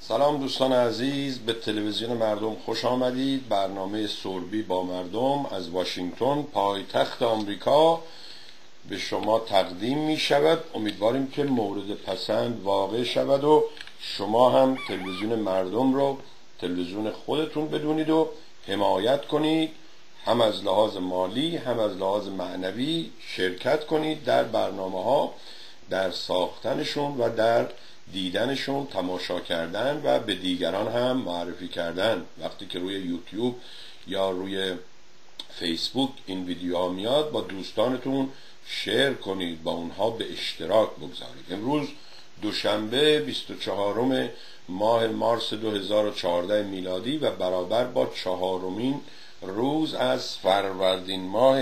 سلام دوستان عزیز، به تلویزیون مردم خوش آمدید. برنامه سوربی با مردم از واشنگتن پایتخت آمریکا به شما تقدیم می شود. امیدواریم که مورد پسند واقع شود و شما هم تلویزیون مردم رو تلویزیون خودتون بدونید و حمایت کنید، هم از لحاظ مالی هم از لحاظ معنوی شرکت کنید در برنامه ها، در ساختنشون و در دیدنشون، تماشا کردن و به دیگران هم معرفی کردن. وقتی که روی یوتیوب یا روی فیسبوک این ویدیوها میاد، با دوستانتون شیر کنید، با اونها به اشتراک بگذارید. امروز دوشنبه 24 ماه مارس 2014 میلادی و برابر با 4مین روز از فروردین ماه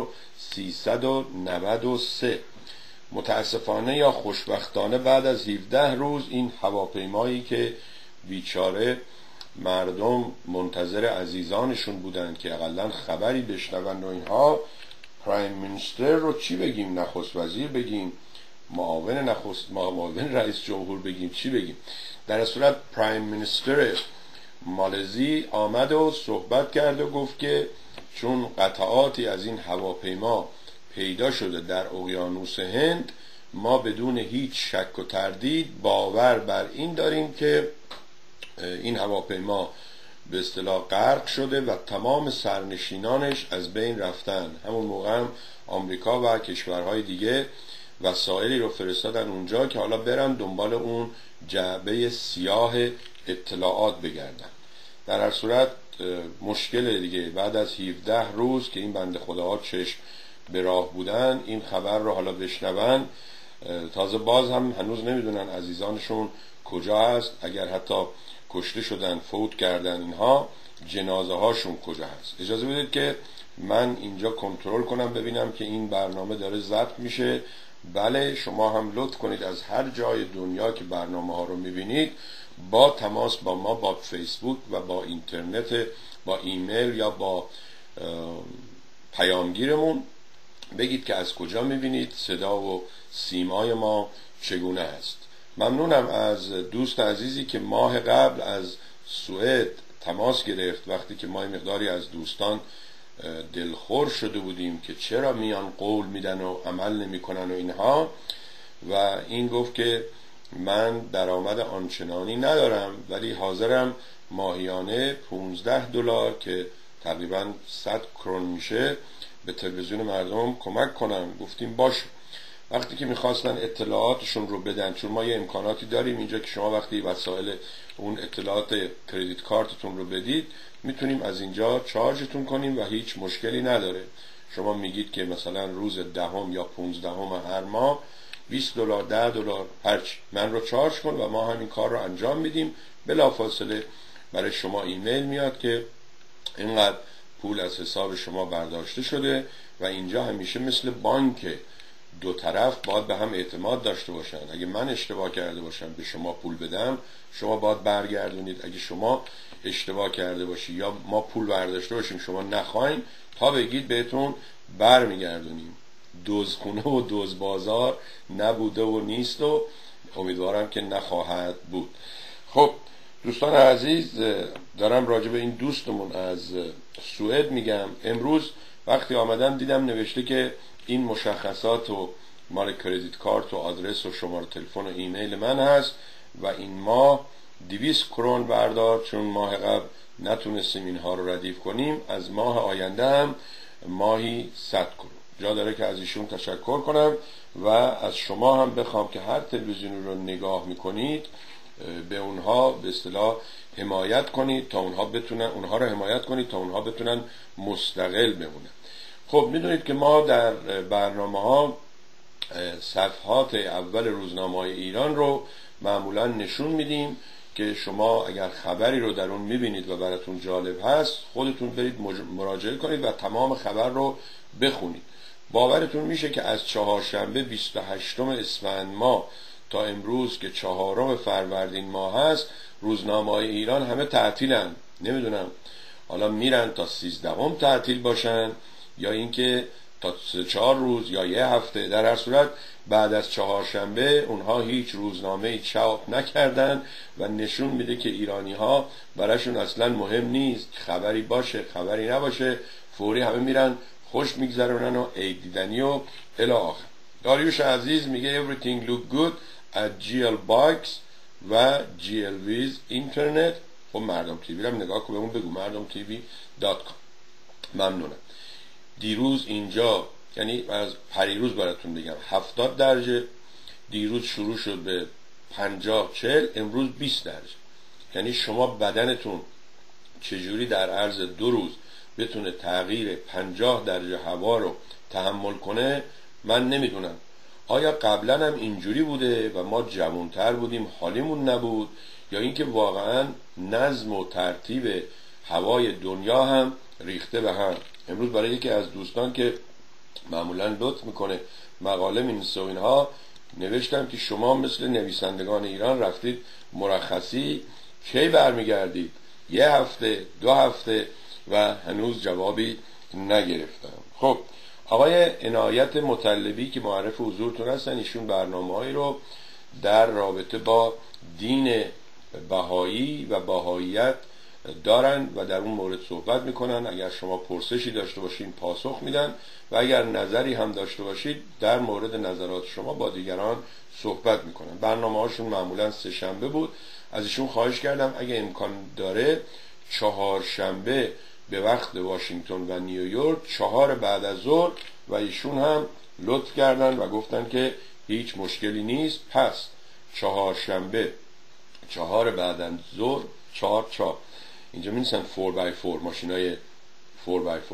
1393. متاسفانه یا خوشبختانه بعد از 17 روز این هواپیمایی که بیچاره مردم منتظر عزیزانشون بودن که اقلا خبری بشنون و اینها، پرایم مینیستر رو چی بگیم، نخست وزیر بگیم، معاون رئیس جمهور بگیم، چی بگیم؟ در صورت پرایم مینیستر مالزی آمد و صحبت کرد و گفت که چون قطعاتی از این هواپیما پیدا شده در اقیانوس هند، ما بدون هیچ شک و تردید باور بر این داریم که این هواپیما به اصطلاح غرق شده و تمام سرنشینانش از بین رفتن. همون موقع هم آمریکا و کشورهای دیگه وسایلی رو فرستادن اونجا که حالا برن دنبال اون جعبه سیاه اطلاعات بگردن. در هر صورت مشکل دیگه، بعد از 17 روز که این بنده خداها چشم به راه بودن، این خبر رو حالا بشنون، تازه باز هم هنوز نمیدونن عزیزانشون کجا هست، اگر حتی کشته شدن، فوت کردن، اینها جنازه هاشون کجا هست. اجازه بدید که من اینجا کنترل کنم ببینم که این برنامه داره ضبط میشه. بله، شما هم لطف کنید از هر جای دنیا که برنامه ها رو میبینید با تماس با ما، با فیسبوک و با اینترنت، با ایمیل یا با پیامگیرمون بگید که از کجا میبینید، صدا و سیمای ما چگونه است. ممنونم از دوست عزیزی که ماه قبل از سوئد تماس گرفت، وقتی که ما مقداری از دوستان دلخور شده بودیم که چرا میان قول میدن و عمل نمیکنن و اینها، و این گفت که من درآمد آنچنانی ندارم ولی حاضرم ماهیانه $15 که تقریبا 100 کرون میشه به تلویزیون مردم کمک کنم. گفتیم باش. وقتی که میخواستن اطلاعاتشون رو بدن، چون ما یه امکاناتی داریم اینجا که شما وقتی وسایل اون اطلاعات کردیت کارتتون رو بدید میتونیم از اینجا چارجتون کنیم و هیچ مشکلی نداره. شما میگید که مثلا روز 10 یا 15 هر ماه $20، $10 هرچی من رو چارج کن و ما همین کار رو انجام میدیم. بلافاصله برای شما ایمیل میاد که اینقدر پول از حساب شما برداشته شده. و اینجا همیشه مثل بانک، دو طرف باید به هم اعتماد داشته باشن. اگه من اشتباه کرده باشم به شما پول بدم، شما باید برگردونید. اگه شما اشتباه کرده باشی یا ما پول برداشته باشیم شما نخواین، تا بگید بهتون برمیگردونیم. دزدخونه و دزدبازار نبوده و نیست و امیدوارم که نخواهد بود. خب دوستان عزیز، دارم راجع به این دوستمون از سوئد میگم. امروز وقتی آمدم دیدم نوشته که این مشخصات و مال کردیت کارت و آدرس و شماره تلفن و ایمیل من هست و این ماه 200 کرون بردار، چون ماه قبل نتونستیم اینها رو ردیف کنیم. از ماه آینده هم ماهی 100 کرون. جا داره که از ایشون تشکر کنم و از شما هم بخوام که هر تلویزیونی رو نگاه میکنید به اونها به اصطلاح حمایت کنید تا اونها بتونن مستقل بمونن. خب میدونید که ما در برنامه ها صفحات اول روزنامه‌های ایران رو معمولا نشون میدیم که شما اگر خبری رو در اون میبینید و براتون جالب هست، خودتون برید مراجعه کنید و تمام خبر رو بخونید. باورتون میشه که از چهارشنبه 28 اسفند ماه تا امروز که 4 فروردین ماه هست، روزنامه‌های ایران همه تعطیلن. نمیدونم حالا میرن تا 13 تعطیل باشن یا اینکه تا 3-4 روز یا یه هفته. در هر صورت بعد از چهارشنبه اونها هیچ روزنامه‌ای چاپ نکردن و نشون میده که ایرانی ها براشون اصلا مهم نیست خبری باشه خبری نباشه، فوری همه میرن خوش میگذرونن و عید دیدنی و الی آخر. داریوش عزیز میگه everything look good at GL Bikes و GLV's اینترنت. خب مردم تیوی رو نگاه کن، بهمون بگو mardomtv.com. ممنونم. دیروز اینجا، یعنی از پریروز براتون بگم، 70 درجه، دیروز شروع شد به 50-40، امروز 20 درجه. یعنی شما بدنتون چجوری در عرض 2 روز بتونه تغییر 50 درجه هوا رو تحمل کنه من نمیدونم. آیا قبلا هم اینجوری بوده و ما جوانتر بودیم حالیمون نبود، یا اینکه واقعا نظم و ترتیب هوای دنیا هم ریخته به هم. امروز برای یکی از دوستان که معمولا لطف میکنه مقاله مینویسه و اینها نوشتم که شما مثل نویسندگان ایران رفتید مرخصی، کی برمیگردید؟ 1 هفته 2 هفته و هنوز جوابی نگرفتم. خب آقای عنایت مطلبی که معرف حضورتون هستن، ایشون برنامه‌هایی رو در رابطه با دین بهایی و بهاییت دارن و در اون مورد صحبت میکنن. اگر شما پرسشی داشته باشین پاسخ میدن و اگر نظری هم داشته باشید در مورد نظرات شما با دیگران صحبت میکنن. برنامه هاشون معمولا 3 شنبه بود. از ایشون خواهش کردم اگه امکان داره 4 شنبه به وقت واشنگتن و نیویورک 4 بعد از ظهر، و ایشون هم لطف کردن و گفتن که هیچ مشکلی نیست. پس 4 شنبه 4 بعد از ظهر 4 اینجا می‌نویسن 4x4 ماشینای 4x4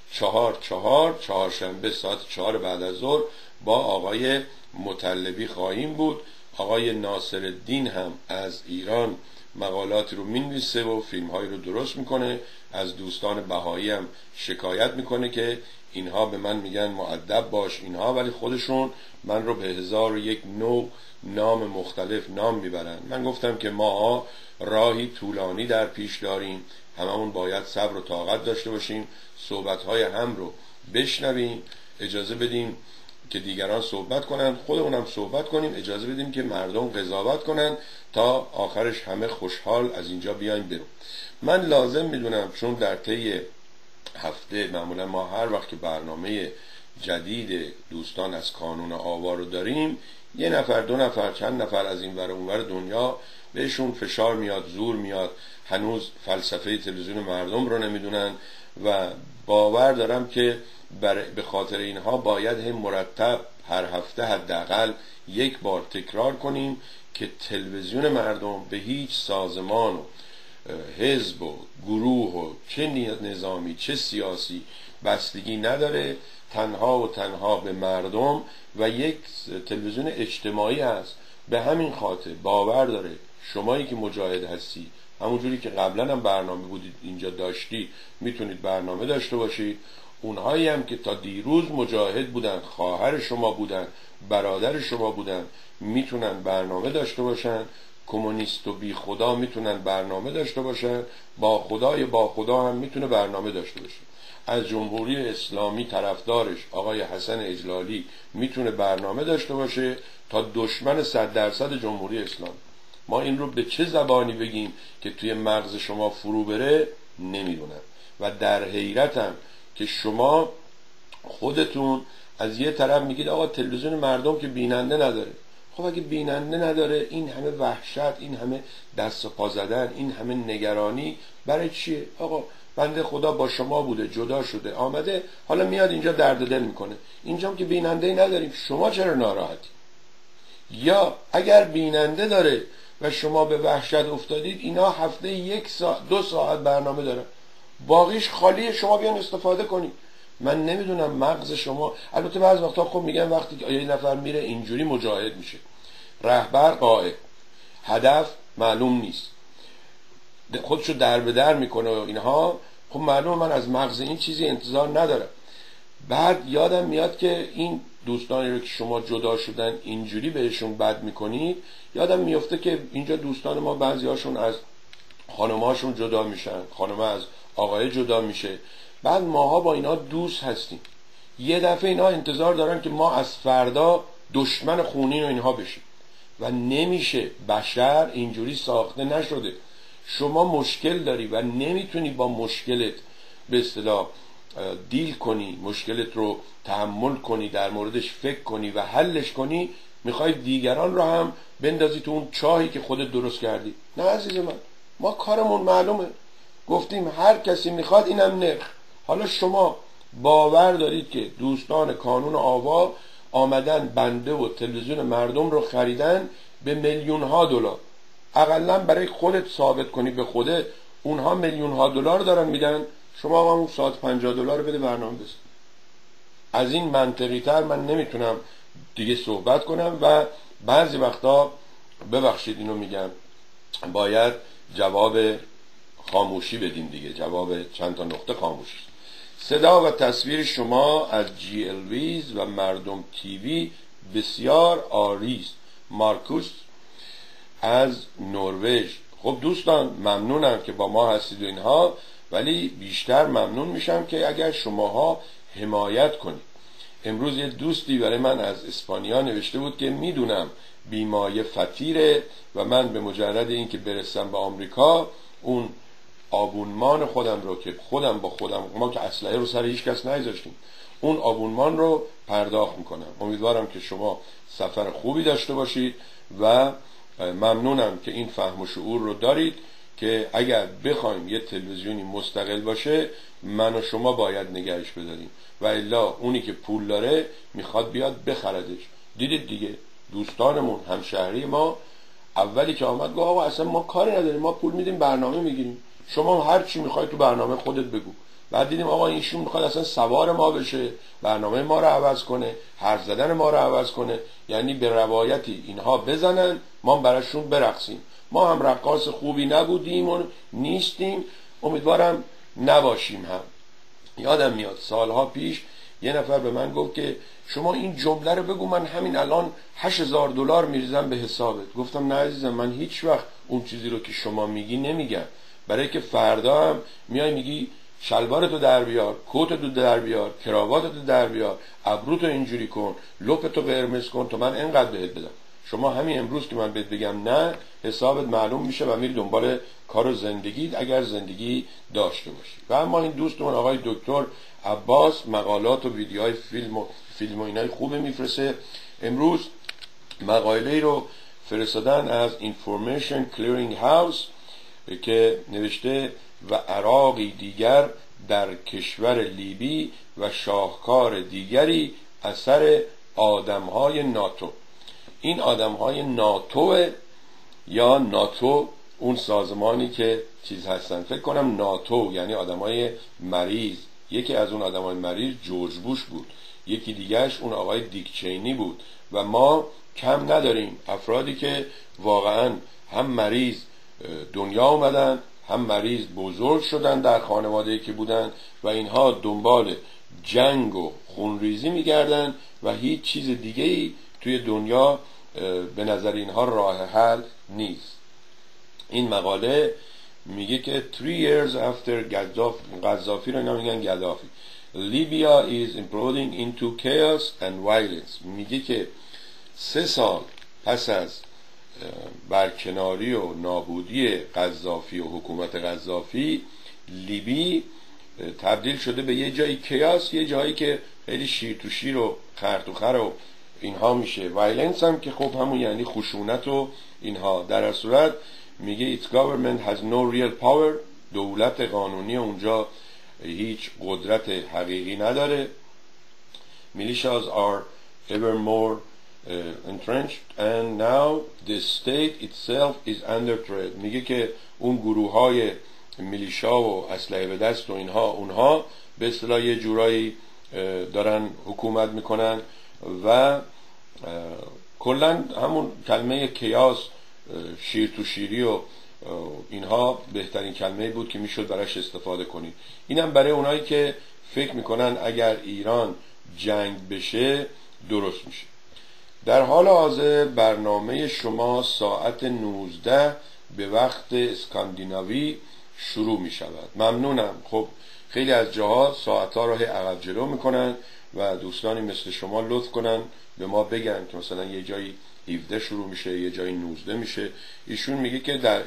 4 شنبه ساعت 4 بعد از ظهر با آقای مطلبی خواهیم بود. آقای ناصرالدین هم از ایران مقالاتی رو مینویسه و فیلم‌هایی رو درست میکنه. از دوستان بهایی هم شکایت میکنه که اینها به من میگن مؤدب باش اینها، ولی خودشون من رو به 1001 نوع نام مختلف نام میبرن. من گفتم که ما راهی طولانی در پیش داریم، هممون باید صبر و طاقت داشته باشیم، صحبت‌های هم رو بشنویم، اجازه بدیم که دیگران صحبت کنن، خودمونم صحبت کنیم، اجازه بدیم که مردم قضاوت کنن تا آخرش همه خوشحال از اینجا بیایم بریم. من لازم میدونم چون در طی هفته معمولا ما هر وقت که برنامه جدید دوستان از کانون آوا رو داریم 1 نفر 2 نفر چند نفر از این ور اون ور دنیا بهشون فشار میاد، زور میاد، هنوز فلسفه تلویزیون مردم رو نمیدونن و باور دارم که به خاطر اینها باید هم مرتب هر هفته حداقل 1 بار تکرار کنیم که تلویزیون مردم به هیچ سازمان و حزب و گروه و چه نظامی چه سیاسی بستگی نداره، تنها و تنها به مردم و یک تلویزیون اجتماعی هست. به همین خاطر باور داره شمایی که مجاهد هستی، همونجوری که قبلا هم برنامه بودید اینجا داشتی، میتونید برنامه داشته باشید. اونهایی هم که تا دیروز مجاهد بودن، خواهر شما بودن، برادر شما بودن، میتونن برنامه داشته باشن. کمونیست و بی خدا میتونن برنامه داشته باشن، با خدا هم میتونه برنامه داشته باشه. از جمهوری اسلامی طرفدارش آقای حسن اجلالی میتونه برنامه داشته باشه تا دشمن 100% جمهوری اسلامی. ما این رو به چه زبانی بگیم که توی مغز شما فرو بره نمیدونم و در حیرتم که شما خودتون از یه طرف میگید آقا تلویزیون مردم که بیننده نداره. خب اگه بیننده نداره این همه وحشت، این همه دست و پا زدن، این همه نگرانی برای چیه؟ آقا بنده خدا با شما بوده، جدا شده، آمده، حالا میاد اینجا درد دل میکنه. اینجام که بیننده نداریم، شما چرا ناراحتی؟ یا اگر بیننده داره و شما به وحشت افتادید، اینا هفته 1 ساعت 2 ساعت برنامه داره، باقیش خالیه، شما بیان استفاده کنید. من نمیدونم مغز شما، البته بعضی وقتا خب میگن وقتی یه نفر میره اینجوری مجاهد میشه، رهبر قائد، هدف معلوم نیست، خودشو در به در میکنه و اینها، خب معلوم من از مغز این چیزی انتظار ندارم. بعد یادم میاد که این دوستانی رو که شما جدا شدن اینجوری بهشون بد میکنید، یادم میفته که اینجا دوستان ما بعضی هاشون از خانماشون جدا میشن، خانم از آقای جدا میشه، بعد ماها با اینا دوست هستیم. یه دفعه اینها انتظار دارن که ما از فردا دشمن خونین و اینها بشیم و نمیشه. بشر اینجوری ساخته نشده. شما مشکل داری و نمیتونی با مشکلت به اصطلاح دیل کنی، مشکلت رو تحمل کنی، در موردش فکر کنی و حلش کنی، میخوای دیگران رو هم بندازی تو اون چاهی که خودت درست کردی. نه عزیز من، ما کارمون معلومه، گفتیم هر کسی میخواد اینم نرخ. حالا شما باور دارید که دوستان کانون آوا آمدن بنده و تلویزیون مردم رو خریدن به میلیون ها دلار. اقلا برای خودت ثابت کنی به خوده اونها میلیون ها دلار دارن میدن، شما آقا اون ساعت 50 دلار رو بده برنامه بزن. از این منطقی تر من نمیتونم دیگه صحبت کنم و بعضی وقتا ببخشید اینو میگم باید جواب خاموشی بدیم دیگه، جواب چند تا نقطه خاموشی. صدا و تصویر شما از GLVs و مردم تیوی بسیار عالی است. مارکوس از نروژ. خب دوستان ممنونم که با ما هستید و اینها، ولی بیشتر ممنون میشم که اگر شماها حمایت کنید. امروز یه دوستی برای من از اسپانیا نوشته بود که میدونم بیمایه فطیره و من به مجرد این که برسم به آمریکا اون آبونمان خودم رو که خودم با خودم، ما که اسلحه رو سر هیچ کس نگذاشتیم، اون آبونمان رو پرداخت میکنم. امیدوارم که شما سفر خوبی داشته باشید و ممنونم که این فهم و شعور رو دارید که اگر بخوایم یه تلویزیونی مستقل باشه من و شما باید نگهش بداریم و الا اونی که پول داره میخواد بیاد بخردش. دیدید دیگه دوستانمون همشهری ما اولی که آمد گفت آقا اصلا ما کاری نداریم، ما پول میدیم برنامه میگیریم، شما هر چی میخوای تو برنامه خودت بگو. بعد دیدیم آقا ایشون میخواد اصلا سوار ما بشه، برنامه ما رو عوض کنه، حرف زدن ما رو عوض کنه، یعنی به روایتی اینها بزنن ما براشون برقصیم. ما هم رقاص خوبی نبودیم و نیستیم، امیدوارم نباشیم هم. یادم میاد سالها پیش یه نفر به من گفت که شما این جمله رو بگو من همین الان 8000 دلار میریزم به حسابت. گفتم نه عزیزم، من هیچ وقت اون چیزی رو که شما میگی نمیگم، برای که فردا هم میای میگی شلوارتو در بیار، کتتو در بیار، کراواتتو در بیار، ابروتو اینجوری کن، لپتو قرمز کن تا من اینقدر بهت بدم. شما همین امروز که من بهت بگم نه، حسابت معلوم میشه و میری دنبال کار و زندگیت اگر زندگی داشته باشی. و اما این دوستمون آقای دکتر عباس مقالات و ویدیوهای فیلم و اینای خوبه میفرسته. امروز مقاله رو فرستادن از Information Clearing House که نوشته و عراقی دیگر در کشور لیبی و شاهکار دیگری اثر آدمهای ناتو. این آدمهای ناتو یا ناتو اون سازمانی که چیز هستن، فکر کنم ناتو یعنی آدمهای مریض. یکی از اون آدمهای مریض جورج بوش بود، یکی دیگرش اون آقای دیک چینی بود و ما کم نداریم افرادی که واقعا هم مریض دنیا اومدن هم مریض بزرگ شدن در خانواده‌ای که بودن و اینها دنبال جنگ و خونریزی میگردن و هیچ چیز دیگه‌ای توی دنیا به نظر اینها راه حل نیست. این مقاله میگه که 3 years after قذافی رو اینا میگن گدافی، Libya is imploding into chaos and violence. میگه که 3 سال پس از برکناری و نابودی قذافی و حکومت قذافی، لیبی تبدیل شده به یه جایی کیاس، یه جایی که خیلی شیر تو شیر و خر تو خر و اینها میشه. وایلنس هم که خب همون یعنی خشونت و اینها. در هر صورت میگه its government has no real power، دولت قانونی اونجا هیچ قدرت حقیقی نداره. militias are ever more entrenched and now the state itself is under threat. میگه که اون گروه های میلیشا و اسلحه به دست و اونها به اصطلاح یه جورایی دارن حکومت میکنن و کلا همون کلمه کیاس، شیر تو شیری و اینها بهترین کلمه بود که میشد براش استفاده کنید. اینم برای اونایی که فکر میکنن اگر ایران جنگ بشه درست میشه. در حال حاضر برنامه شما ساعت 19 به وقت اسکاندیناوی شروع می شود. ممنونم. خب خیلی از جاها ساعتها رو عقب جلو میکنن و دوستانی مثل شما لطف کنن به ما بگن که مثلا یه جایی 17 شروع میشه، یه جایی 19 میشه. ایشون میگه که در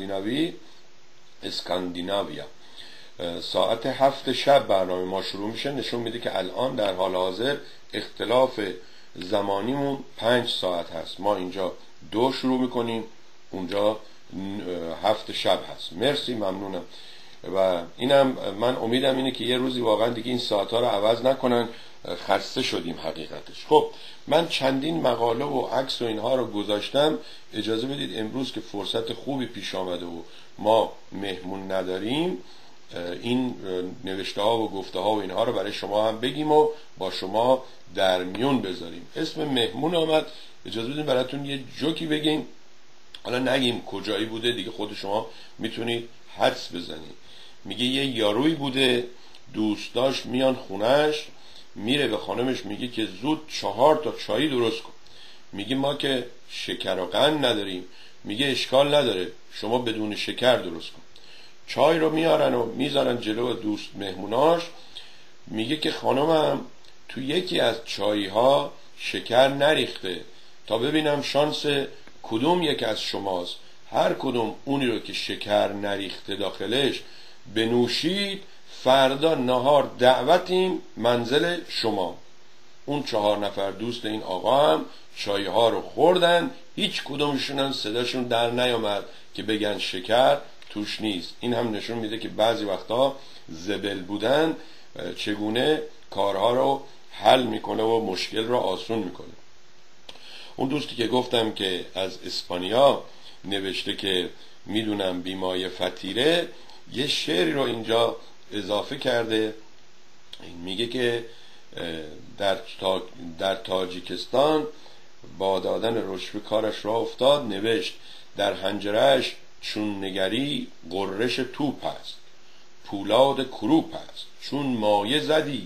اسکاندیناویا ساعت 7 شب برنامه ما شروع میشه. نشون میده که الان در حال حاضر اختلاف زمانیمون 5 ساعت هست. ما اینجا 2 شروع میکنیم، اونجا 7 شب هست. مرسی، ممنونم. و اینم من امیدم اینه که یه روزی واقعا دیگه این ساعت ها رو عوض نکنن. خسته شدیم حقیقتش. خب من چندین مقاله و عکس و اینها رو گذاشتم. اجازه بدید امروز که فرصت خوبی پیش آمده و ما مهمون نداریم، این نوشته ها و گفته ها و اینها رو برای شما هم بگیم و با شما در میون بذاریم. اسم مهمون آمد، اجازه بدید براتون یه جوکی بگیم. حالا نگیم کجایی بوده، دیگه خود شما میتونید حدس بزنید. میگه یه یاروی بوده، دوستاش میان خونش، میره به خانمش میگه که زود 4 تا چای درست کن. میگه ما که شکر و قند نداریم. میگه اشکال نداره، شما بدون شکر درست کن. چای رو میارن و میذارن جلو دوست مهموناش. میگه که خانمم تو یکی از چایی ها شکر نریخته، تا ببینم شانس کدوم یک از شماست. هر کدوم اونی رو که شکر نریخته داخلش بنوشید، فردا نهار دعوتیم منزل شما. اون 4 نفر دوست این آقا هم چای ها رو خوردن، هیچ کدومشون هم صداشون در نیامد که بگن شکر توش نیست. این هم نشون میده که بعضی وقتا زبل بودن چگونه کارها رو حل میکنه و مشکل رو آسون میکنه. اون دوستی که گفتم که از اسپانیا نوشته که میدونم بیمای فتیره، یه شعری رو اینجا اضافه کرده. میگه که در تاجیکستان با دادن رشوه کارش را افتاد. نوشت در حنجرهش چون نگری قررش توپ است، پولاد کروپ است. چون مایه زدی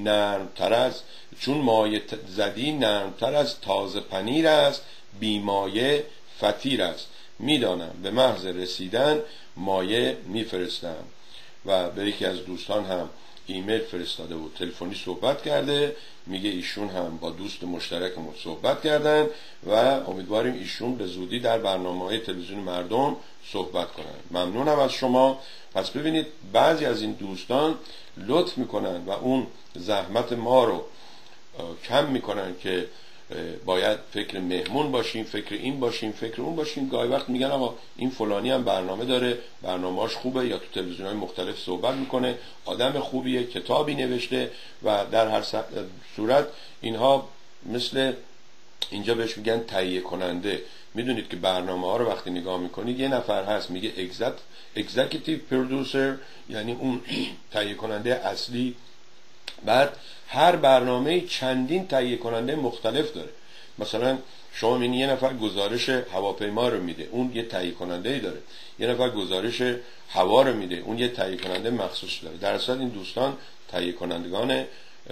نرمتر از تازه پنیر است، بیمایه فتیر است. میدانم به محض رسیدن مایه میفرستم. و به یکی از دوستان هم ایمیل فرستاده و تلفنی صحبت کرده. میگه ایشون هم با دوست مشترکمون صحبت کردن و امیدواریم ایشون به زودی در برنامه‌های تلویزیون مردم صحبت کنن. ممنونم از شما. پس ببینید بعضی از این دوستان لطف میکنن و اون زحمت ما رو کم میکنن که باید فکر مهمون باشیم، فکر این باشیم، فکر اون باشیم. گاهی وقت میگن اما این فلانی هم برنامه داره، برنامه‌اش خوبه، یا تو تلویزیون‌های مختلف صحبت میکنه، آدم خوبیه، کتابی نوشته. و در هر صورت اینها مثل اینجا بهش میگن تهیه کننده. میدونید که برنامه ها رو وقتی نگاه میکنید یه نفر هست میگه executive producer، یعنی اون تهیه کننده اصلی. بعد هر برنامه چندین تهیه کننده مختلف داره. مثلا شما میبینید یه نفر گزارش هواپیما رو میده، اون یه تهیه کننده ای داره. یه نفر گزارش هوا رو میده، اون یه تهیه کننده مخصوص داره. در اصل این دوستان تهیه کنندگان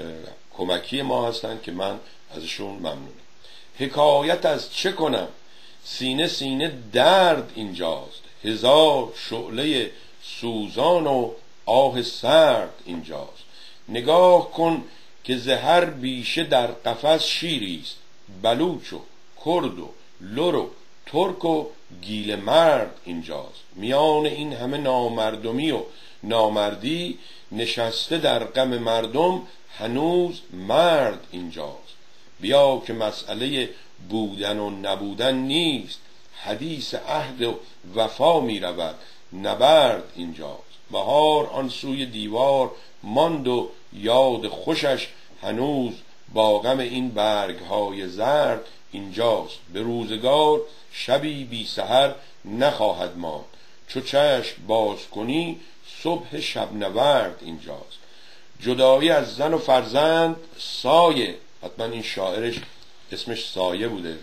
کمکی ما هستن که من ازشون ممنونم. حکایت از چه کنم، سینه سینه درد اینجاست، هزار شعله سوزان و آه سرد اینجاست. نگاه کن که زهر بیشه در قفس شیریست، بلوچ و کرد و لر و ترک و گیل مرد اینجاست. میان این همه نامردمی و نامردی، نشسته در غم مردم هنوز مرد اینجاست. بیا که مسئله بودن و نبودن نیست، حدیث عهد و وفا می رود، نبرد اینجاست. بهار آن سوی دیوار ماند و یاد خوشش هنوز با غم این برگ های زرد اینجاست. به روزگار شبی بی سحر نخواهد ماند، چو چشم باز کنی صبح شب نورد اینجاست. جدایی از زن و فرزند سایه، حتما این شاعرش اسمش سایه بوده.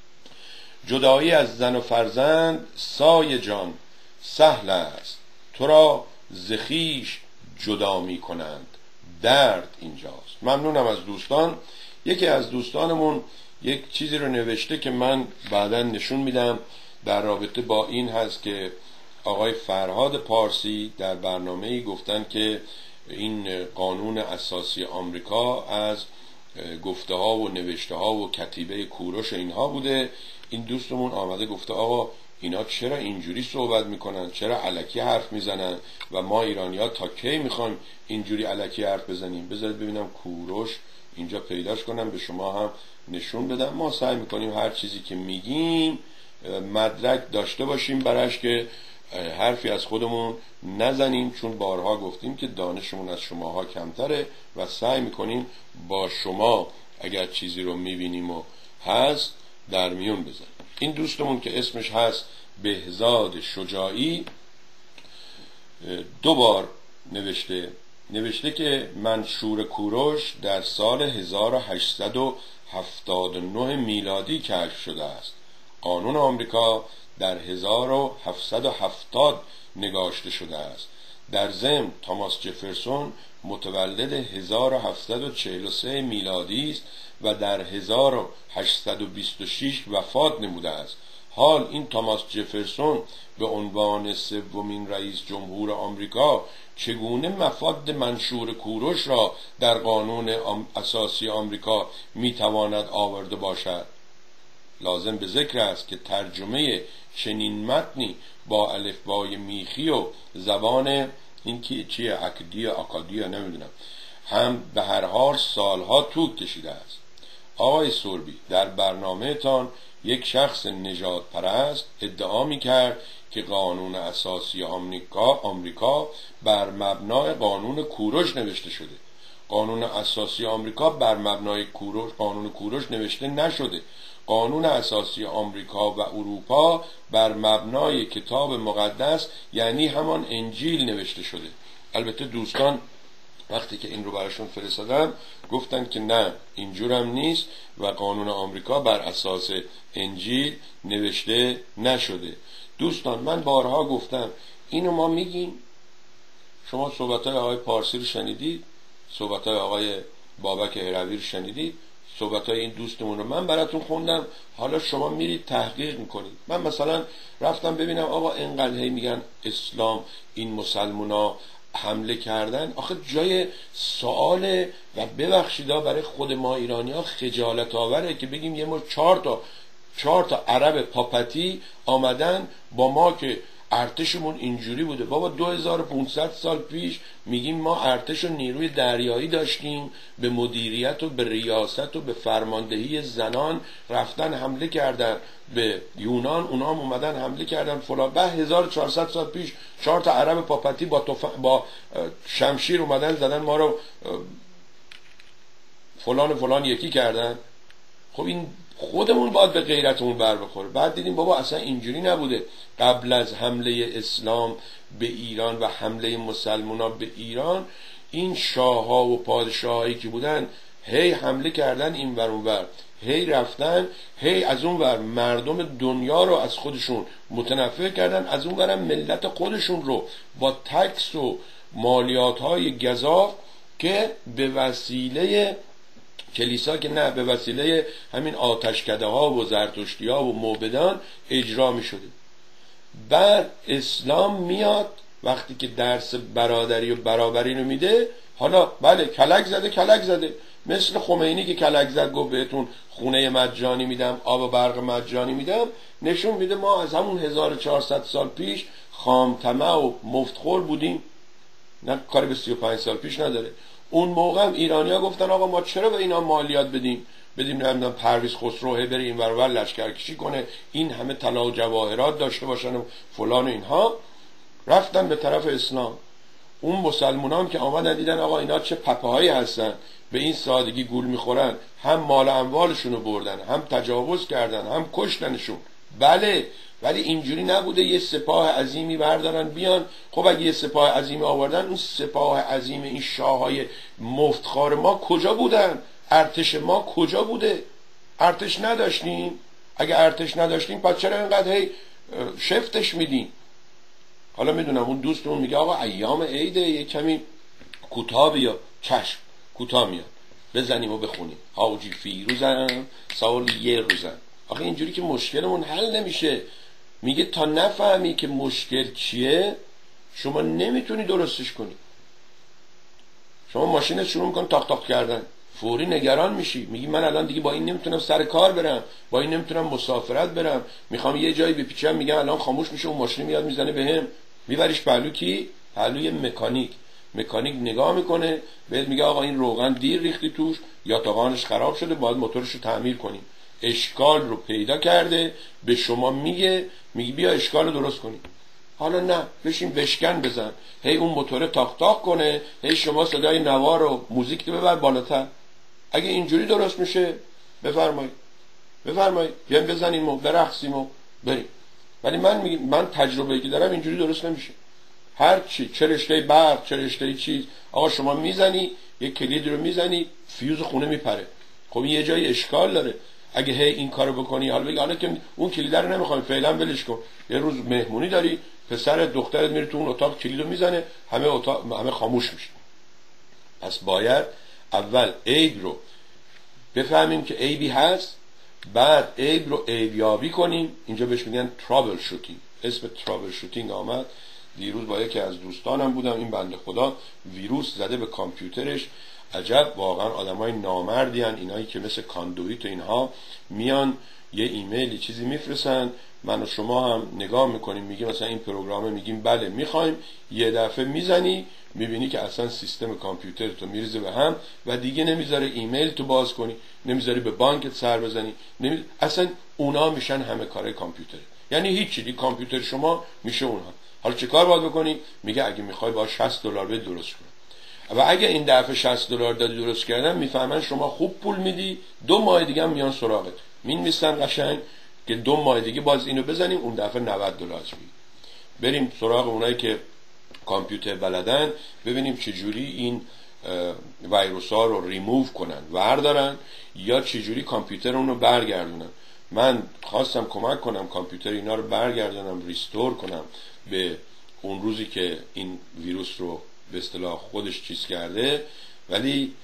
جدایی از زن و فرزند سایه جان سهل است، تو را ز خویش جدا می کنند درد اینجاست. ممنونم از دوستان. یکی از دوستانمون یک چیزی رو نوشته که من بعداً نشون میدم. در رابطه با این هست که آقای فرهاد پارسی در برنامه‌ای گفتن که این قانون اساسی آمریکا از گفته ها و نوشته ها و کتیبه کوروش اینها بوده. این دوستمون آمده گفته آقا اینا چرا اینجوری صحبت میکنن، چرا الکی حرف میزنن و ما ایرانی‌ها تا کی میخوایم اینجوری الکی حرف بزنیم؟ بذارید ببینم کوروش اینجا پیداش کنم به شما هم نشون بدم. ما سعی میکنیم هر چیزی که میگیم مدرک داشته باشیم براش که حرفی از خودمون نزنیم، چون بارها گفتیم که دانشمون از شماها کمتره و سعی میکنیم با شما اگر چیزی رو میبینیم و هست در میون بذاریم. این دوستمون که اسمش هست بهزاد شجاعی 2 بار نوشته که منشور کوروش در سال 1879 میلادی کشف شده است. قانون آمریکا در 1770 نگاشته شده است. در ضمن توماس جفرسون متولد 1743 میلادی است و در 1826 وفات نموده است. حال این توماس جفرسون به عنوان 3مین رئیس جمهور آمریکا چگونه مفاد منشور کوروش را در قانون اساسی آمریکا میتواند آورده باشد؟ لازم به ذکر است که ترجمه چنین متنی با الفبای میخی و زبان این که چیه آکادیا نمیدونم هم به هر حال سالها طول کشیده است. آقای سوربی، در برنامه تان یک شخص نژاد پرست ادعا میکرد که قانون اساسی آمریکا بر مبنای قانون کوروش نوشته شده. قانون اساسی آمریکا بر مبنای قانون کوروش نوشته نشده. قانون اساسی آمریکا و اروپا بر مبنای کتاب مقدس یعنی همان انجیل نوشته شده. البته دوستان وقتی که این رو براشون فرستادم گفتن که نه اینجورم نیست و قانون آمریکا بر اساس انجیل نوشته نشده. دوستان من بارها گفتم اینو ما میگیم، شما صحبت‌های آقای پارسی رو شنیدید، صحبت‌های آقای بابک هروی رو شنیدید، صحبت‌های این دوستمون رو من براتون خوندم، حالا شما میرید تحقیق میکنید. من مثلا رفتم ببینم آقا اینقدر هی میگن اسلام این مسلمونا حمله کردن، آخه جای سواله و ببخشیدا برای خود ما ایرانی‌ها خجالت آوره که بگیم یه ما 4 تا عرب پاپتی آمدن با ما که ارتشمون اینجوری بوده. بابا 2500 سال پیش میگیم ما ارتش و نیروی دریایی داشتیم، به مدیریت و به ریاست و به فرماندهی زنان رفتن حمله کردن به یونان، اونا هم اومدن حمله کردن فلان. بعد 1400 سال پیش 4 تا عرب پاپتی با شمشیر اومدن زدن ما رو فلان یکی کردن. خب این خودمون باید به غیرتمون بر بخوره. بعد دیدیم بابا اصلا اینجوری نبوده. قبل از حمله اسلام به ایران و حمله مسلمان‌ها به ایران، این شاه‌ها و پادشاهایی که بودن هی حمله کردن این ور اون ور، هی رفتن هی از اون ور مردم دنیا رو از خودشون متنفر کردن، از اون ورم ملت خودشون رو با تکس و مالیات‌های گزاف که به وسیله کلیسا که نه، به وسیله همین آتشکده ها و زرتشتی ها و موبدان اجرا می شده. بعد اسلام میاد وقتی که درس برادری و برابری رو میده، حالا بله کلک زده مثل خمینی که کلک زد گفت بهتون خونه مجانی میدم، آب و برق مجانی میدم، نشون میده ما از همون 1400 سال پیش خامطمع و مفتخور بودیم. نه کاری به 35 سال پیش نداره. اون موقع هم ایرانی‌ها گفتن آقا ما چرا به اینا مالیات بدیم نمیدونم پرویز خسرو بره این ور ور لشکرکشی کنه، این همه طلا و جواهرات داشته باشن و فلان و اینها. رفتن به طرف اسلام. اون مسلمانان که آمدن دیدن آقا اینا چه پپه‌هایی هستن، به این سادگی گول میخورن، هم مال اموالشون رو بردن، هم تجاوز کردن، هم کشتنشون. بله ولی اینجوری نبوده یه سپاه عظیمی بردارن بیان. خب اگه یه سپاه عظیمی آوردن، اون سپاه عظیم این شاههای مفتخار ما کجا بودن؟ ارتش ما کجا بوده؟ ارتش نداشتیم؟ اگه ارتش نداشتیم پس چرا اینقدر هی شفتش میدیم؟ حالا میدونم اون دوستمون میگه آقا ایام عیده یه کمی کوتاه بیا. چشم کوتاه میاد، بزنیم و بخونیم حاجی فیروزم سال یه روزم. آخه اینجوری که مشکلمون حل نمیشه. میگه تا نفهمی که مشکل چیه شما نمیتونی درستش کنی. شما ماشینت شروع می‌کنه تاق تاق کردن، فوری نگران میشی، میگی من الان دیگه با این نمیتونم سر کار برم، با این نمیتونم مسافرت برم، میخوام یه جایی بپیچم، میگم الان خاموش میشه، اون ماشین میاد میزنه بهم، میبریش پهلو کی؟ پهلوی مکانیک نگاه میکنه بهت میگه آقا این روغن دیر ریختی توش یا تاقانش خراب شده، باید موتورش رو تعمیر کنیم. اشکال رو پیدا کرده، به شما میگه بیا اشکال رو درست کنیم. حالا نه، بشین بشکن بزن، هی اون موتور تاق تاق کنه، هی شما صدای نوار و موزیک رو ببر بالاتر. اگه اینجوری درست میشه بفرمایید بیایم بزنیم و برقصیم و بریم. ولی من تجربه‌ای که دارم اینجوری درست نمیشه. هر چی، چه رشته برق، چه رشته چیز، آقا شما میزنی یک کلید رو میزنی فیوز خونه میپره. خب یه جای اشکال داره. اگه هی این کارو بکنی، حالا که اون کلید رو نمیخوام فعلا ولش کن، یه روز مهمونی داری، پسر دخترت میره تو اون اتاق کلیدو میزنه، همه خاموش میشه. پس باید اول عیب رو بفهمیم که عیبی هست، بعد عیب رو عیبیابی کنیم. اینجا بهش میگن ترابل شوتینگ. اسم ترابل شوتینگ آمد. دیروز با یکی از دوستانم بودم، این بنده خدا ویروس زده به کامپیوترش. عجب، واقعا آدمای نامردی ان اینایی که مثل کاندویت و اینها میان یه ایمیلی چیزی میفرستن، من و شما هم نگاه میکنیم، میگیم مثلا این پروگرامه، میگیم بله میخوایم، یه دفعه میزنی میبینی که اصلا سیستم کامپیوتر تو میریزه به هم و دیگه نمیذاره ایمیل تو باز کنی، نمیذاره به بانکت سر بزنی، اصلا اونا میشن همه کاره کامپیوتر. یعنی هیچ چیزی کامپیوتر شما میشه اونها. حالا چه کار باید بکنی؟ میگه اگه میخوای با $60 بده درست کن. و اگه این دفعه $60 دادی درست کردن، میفهمن شما خوب پول میدی، 2 ماه دیگه هم میان سراغت، می‌نویسن قشنگ که 2 ماه دیگه باز اینو بزنیم، اون دفعه $90 میگی. بریم سراغ اونایی که کامپیوتر بلدن، ببینیم چجوری این ویروس ها رو ریموو کنن، وردارن، یا چجوری کامپیوتر اون رو برگردونن. من خواستم کمک کنم کامپیوتر اینا رو برگردونم، ریستور کنم به اون روزی که این ویروس رو به اصطلاح خودش چیز کرده، ولی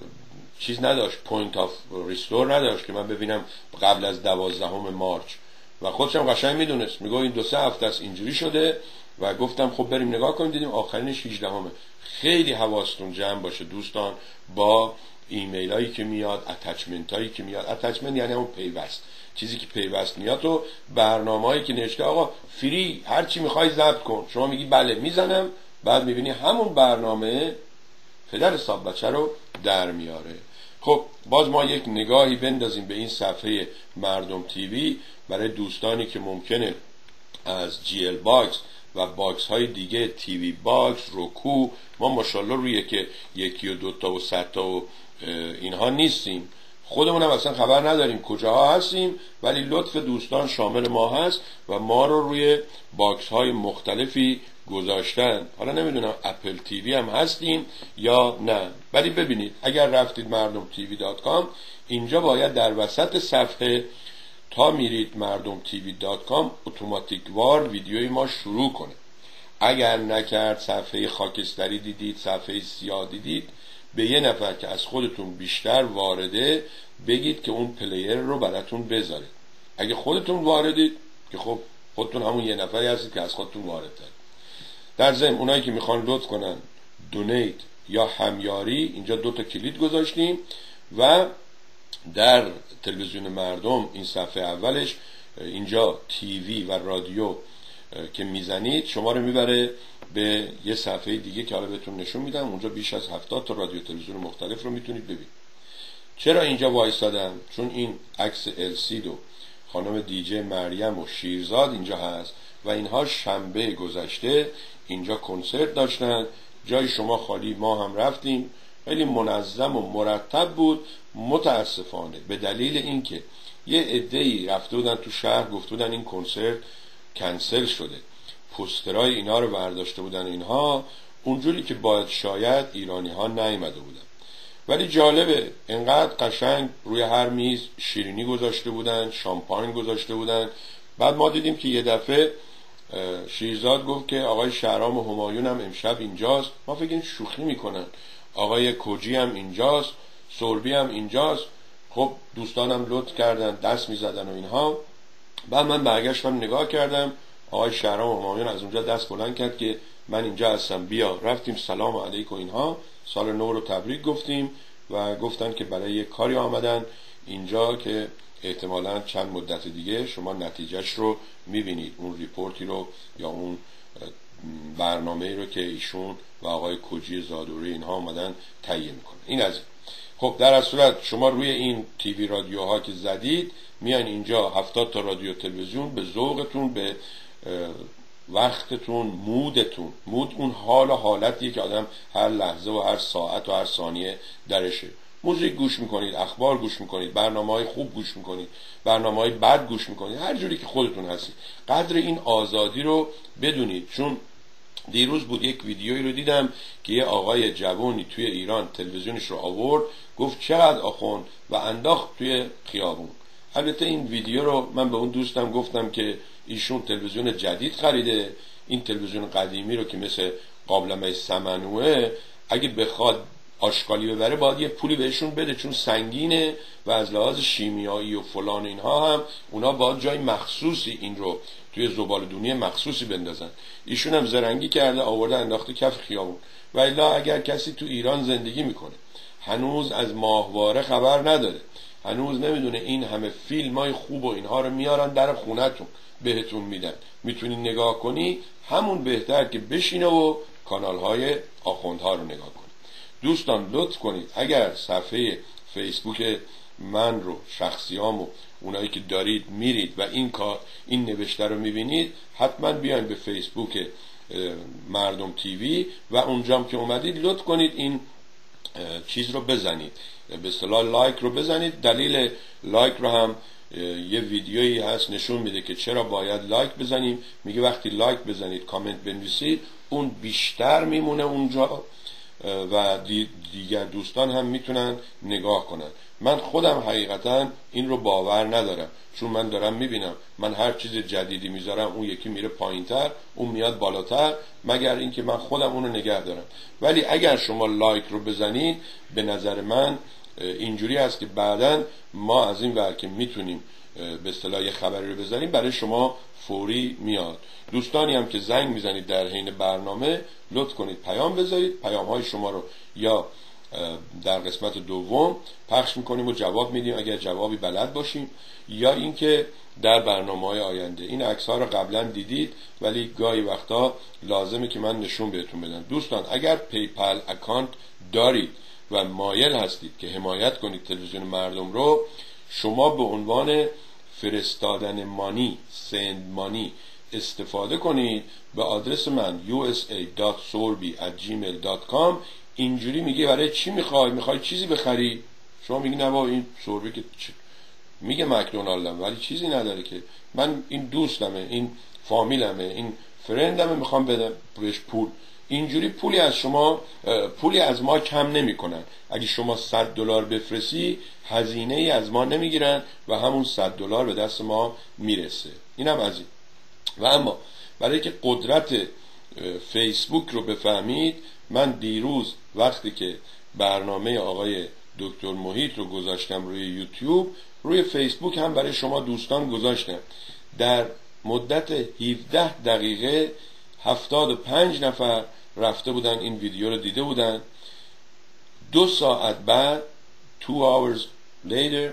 چیز نداشت، پوینت آف ریستور نداشت که من ببینم قبل از 12 مارچ. و خودشم قشنگ میدونست، میگه این 2-3 هفته است اینجوری شده. و گفتم خب بریم نگاه کنیم، دیدیم آخرینش 18 همه. خیلی حواستون جمع باشه دوستان با ایمیل هایی که میاد، اتچمنت هایی که میاد. اتچمنت یعنی اون پیوست، چیزی که پیوست میاد، و برنامه هایی که نوشته آقا فری هر چی میخوای ضبط کن، شما میگی بله میزنم، بعد میبینی همون برنامه پدر حساب بچه رو در میاره. خب باز ما یک نگاهی بندازیم به این صفحه مردم تیوی برای دوستانی که ممکنه از جی ال باکس و باکس های دیگه، تیوی باکس، روکو، ما ماشاءالله روی که 1 و 2 تا و 100 تا و اینها نیستیم، خودمون هم اصلا خبر نداریم کجاها هستیم، ولی لطف دوستان شامل ما هست و ما رو روی باکس های مختلفی گذاشتن. حالا نمیدونم اپل تیوی هم هستیم یا نه، ولی ببینید اگر رفتید مردم تیوی .com، اینجا باید در وسط صفحه تا میرید مردم تیوی .com اتوماتیک وار ویدیوی ما شروع کنه. اگر نکرد، صفحه خاکستری دیدید، صفحه سیاه دیدید، به یه نفر که از خودتون بیشتر وارده بگید که اون پلیر رو براتون بذاره. اگه خودتون واردید که خب خودتون همون یه نفری هستید که از خودتون وارد دارید. در ضمن اونایی که میخوان لطف کنن دونیت یا همیاری، اینجا 2 تا کلید گذاشتیم و در تلویزیون مردم این صفحه اولش اینجا تیوی و رادیو که میزنید شما رو میبره به یه صفحه دیگه که حالا بهتون نشون میدم. اونجا بیش از 70 تا رادیو تلویزیون مختلف رو میتونید ببینید. چرا اینجا وایسادم؟ چون این عکس السید و خانم دیجی مریم و شیرزاد اینجا هست و اینها شنبه گذشته اینجا کنسرت داشتن، جای شما خالی، ما هم رفتیم، خیلی منظم و مرتب بود. متاسفانه به دلیل اینکه یه عده‌ای رفته بودن تو شهر گفته بودن این کنسرت کنسل شده، پوسترای اینا رو برداشته بودن، اینها اونجوری که باید شاید ایرانی ها نیامده بودن. ولی جالبه انقدر قشنگ روی هر میز شیرینی گذاشته بودن، شامپاین گذاشته بودن. بعد ما دیدیم که یه دفعه شیرزاد گفت که آقای شهرام و همایون هم امشب اینجاست. ما فکر شوخی میکنن، آقای کوجی هم اینجاست، سوربی هم اینجاست. خب دوستانم لطف کردن، دست میزدن و اینها. بعد من برگشتم نگاه کردم، آقای شهرام همایون از اونجا دست بلند کرد که من اینجا هستم بیا. رفتیم سلام علیکم اینها، سال نو رو تبریک گفتیم و گفتن که برای یک کاری آمدن اینجا که احتمالاً چند مدت دیگه شما نتیجهش رو میبینید، اون ریپورتی رو یا اون برنامه رو که ایشون و آقای کجی زادوری اینها آمدن تهیه میکنن. این از این. خب در اصل صورت شما روی این تیوی رادیوها که زدید میان اینجا 70 تا رادیو تلویزیون به ذوقتون، به وقتتون، مودتون، مود اون حال و حالتیه که آدم هر لحظه و هر ساعت و هر ثانیه درشه. موزیک گوش میکنید، اخبار گوش میکنید، برنامه‌های خوب گوش میکنید، برنامه‌های بد گوش میکنید، هر جوری که خودتون هستید. قدر این آزادی رو بدونید. چون دیروز بود یک ویدیویی رو دیدم که یه آقای جوانی توی ایران تلویزیونش رو آورد، گفت چقدر آخوند و انداخت توی خیابون. البته این ویدیو رو من به اون دوستم گفتم که ایشون تلویزیون جدید خریده، این تلویزیون قدیمی رو که مثل قابلمه سمنوه اگه بخواد آشغالی ببره باید یه پولی بهشون بده چون سنگینه و از لحاظ شیمیایی و فلان اینها هم اونا باید جای مخصوصی این رو توی زباله‌دونی مخصوصی بندازن. ایشون هم زرنگی کرده آورده انداخته کف خیابون. و الا اگر کسی تو ایران زندگی میکنه هنوز از ماهواره خبر نداره، هنوز نمیدونه این همه فیلمای خوب و اینها رو میارن در خونتون بهتون میدن، میتونی نگاه کنی، همون بهتر که بشینه و کانالهای آخوندها رو نگاه کنی. دوستان لطف کنید اگر صفحه فیسبوک من رو، شخصیامو، اونایی که دارید میرید و این نوشته رو میبینید، حتما بیاین به فیسبوک مردم تیوی و اونجام که اومدید لطف کنید این چیز رو بزنید، به اصطلاح لایک رو بزنید. دلیل لایک رو هم یه ویدیویی هست نشون میده که چرا باید لایک بزنیم. میگه وقتی لایک بزنید، کامنت بنویسید، اون بیشتر میمونه اونجا و دیگر دوستان هم میتونن نگاه کنن. من خودم حقیقتا این رو باور ندارم، چون من دارم میبینم من هر چیز جدیدی میذارم اون یکی میره پایینتر، اون میاد بالاتر، مگر اینکه من خودم اونو نگه دارم. ولی اگر شما لایک رو بزنید، به نظر من اینجوری هست که بعداً ما از این ور که میتونیم به اصطلاح یه خبری رو بزنیم برای شما فوری میاد. دوستانی هم که زنگ میزنید در حین برنامه لطف کنید پیام بذارید، پیام های شما رو یا در قسمت دوم پخش میکنیم و جواب میدیم اگر جوابی بلد باشیم، یا اینکه در برنامه‌های آینده. این عکس‌ها رو قبلا دیدید ولی گاهی وقتا لازمه که من نشون بهتون بدم. دوستان اگر پیپل اکانت دارید و مایل هستید که حمایت کنید تلویزیون مردم رو، شما به عنوان فرستادن مانی، سند مانی استفاده کنید به آدرس من usa.sorbi@gmail.com. اینجوری میگه برای چی میخوای چیزی بخری؟ شما میگی نه با این سوربی که میگه مکدونالدم ولی چیزی نداره که، من این دوستمه، این فامیلمه، این فرندمه، میخوام بدم بهش پول. اینجوری پولی از ما کم نمیکنن. اگه شما $100 بفرستی هزینه ای از ما نمیگیرن و همون $100 به دست ما میرسه. اینم از این. و اما برای که قدرت فیسبوک رو بفهمید، من دیروز وقتی که برنامه آقای دکتر محیط رو گذاشتم روی یوتیوب، روی فیسبوک هم برای شما دوستان گذاشتم. در مدت 17 دقیقه 75 نفر رفته بودن این ویدیو رو دیده بودن. 2 ساعت بعد 2 hours later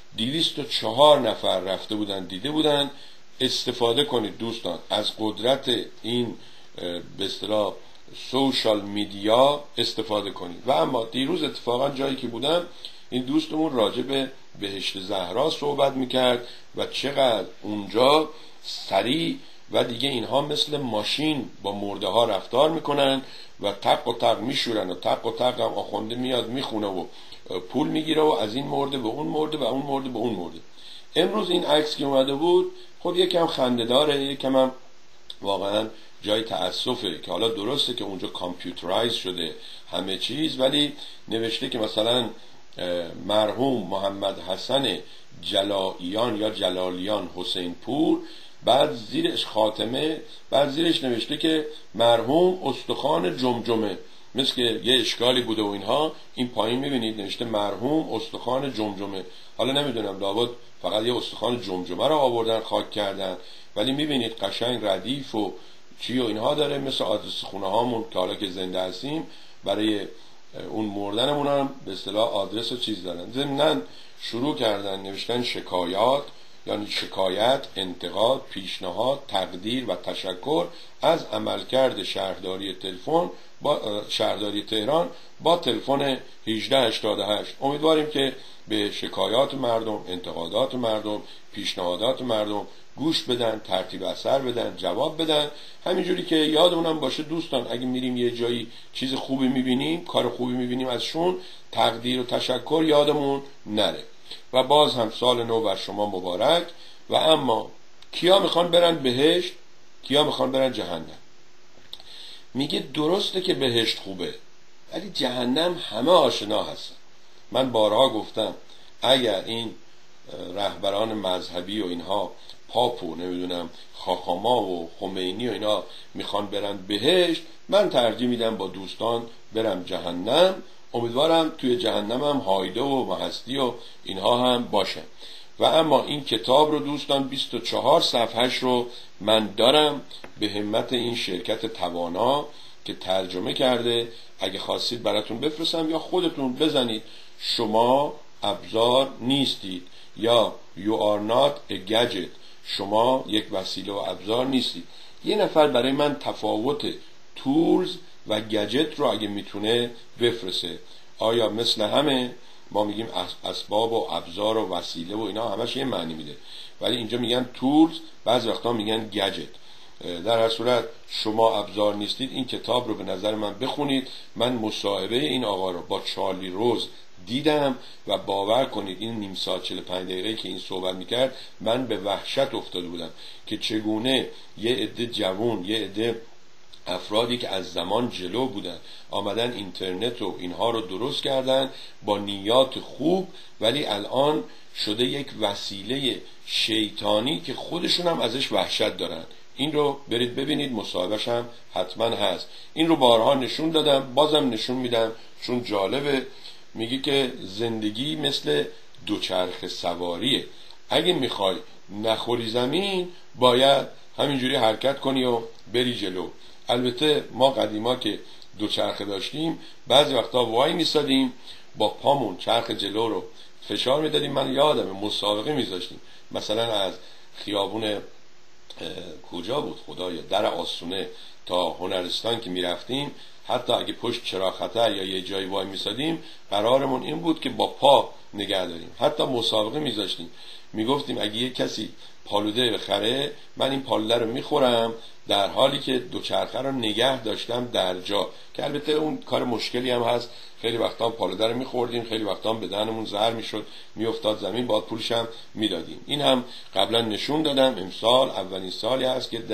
204 نفر رفته بودن دیده بودن. استفاده کنید دوستان از قدرت این به اصطلاح سوشال میدیا استفاده کنید. و اما دیروز اتفاقا جایی که بودم این دوستمون راجع به بهشت زهرا صحبت میکرد و چقدر اونجا سریع و دیگه اینها مثل ماشین با مرده ها رفتار میکنن و تق و تق میشورن و تق و تق هم آخونده میاد میخونه و پول میگیره و از این مرده به اون مرده و اون مرده به اون مرده. امروز این عکس که اومده بود خب یکم خنده داره، یکم هم واقعا جای تأسفه که حالا درسته که اونجا کامپیوترایز شده همه چیز، ولی نوشته که مثلا مرحوم محمد حسن جلاییان یا جلالیان حسین پور، بعد زیرش خاتمه، بعد زیرش نوشته که مرحوم استخوان جمجمه، مثل که یه اشکالی بوده و اینها. این پایین میبینید نوشته مرحوم استخوان جمجمه. حالا نمیدونم لابد فقط یه استخوان جمجمه رو آوردن خاک کردن ولی میبینید قشنگ ردیف و چی و اینها داره، مثل آدرس خونه هامون که حالا که زنده هستیم برای اون مردنمون هم به اصطلاح آدرس و چیز دارن. ضمناً شروع کردن نوشتن شکایات، یعنی شکایت، انتقاد، پیشنهاد، تقدیر و تشکر از عملکرد شهرداری شهرداری تهران با تلفن 1888. امیدواریم که به شکایات مردم، انتقادات مردم، پیشنهادات مردم گوش بدن، ترتیب اثر بدن، جواب بدن. همینجوری که یادمونم باشه دوستان، اگه میریم یه جایی چیز خوبی میبینیم، کار خوبی میبینیم ازشون، تقدیر و تشکر یادمون نره. و باز هم سال نو بر شما مبارک. و اما کیا میخوان برن بهشت، کیا میخوان برن جهنم؟ میگه درسته که بهشت خوبه، ولی جهنم همه آشنا هستن. من بارها گفتم اگر این رهبران مذهبی و اینها، پاپ و نمیدونم خاخاما و خمینی و اینا میخوان برن بهشت، من ترجیح میدم با دوستان برم جهنم. امیدوارم توی جهنم هم هایده و مهستی و اینها هم باشه. و اما این کتاب رو دوستان 24 صفحهش رو من دارم به همت این شرکت توانا که ترجمه کرده. اگه خواستید براتون بفرستم یا خودتون بزنید شما ابزار نیستید یا you are not a gadget، شما یک وسیله و ابزار نیستید. یه نفر برای من تفاوت تولز و گجت رو اگه میتونه بفرسته. آیا مثل همه ما میگیم اسباب و ابزار و وسیله و اینا همش یه معنی میده، ولی اینجا میگن تولز، بعض وقتا میگن گجت. در هر صورت شما ابزار نیستید. این کتاب رو به نظر من بخونید. من مصاحبه این آقا رو با چارلی روز دیدم و باور کنید این نیم ساعت 45 دقیقه که این صحبت میکرد من به وحشت افتاده بودم که چگونه یه عده جوان، یه عده افرادی که از زمان جلو بودن آمدن اینترنت و اینها رو درست کردن با نیات خوب، ولی الان شده یک وسیله شیطانی که خودشون هم ازش وحشت دارن. این رو برید ببینید، مصاحبهش هم حتما هست. این رو بارها نشون دادم، بازم نشون میدم چون جالبه. میگی که زندگی مثل دوچرخه سواریه، اگه میخوای نخوری زمین باید همینجوری حرکت کنی و بری جلو. البته ما قدیما که دوچرخه داشتیم بعضی وقتا وای میسادیم با پامون چرخ جلو رو فشار میدادیم. من یادمه مسابقه میذاشتیم مثلا از خیابون کجا بود خدایا، در آسونه تا هنرستان که میرفتیم، حتی اگه پشت چراغ خطر یا یه جایی وای میسادیم قرارمون این بود که با پا نگه داریم. حتی مسابقه میذاشتیم، میگفتیم اگه یه کسی پالوده بخره من این پالوده رو میخورم در حالی که دوچرخه رو نگه داشتم در جا، که البته اون کار مشکلی هم هست. خیلی وقتا پالوده رو میخوردیم، خیلی وقتا به دهنمون زهر میشد میافتاد زمین، باید پولش هم میدادیم. این هم قبلا نشون دادم. امسال اولین سالی هست که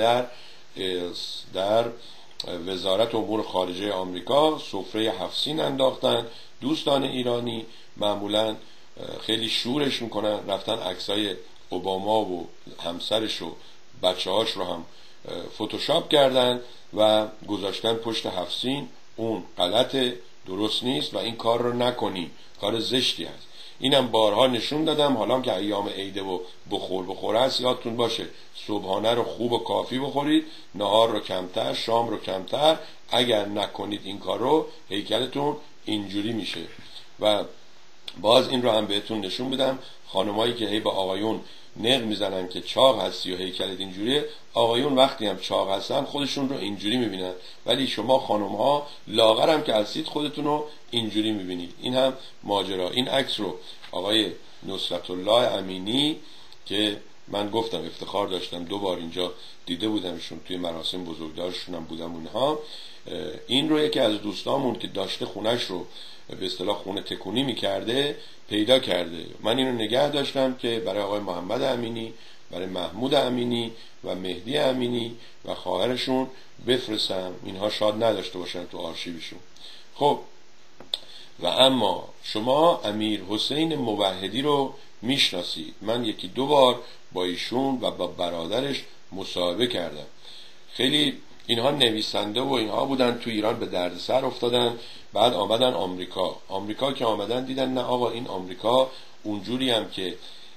در وزارت امور خارجه آمریکا سفره 7 سین انداختن. دوستان ایرانی معمولا خیلی شورش میکنن، رفتن عکسای اوباما و همسرش و بچه‌هاش رو هم فتوشاپ کردن و گذاشتن پشت 7 سین. اون غلطه، درست نیست و این کار رو نکنیم، کار زشتی است. اینم بارها نشون دادم. حالا که ایام عیده و بخور است، یادتون باشه صبحانه رو خوب و کافی بخورید، نهار رو کمتر، شام رو کمتر. اگر نکنید این کار رو هیکلتون اینجوری میشه. و باز این رو هم بهتون نشون بدم، خانمایی که هی به آقایون نق میزنن که چاق هستی و هیکلت اینجوریه، آقایون وقتی هم چاق هستن خودشون رو اینجوری میبینن، ولی شما خانمها لاغر هم که هستید خودتون رو اینجوری میبینید. این هم ماجرا. این عکس رو آقای نصرت الله امینی که من گفتم افتخار داشتم 2 بار اینجا دیده بودمشون، توی مراسم بزرگدارشون هم بودم اونها. این رو یکی از دوستامون که داشته خونش رو به اصطلاح خونه تکونی میکرده پیدا کرده. من اینو نگه داشتم که برای آقای محمد امینی، برای محمود امینی و مهدی امینی و خواهرشون بفرستم، اینها شاید نداشته باشن تو آرشیوشون. خب و اما شما امیر حسین موحدی رو میشناسید. من 1-2 بار با ایشون و با برادرش مصاحبه کردم. خیلی اینها نویسنده و اینها بودن، تو ایران به دردسر افتادن، بعد آمدن آمریکا که آمدن دیدن نه آقا این آمریکا اونجوری هم که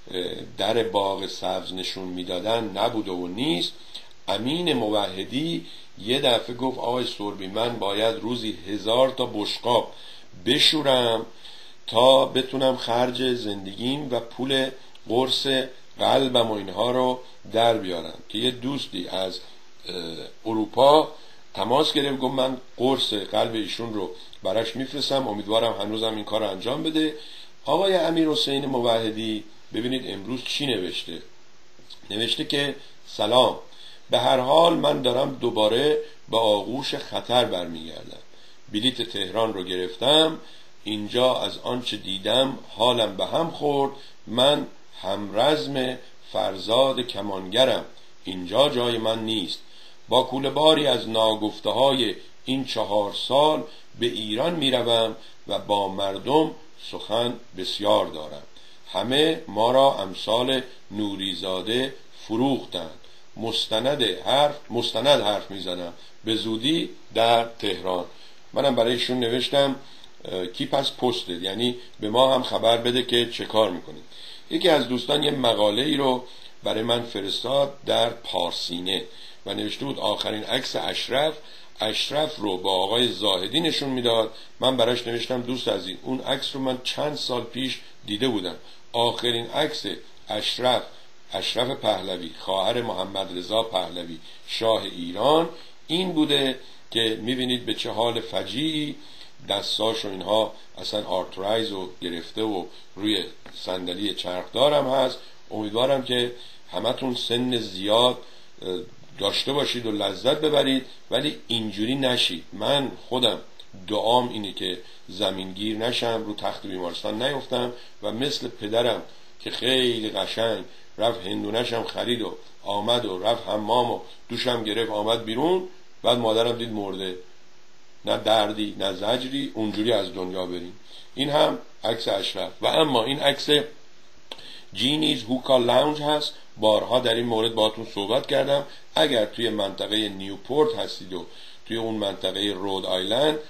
در باغ سبز نشون میدادن نبوده و نیست. امین موحدی یه دفعه گفت آقای سربی من باید روزی 1000 تا بشقاب بشورم تا بتونم خرج زندگیم و پول قرص قلبم و اینها رو در بیارم. که یه دوستی از اروپا تماس گرفت، گفت من قرص قلب ایشون رو براش میفرستم، امیدوارم هنوزم این کار رو انجام بده. آقای امیرحسین موحدی ببینید امروز چی نوشته. نوشته که سلام، به هر حال من دارم دوباره به آغوش خطر برمیگردم. بلیت تهران رو گرفتم، اینجا از آنچه دیدم حالم به هم خورد. من همرزم فرزاد کمانگرم، اینجا جای من نیست. با کوله باری از ناگفته های این 4 سال به ایران میروم و با مردم سخن بسیار دارم. همه ما را امثال نوریزاده فروختند. مستند حرف میزنم به زودی در تهران. منم برایشون نوشتم کیپ از پستد، یعنی به ما هم خبر بده که چه کار میکنید. یکی از دوستان یه مقاله ای رو برای من فرستاد در پارسینه و نوشته بود آخرین عکس اشرف رو با آقای زاهدی نشون میداد. من براش نوشتم دوست عزیز اون عکس رو من چند سال پیش دیده بودم. آخرین عکس اشرف پهلوی خواهر محمد رضا پهلوی شاه ایران این بوده که میبینید به چه حال فجیعی دستاش و اینها اصلا آرترایز رو گرفته و روی صندلی چرخدارم هست. امیدوارم که همتون سن زیاد داشته باشید و لذت ببرید ولی اینجوری نشید. من خودم دعام اینه که زمینگیر نشم، رو تخت بیمارستان نیفتم و مثل پدرم که خیلی قشنگ رفت هندونشم خرید و آمد و رفت حمام و دوشم گرفت آمد بیرون، بعد مادرم دید مرده، نه دردی نه زجری، اونجوری از دنیا بریم. این هم عکس اشرف. و اما این عکس جینیز هوکا لاونج هست. بارها در این مورد باهاتون صحبت کردم. اگر توی منطقه نیوپورت هستید و توی اون منطقه رود آیلند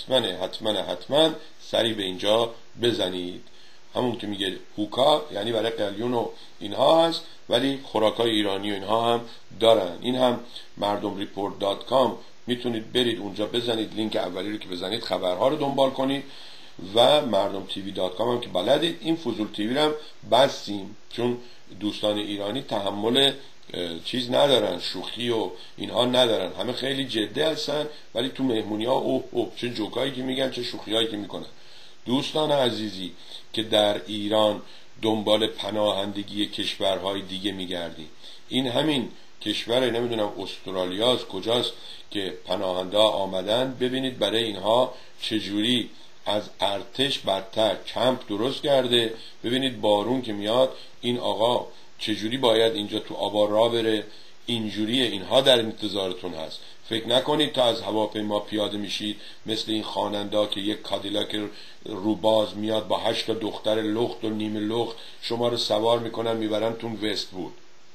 حتما سری به اینجا بزنید. همون که میگه هوکا یعنی برای قلیون و اینها هست ولی خوراکای ایرانی و اینها هم دارن. این هم mardomreport.com میتونید برید اونجا بزنید، لینک اولی رو که بزنید خبرها رو دنبال کنید. و mardomtv.com هم که بلدید. این فضول تیوی رو هم بستیم چون دوستان ایرانی تحمل چیز ندارن، شوخی و اینها ندارن، همه خیلی جدی هستن ولی تو مهمونی ها اوه چه جوکایی که میگن، چه شوخی هایی که میکنن. دوستان عزیزی که در ایران دنبال پناهندگی کشورهای دیگه میگردیم، این همین کشور نمیدونم استرالیاست کجاست که پناهنده آمدن، ببینید برای اینها چجوری از ارتش بدتر کمپ درست کرده. ببینید بارون که میاد این آقا چجوری باید اینجا تو آبار را بره، اینجوریه. اینها در انتظارتون هست. فکر نکنید تا از هواپیما پیاده میشید مثل این خواننده که یک کادیلاک روباز میاد با 8 تا دختر لخت و نیمه لخت شما رو سوار میکنن میبرن تون وست وود.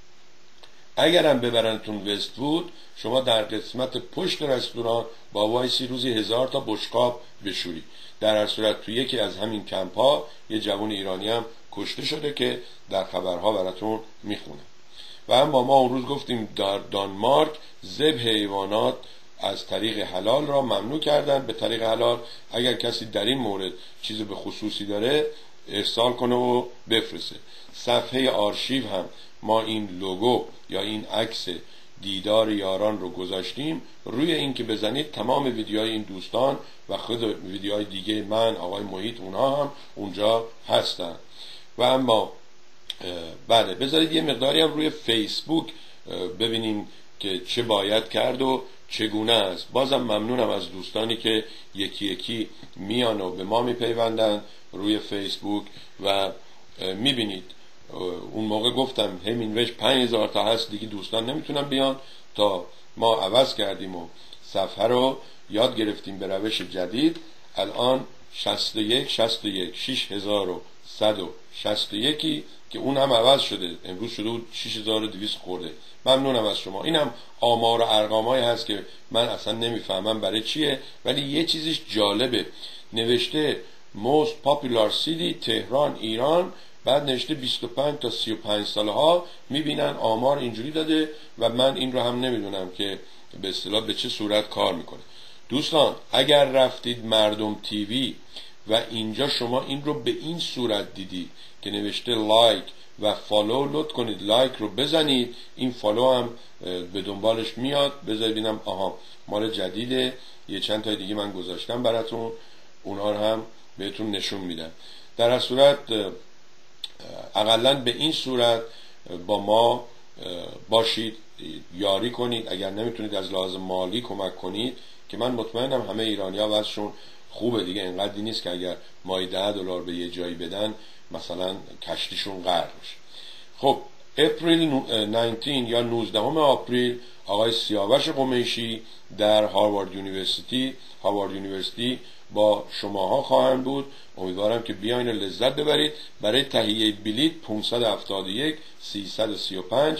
اگرم ببرنتون وست وود شما در قسمت پشت رستوران با وایسی روزی 1000 تا بشقاب بشوری. در هر صورت تو یکی از همین کمپ ها یه جوان ایرانی هم کشته شده که در خبرها براتون میخونه. و اما ما اون روز گفتیم در دانمارک ذبح حیوانات از طریق حلال را ممنوع کردن. به طریق حلال اگر کسی در این مورد چیز به خصوصی داره ارسال کنه و بفرسته. صفحه آرشیو هم ما این لوگو یا این عکس دیدار یاران رو گذاشتیم. روی این که بزنید تمام ویدیوهای این دوستان و خود ویدیوهای دیگه من، آقای محیط، اونها هم اونجا هستن. و اما بله بذارید یه مقداری هم روی فیسبوک ببینیم که چه باید کرد و چگونه است. بازم ممنونم از دوستانی که یکی یکی میان و به ما میپیوندن روی فیسبوک و میبینید. اون موقع گفتم همین 5000 تا هست دیگه دوستان نمیتونن بیان تا ما عوض کردیم و صفحه رو یاد گرفتیم به روش جدید. الان 61 که اون هم عوض شده، امروز شده بود 6200 خورده. ممنونم از شما. اینم آمار و ارقامایی هست که من اصلا نمیفهمم برای چیه ولی یه چیزیش جالبه. نوشته most popular city تهران ایران بعد نوشته 25 تا 35 ساله ها میبینن آمار اینجوری داده و من این رو هم نمیدونم که به اصطلاح به چه صورت کار میکنه. دوستان اگر رفتید مردم تیوی و اینجا شما این رو به این صورت دیدید که نوشته لایک و فالو، لطف کنید لایک رو بزنید، این فالو هم به دنبالش میاد. بذارید ببینم، آها مال جدیده، یه چند تا دیگه من گذاشتم براتون، اونها رو هم بهتون نشون میدم. در هر صورت اقلا به این صورت با ما باشید، یاری کنید. اگر نمیتونید از لحاظ مالی کمک کنید که من مطمئنم همه ایرانی‌ها وضعشون خوبه دیگه، اینقدری نیست که اگر ماهی $10 به یه جایی بدن مثلا کشتیشون غرق بشه. خب اپریل 19 یا 19 آپریل آقای سیاوش قمیشی در هاروارد یونیورسیتی با شماها خواهند بود. امیدوارم که بیاین لذت ببرید. برای تهیه بلیط 571 335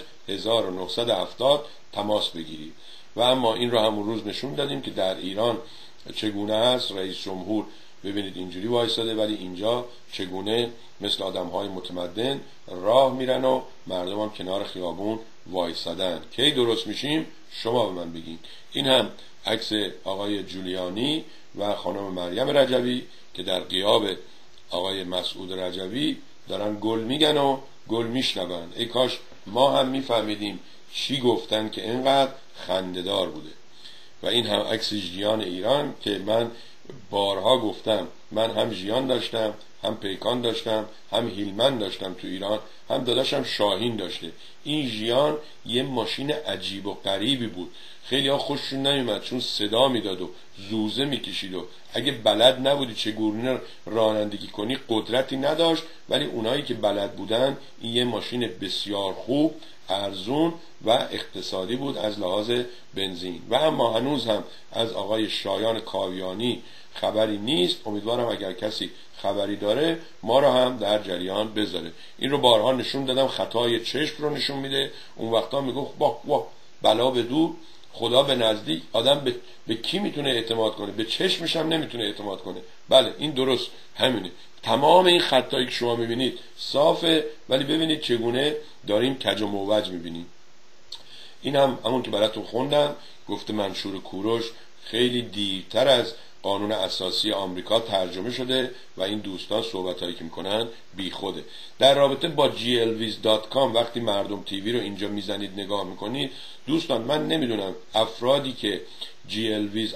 1970 تماس بگیرید. و اما این رو همون روز نشون دادیم که در ایران چگونه است. رئیس جمهور ببینید اینجوری وایساده، ولی اینجا چگونه مثل آدم‌های متمدن راه میرن و مردم هم کنار خیابون وایسادن. کی درست میشیم شما به من بگین. این هم عکس آقای جولیانی و خانم مریم رجوی که در غیاب آقای مسعود رجوی دارن گل میگن و گل میشنون. ای کاش ما هم میفهمیدیم چی گفتن که اینقدر خنده‌دار بوده. و این هم عکس ژیان ایران که من بارها گفتم، من هم ژیان داشتم، هم پیکان داشتم، هم هیلمن داشتم تو ایران، هم داداشم شاهین داشته. این ژیان یه ماشین عجیب و غریبی بود. خیلی ها خوششون نمیمد چون صدا میداد و زوزه میکشید و اگه بلد نبودی چگونه رانندگی کنی قدرتی نداشت. ولی اونایی که بلد بودن این یه ماشین بسیار خوب، ارزون و اقتصادی بود از لحاظ بنزین. و اما هنوز هم از آقای شایان کاویانی خبری نیست. امیدوارم اگر کسی خبری داره ما رو هم در جریان بذاره. این رو بارها نشون دادم، خطای چشم رو نشون میده. اون وقتا میگفت با بلا به دور خدا به نزدیک. آدم به کی میتونه اعتماد کنه؟ به چشمش هم نمیتونه اعتماد کنه. بله این درست همینه. تمام این خطایی که شما میبینید صافه، ولی ببینید چگونه داریم کج و موج میبینیم. این هم همون که براتون خوندم، گفته منشور کوروش خیلی دیرتر از قانون اساسی آمریکا ترجمه شده و این دوستان صحبتایی که میکنن بی خوده. در رابطه با glviz.com وقتی مردم تیوی رو اینجا میزنید نگاه میکنید دوستان، من نمیدونم افرادی که glviz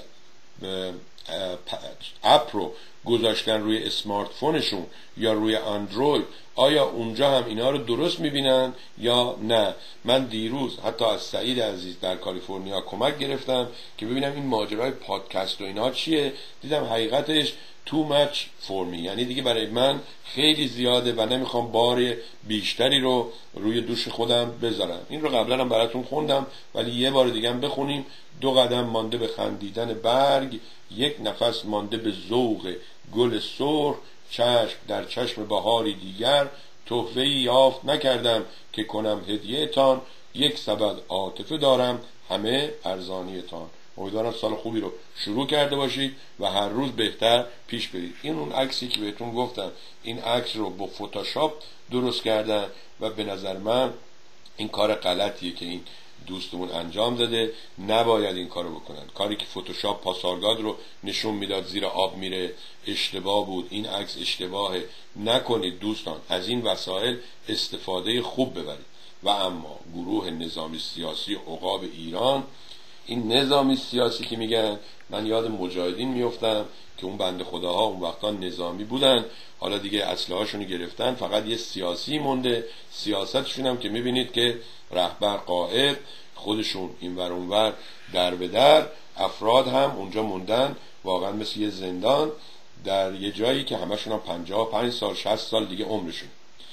اپ رو گذاشتن روی اسمارت فونشون یا روی اندروید، آیا اونجا هم اینا رو درست میبینن یا نه؟ من دیروز حتی از سعید عزیز در کالیفرنیا کمک گرفتم که ببینم این ماجرای پادکست و اینا چیه. دیدم حقیقتش too much for me، یعنی دیگه برای من خیلی زیاده و نمیخوام بار بیشتری رو روی دوش خودم بذارم. این رو قبلا هم براتون خوندم ولی یه بار دیگه هم بخونیم. 2 قدم مانده به خندیدن برگ، 1 نفس مانده به ذوق گل سرخ، چشم در چشم بهاری دیگر، تحفه‌ای یافت نکردم که کنم هدیه تان، 1 سبد عاطفه دارم همه ارزانی تان. امیدوارم سال خوبی رو شروع کرده باشید و هر روز بهتر پیش برید. این اون عکسی که بهتون گفتم، این عکس رو با فتوشاپ درست کردن و به نظر من این کار غلطیه که این دوستمون انجام داده. نباید این کارو بکنن. کاری که فتوشاپ پاسارگاد رو نشون میداد زیر آب میره اشتباه بود. این عکس اشتباهه. نکنید دوستان، از این وسایل استفاده خوب ببرید. و اما گروه نظامی سیاسی عقاب ایران، این نظامی سیاسی که میگن، من یاد مجاهدین میفتم که اون بنده خداها اون وقتا نظامی بودن، حالا دیگه اسلحه‌هاشون گرفتن، فقط یه سیاسی مونده. سیاستشون هم که میبینید که رهبر قائد، خودشون اینور اونور در به در، افراد هم اونجا موندن واقعا مثل یه زندان در یه جایی که همشون هم 55 سال 60 سال دیگه عمرشون.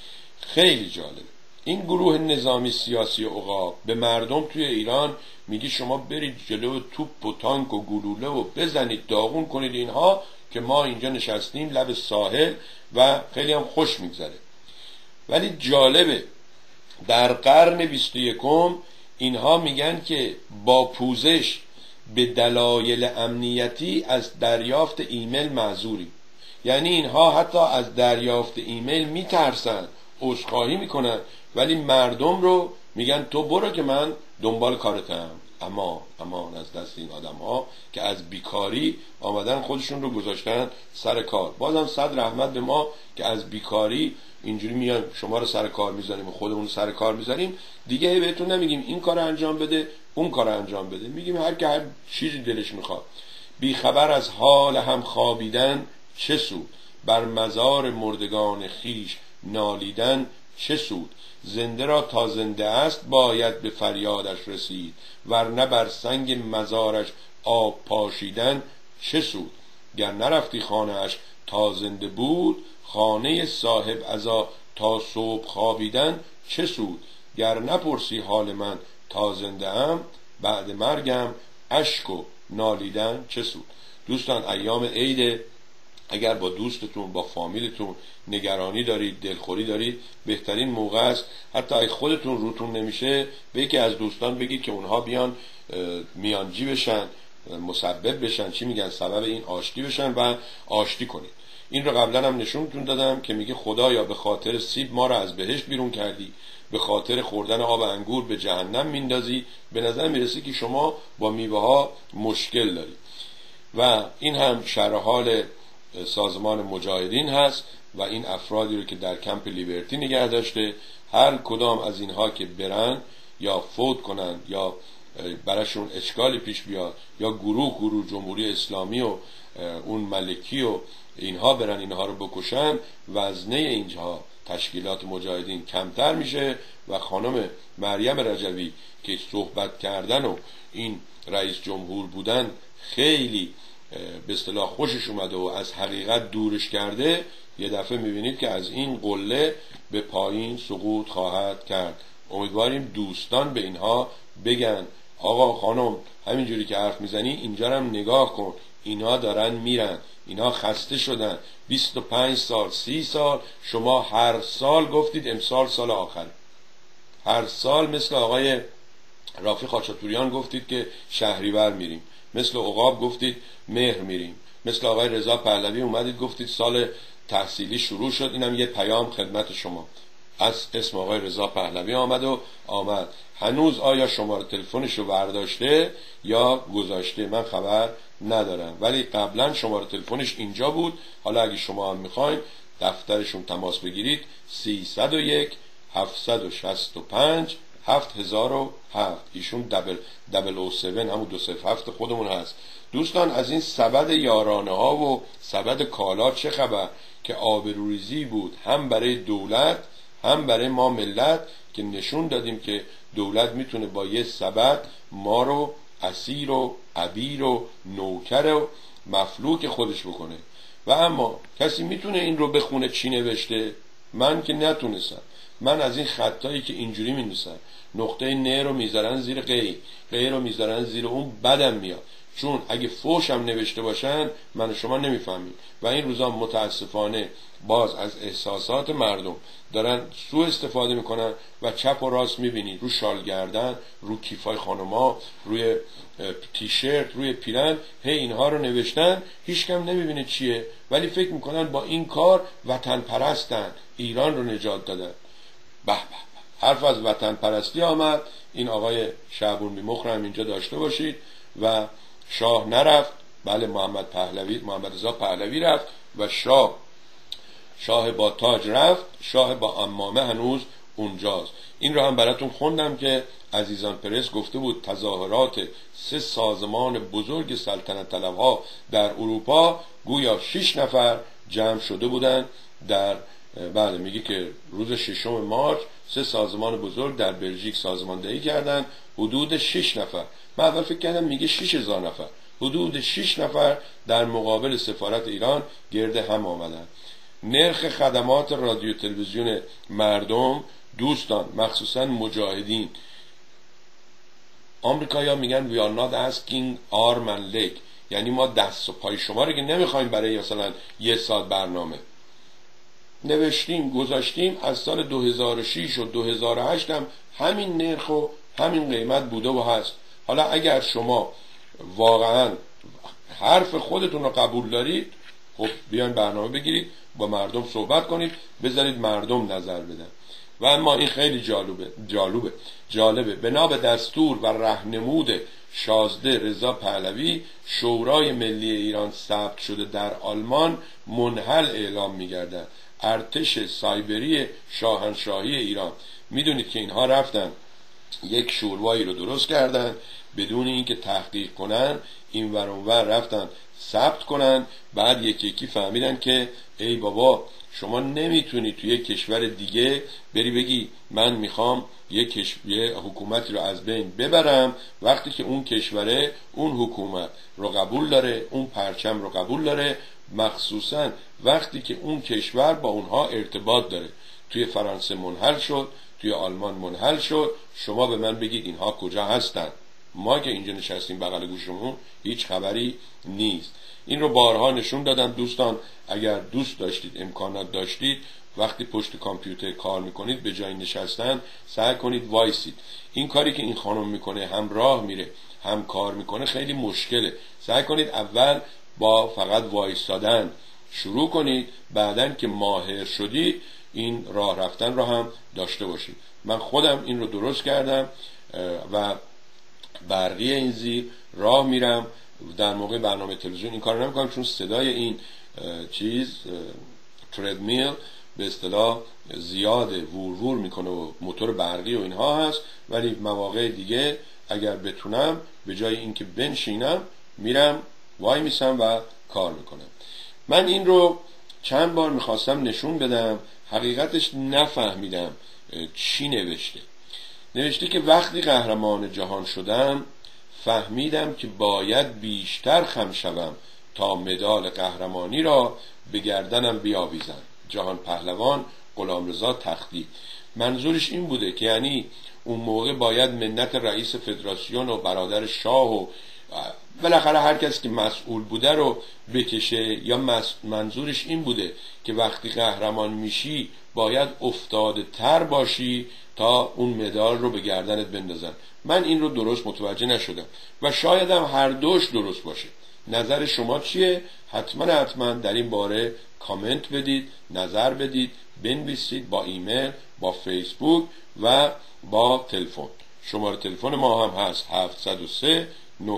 خیلی جالبه. این گروه نظامی سیاسی عقاب به مردم توی ایران میگی شما برید جلو توپ و تانک و گلوله و بزنید داغون کنید اینها، که ما اینجا نشستیم لب ساحل و خیلی هم خوش میگذره. ولی جالبه در قرن 21 اینها میگن که با پوزش به دلایل امنیتی از دریافت ایمیل معذوریم. یعنی اینها حتی از دریافت ایمیل میترسن. عذرخواهی میکنن، ولی مردم رو میگن تو برو که من دنبال کارتم. امان از دست این آدم ها که از بیکاری آمدن خودشون رو گذاشتن سر کار. بازم صد رحمت به ما که از بیکاری اینجوری میان شما رو سر کار میذاریم و خودمون رو سر کار میذاریم دیگه. بهتون نمیگیم این کار انجام بده اون کار انجام بده، میگیم هر که هر چیزی دلش میخواد. بی خبر از حال هم خوابیدن چه سود، بر مزار مردگان خیش نالیدن چه سود. زنده را تا زنده است باید به فریادش رسید، ورنه بر سنگ مزارش آب پاشیدن چه سود. گر نرفتی خانه اش تا زنده بود، خانه صاحب عزا تا صبح خوابیدن چه سود. گر نپرسی حال من تا زنده ام، بعد مرگم اشک و نالیدن چه سود. دوستان ایام عید، اگر با دوستتون با فامیلتون نگرانی دارید، دلخوری دارید، بهترین موقع است حتی اگه خودتون روتون نمیشه به یکی از دوستان بگید که اونها بیان میانجی بشن، مسبب بشن، چی میگن، سبب این آشتی بشن و آشتی کنید. این رو قبلا هم نشونتون دادم که میگه خدایا به خاطر سیب ما رو از بهشت بیرون کردی، به خاطر خوردن آب انگور به جهنم میندازی. به نظر میرسه که شما با میوه ها مشکل دارید. و این هم شرح حال سازمان مجاهدین هست و این افرادی رو که در کمپ لیبرتی نگه داشته. هر کدام از اینها که برن یا فوت کنن یا براشون اشکالی پیش بیاد یا گروه جمهوری اسلامی و اون ملکی و اینها برن اینها رو بکشن، وزنه اینجا تشکیلات مجاهدین کمتر میشه و خانم مریم رجوی که صحبت کردن و این رئیس جمهور بودن خیلی به اصطلاح خوشش اومده و از حقیقت دورش کرده، یه دفعه میبینید که از این قله به پایین سقوط خواهد کرد. امیدواریم دوستان به اینها بگن آقا خانم همینجوری که حرف میزنی اینجا هم نگاه کن، اینا دارن میرن، اینا خسته شدن، 25 سال 30 سال شما هر سال گفتید امسال سال آخره، هر سال مثل آقای رافی خاچاتوریان گفتید که شهریور میریم، مثل عقاب گفتید مهر میریم، مثل آقای رضا پهلوی اومدید گفتید سال تحصیلی شروع شد. اینم یه پیام خدمت شما از اسم آقای رضا پهلوی آمد. هنوز آیا شماره تلفنشو برداشته یا گذاشته من خبر ندارم، ولی قبلا شماره تلفنش اینجا بود. حالا اگه شما هم میخواین دفترشون تماس بگیرید 301 765 7007. ایشون 007 همون 207 خودمون هست. دوستان از این سبد یارانه ها و سبد کالا چه خبر که آبروریزی بود هم برای دولت هم برای ما ملت، که نشون دادیم که دولت میتونه با یه سبد ما رو اسیر و عبیر و نوکر و مفلوک خودش بکنه. و اما کسی میتونه این رو بخونه چی نوشته؟ من که نتونستم. من از این خطایی که اینجوری می‌نویسن نقطه ن رو میذارن زیر قی رو میذارن زیر اون بدم میاد، چون اگه فوش هم نوشته باشن من و شما نمیفهمیم. و این روزا متاسفانه باز از احساسات مردم دارن سوء استفاده میکنن و چپ و راست میبینید رو شال گردن، رو کیفای خانوما، روی تیشرت، روی پیرن، اینها رو نوشتن، هیچ کم نمیبینه چیه، ولی فکر میکنن با این کار وطن پرستن، ایران رو نجات دادن. به حرف از وطن پرستی آمد. این آقای شعبون بیمخ هم اینجا داشته باشید. و شاه نرفت، بله محمد رضا پهلوی رفت و شاه با تاج رفت، شاه با عمامه هنوز اونجاست. این رو هم براتون خوندم که عزیزان پرس گفته بود تظاهرات 3 سازمان بزرگ سلطنت طلبها در اروپا گویا 6 نفر جمع شده بودن در بله میگه که روز 6 مارس 3 سازمان بزرگ در بلژیک سازماندهی کردن، حدود 6 نفر. من اول فکر کردم میگه 6000 نفر، حدود 6 نفر در مقابل سفارت ایران گرد هم آمدن. نرخ خدمات رادیو تلویزیون مردم دوستان مخصوصا مجاهدین، آمریکایی‌ها میگن we are not asking arm and leg، یعنی ما دست و پای شما رو که نمیخوایم برای مثلا 1 ساعت برنامه. نوشتیم گذاشتیم از سال 2006 و 2008 هم همین نرخ و همین قیمت بوده و هست. حالا اگر شما واقعا حرف خودتون رو قبول دارید خب بیاین برنامه بگیرید، با مردم صحبت کنید، بذارید مردم نظر بدن. و اما این خیلی جالبه. بنا به دستور و راهنمود شازده رضا پهلوی، شورای ملی ایران ثبت شده در آلمان منحل اعلام می‌گردد. ارتش سایبری شاهنشاهی ایران، میدونید که اینها رفتن یک شوروایی رو درست کردن بدون اینکه تحقیق کنن، این ور اون ور رفتن ثبت کنن، بعد یکی فهمیدن که ای بابا شما نمیتونی توی یک کشور دیگه بری بگی من میخوام یه حکومتی رو از بین ببرم، وقتی که اون کشوره اون حکومت رو قبول داره، اون پرچم رو قبول داره، مخصوصا وقتی که اون کشور با اونها ارتباط داره. توی فرانسه منحل شد، توی آلمان منحل شد، شما به من بگید اینها کجا هستن؟ ما که اینجا نشستیم بغل گوشمون هیچ خبری نیست. این رو بارها نشون دادم دوستان. اگر دوست داشتید، امکانات داشتید، وقتی پشت کامپیوتر کار میکنید به جای نشستن سعی کنید وایسید. این کاری که این خانم میکنه، هم راه میره هم کار میکنه، خیلی مشکله. سعی کنید اول با فقط وایسادن شروع کنید، بعدن که ماهر شدید این راه رفتن رو هم داشته باشید. من خودم این رو درست کردم و برقی این زیر راه میرم. در موقع برنامه تلویزیون این کار نمیکنم چون صدای این تردمیل به اصطلاح زیاده، وور میکنه و موتور برقی و اینها هست. ولی مواقع دیگه اگر بتونم به جای اینکه بنشینم میرم وای میسم و کار میکنم. من این رو چند بار میخواستم نشون بدم، حقیقتش نفهمیدم چی نوشته که وقتی قهرمان جهان شدم فهمیدم که باید بیشتر خم شوم تا مدال قهرمانی را به گردنم بیاویزم. جهان پهلوان غلامرضا تختی. منظورش این بوده که یعنی اون موقع باید منت رئیس فدراسیون و برادر شاه و بالاخره هر کس که مسئول بوده رو بکشه، یا منظورش این بوده که وقتی قهرمان میشی باید افتاده تر باشی تا اون مدال رو به گردنت بندازن. من این رو درست متوجه نشدم و شاید هم هر دوش درست باشه. نظر شما چیه؟ حتما در این باره کامنت بدید، نظر بدید، بنویسید با ایمیل، با فیسبوک و با تلفن. شماره تلفن ما هم هست 703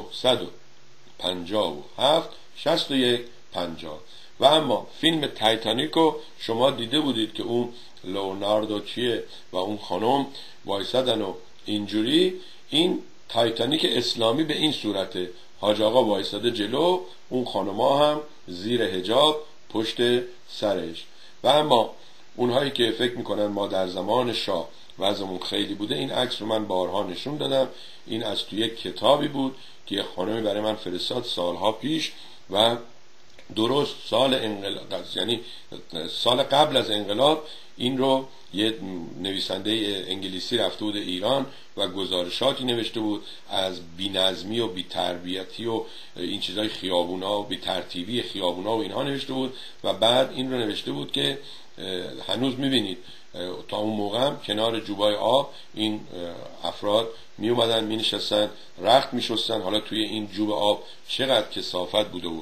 957 61 50. و اما فیلم تایتانیکو شما دیده بودید که اون لئوناردو چیه و اون خانم وایسادن و اینجوری. این تایتانیک اسلامی به این صورته، حاج آقا وایساده جلو، اون خانم‌ها هم زیر حجاب پشت سرش. و اما اونهایی که فکر میکنن ما در زمان شاه وضعمون خیلی بوده، این عکس رو من بارها نشون دادم. این از توی یک کتابی بود که یه خانمی برای من فرستاد سالها پیش و درست سال انقلاب، یعنی سال قبل از انقلاب، این رو یه نویسنده انگلیسی رفته بود ایران و گزارشاتی نوشته بود از بی‌نظمی و بی‌تربیتی و این چیزای خیابونا و بی‌ترتیبی خیابونا و اینها نوشته بود و بعد این رو نوشته بود که هنوز می‌بینید تا اون موقع هم کنار جوبای آب این افراد می اومدن می نشستن رخت می شستن. حالا توی این جوب آب چقدر کثافت بوده و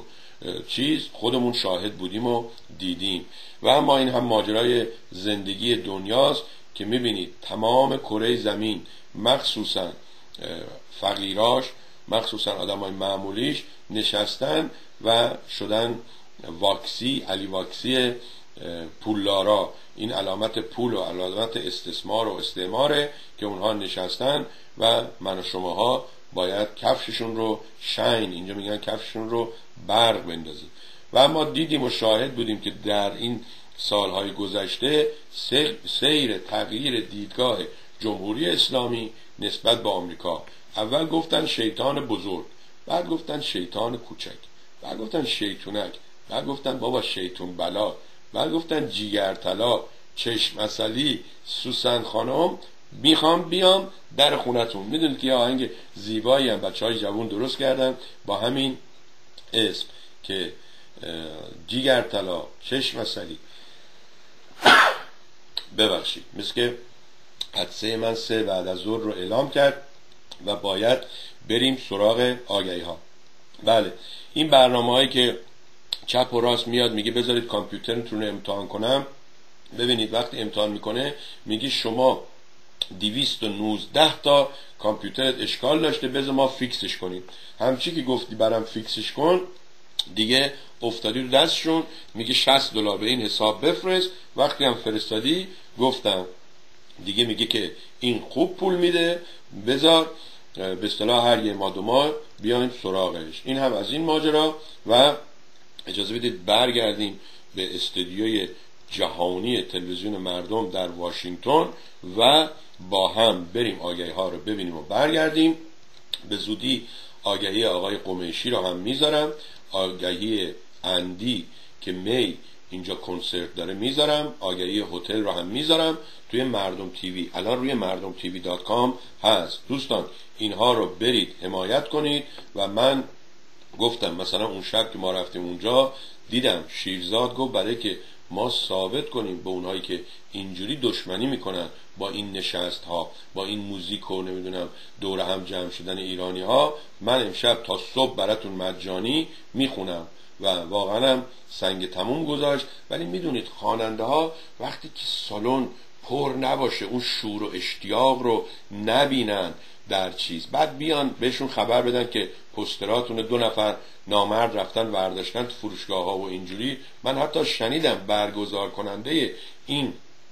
خودمون شاهد بودیم و دیدیم. و اما این هم ماجرای زندگی دنیاست که می بینید تمام کره زمین، مخصوصا فقیراش، مخصوصا آدمای معمولیش نشستن و شدن واکسی، علی واکسی پولدارا. این علامت پول و علامت استثمار و استعماره که اونها نشستن و من و شماها باید کفششون رو اینجا میگن کفششون رو برق بندازیم. و اما دیدیم و شاهد بودیم که در این سالهای گذشته سیر تغییر دیدگاه جمهوری اسلامی نسبت به آمریکا. اول گفتن شیطان بزرگ، بعد گفتن شیطان کوچک، بعد گفتن شیطونک، بعد گفتن بابا شیطون بلا، بعد گفتن جیگرطلا، چشم عسلی، سوسن خانم، میخوام بیام در خونتون. میدونید که یه آهنگ زیبایی هم بچهای جوان درست کردن با همین اسم که جیگرطلا، چشم عسلی. ببخشید، مثل که حدثه من 3 بعد از ظهر رو اعلام کرد و باید بریم سراغ آگهی ها. بله، این برنامه هایی که چپ و راست میاد میگه بذارید کامپیوترتون رو امتحان کنم. ببینید وقتی امتحان میکنه میگه شما 219 تا کامپیوترت اشکال داشته، بذار ما فیکسش کنیم. همچی که گفتی برام فیکسش کن، دیگه افتادی رو دستشون. میگه $60 به این حساب بفرست. وقتی هم فرستادی گفتم دیگه میگه که این خوب پول میده، بذار به اصطلاح هر یه ماه 2 ماه بیایم سراغش. این هم از این ماجرا. و اجازه بدید برگردیم به استودیوی جهانی تلویزیون مردم در واشنگتن و با هم بریم آگهی ها رو ببینیم و برگردیم. به زودی آگهی آقای قمیشی رو هم میذارم، آگهی اندی که می اینجا کنسرت داره میذارم، آگهی هتل رو هم میذارم توی مردم تیوی. الان روی مردم tv.com هست. دوستان اینها رو برید حمایت کنید. و من گفتم مثلا اون شب که ما رفتیم اونجا دیدم شیرزاد گفت برای که ما ثابت کنیم به اونهایی که اینجوری دشمنی میکنن با این نشست ها، با این موزیک و نمیدونم دور هم جمع شدن ایرانی ها، من امشب تا صبح براتون مجانی میخونم. و واقعا هم سنگ تموم گذاشت. ولی میدونید خواننده ها وقتی که سالن پر نباشه، اون شور و اشتیاق رو نبینن در چیز، بعد بیان بهشون خبر بدن که پوستراتون 2 نفر نامرد رفتن ورداشتن تو فروشگاه ها و اینجوری. من حتی شنیدم برگزار کننده این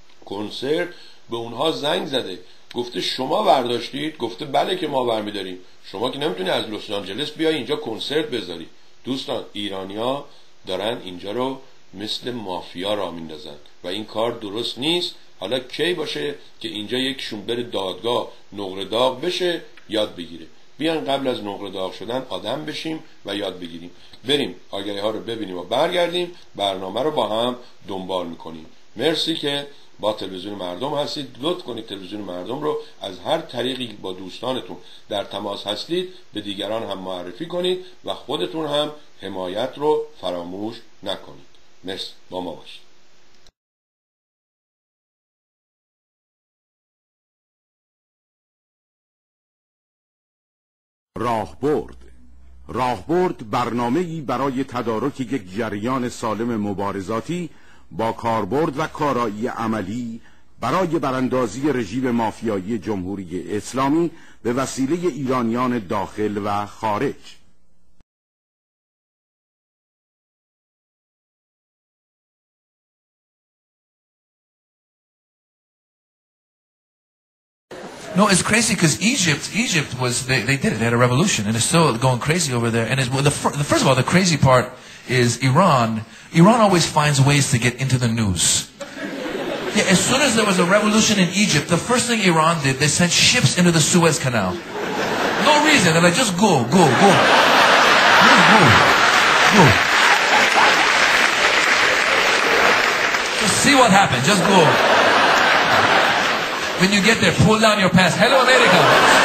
کنسرت به اونها زنگ زده، گفته شما ورداشتید؟ گفته بله که ما برمیداریم، شما که نمیتونی از لس آنجلس بیای اینجا کنسرت بذاری. دوستان ایرانیا دارن اینجا رو مثل مافیا را میندازن و این کار درست نیست. حالا کی باشه که اینجا یکشون بره دادگاه نقره داغ بشه یاد بگیره. بیان قبل از نقره داغ شدن آدم بشیم و یاد بگیریم. بریم آگهی ها رو ببینیم و برگردیم برنامه رو با هم دنبال میکنیم. مرسی که با تلویزیون مردم هستید. لطف کنید تلویزیون مردم رو از هر طریقی با دوستانتون در تماس هستید به دیگران هم معرفی کنید و خودتون هم حمایت رو فراموش نکنید. مرسی، با ما باشید. راهبرد برنامه‌ای برای تدارک یک جریان سالم مبارزاتی با کاربرد و کارایی عملی برای براندازی رژیم مافیایی جمهوری اسلامی به وسیله ایرانیان داخل و خارج. No, it's crazy because Egypt was, they did it. They had a revolution, and it's still going crazy over there. And first of all, the crazy part is Iran. Iran always finds ways to get into the news. Yeah, as soon as there was a revolution in Egypt, the first thing Iran did, they sent ships into the Suez Canal. No reason. They're like, just go. Just see what happens. Just go. When you get there, pull down your pants. Hello, America.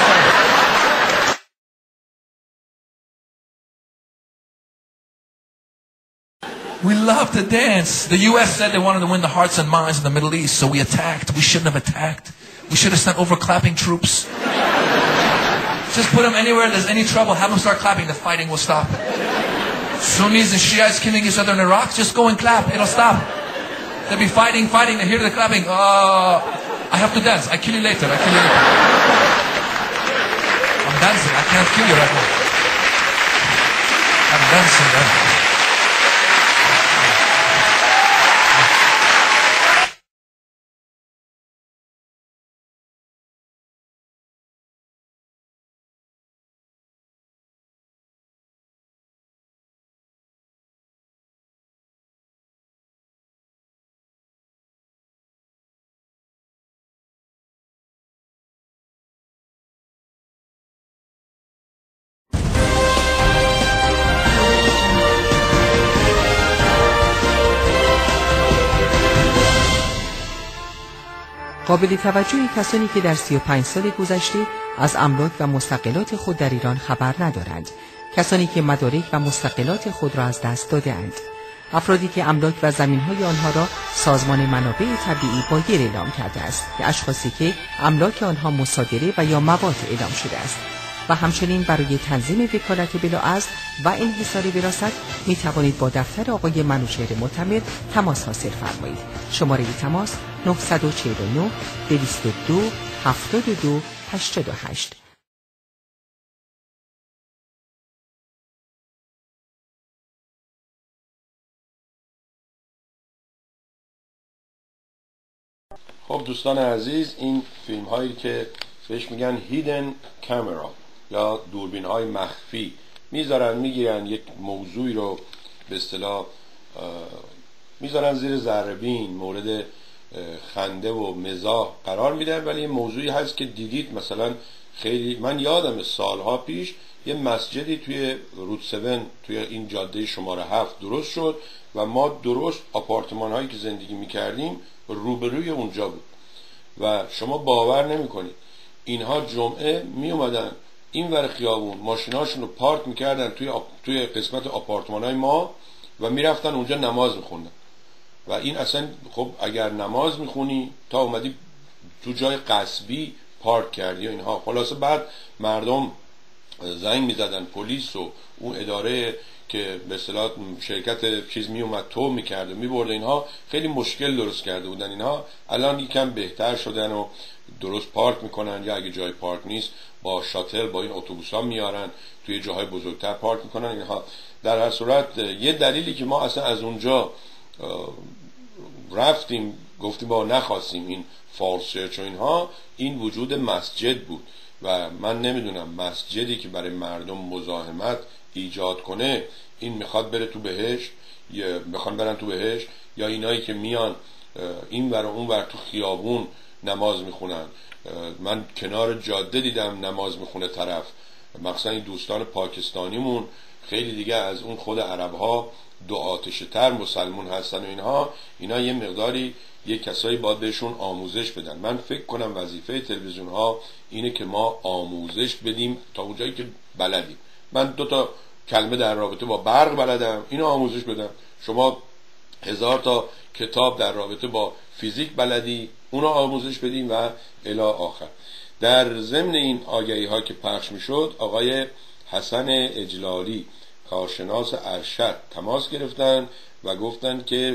We love to dance. The U.S. said they wanted to win the hearts and minds in the Middle East, so we attacked. We shouldn't have attacked. We should have sent over clapping troops. Just put them anywhere there's any trouble. Have them start clapping. The fighting will stop. Sunnis and Shiites killing each other in Iraq. Just go and clap. It'll stop. They'll be fighting. They hear the clapping. I have to dance. I kill you later. I'm dancing. I can't kill you right now. I'm dancing. قابل توجهی کسانی که در 35 سال گذشته از املاک و مستقلات خود در ایران خبر ندارند، کسانی که مدارک و مستقلات خود را از دست داده‌اند، افرادی که املاک و زمین‌های آنها را سازمان منابع طبیعی بایر اعلام کرده است، یا اشخاصی که املاک آنها مصادره و یا مواد اعلام شده است، و همچنین برای تنظیم وکالت بلاعزل و انحصار وراثت می توانید با دفتر آقای منوچهر معتمر تماس حاصل فرمایید. شماره تماس 949 202 72 88. خب دوستان عزیز، این فیلم هایی که بهش میگن هیدن کامرا یا دوربین های مخفی میذارن، میگیرن یک موضوعی رو به اصطلاح میذارن زیر ذره‌بین، مورد خنده و مزاح قرار میدن، ولی این موضوعی هست که دیدید. مثلا خیلی من یادم سالها پیش یه مسجدی توی رود 7 توی این جاده شماره 7 درست شد و ما درست آپارتمان هایی که زندگی میکردیم روبروی اونجا بود و شما باور نمیکنید اینها جمعه می اومدن این ور خیابون ماشیناشون رو پارک میکردن توی قسمت آپارتمان های ما و میرفتن اونجا نماز میخوندن. و این اصلا خب اگر نماز میخونی تا اومدی تو جای غصبی پارک کردی و اینها، خلاصه بعد مردم زنگ میزدن پلیس و اون اداره که به اصطلاح شرکت چیز می اومد تو میکرد و میبرد، اینها خیلی مشکل درست کرده بودن. اینها الان یکم بهتر شدن و درست پارک میکنن، یا اگه جای پارک نیست با شاتل با این اتوبوسا میارن توی جاهای بزرگتر پارک میکنن اینها. در هر صورت یه دلیلی که ما اصلا از اونجا رفتیم گفتیم با نخواستیم این فالس چرچ و اینها، این وجود مسجد بود و من نمیدونم مسجدی که برای مردم مزاحمت ایجاد کنه این میخواد بره تو بهشت یا میخوان برن تو بهشت، یا اینایی که میان این ور و اون ور تو خیابون نماز میخونن. من کنار جاده دیدم نماز میخونه طرف، مثلا این دوستان پاکستانیمون خیلی دیگه از اون خود عربها دو آتشه تر مسلمون هستن و اینا یه مقداری یه کسایی باید بهشون آموزش بدن. من فکر کنم وظیفه تلویزیون ها اینه که ما آموزش بدیم تا اونجایی که بلدیم. من 2 کلمه در رابطه با برق بلدم، اینو آموزش بدم. شما 1000 تا کتاب در رابطه با فیزیک بلدی، اونو آموزش بدیم و الی آخر. در ضمن این آگهی ها که پخش میشد، آقای حسن اجلالی کارشناس ارشد تماس گرفتن و گفتن که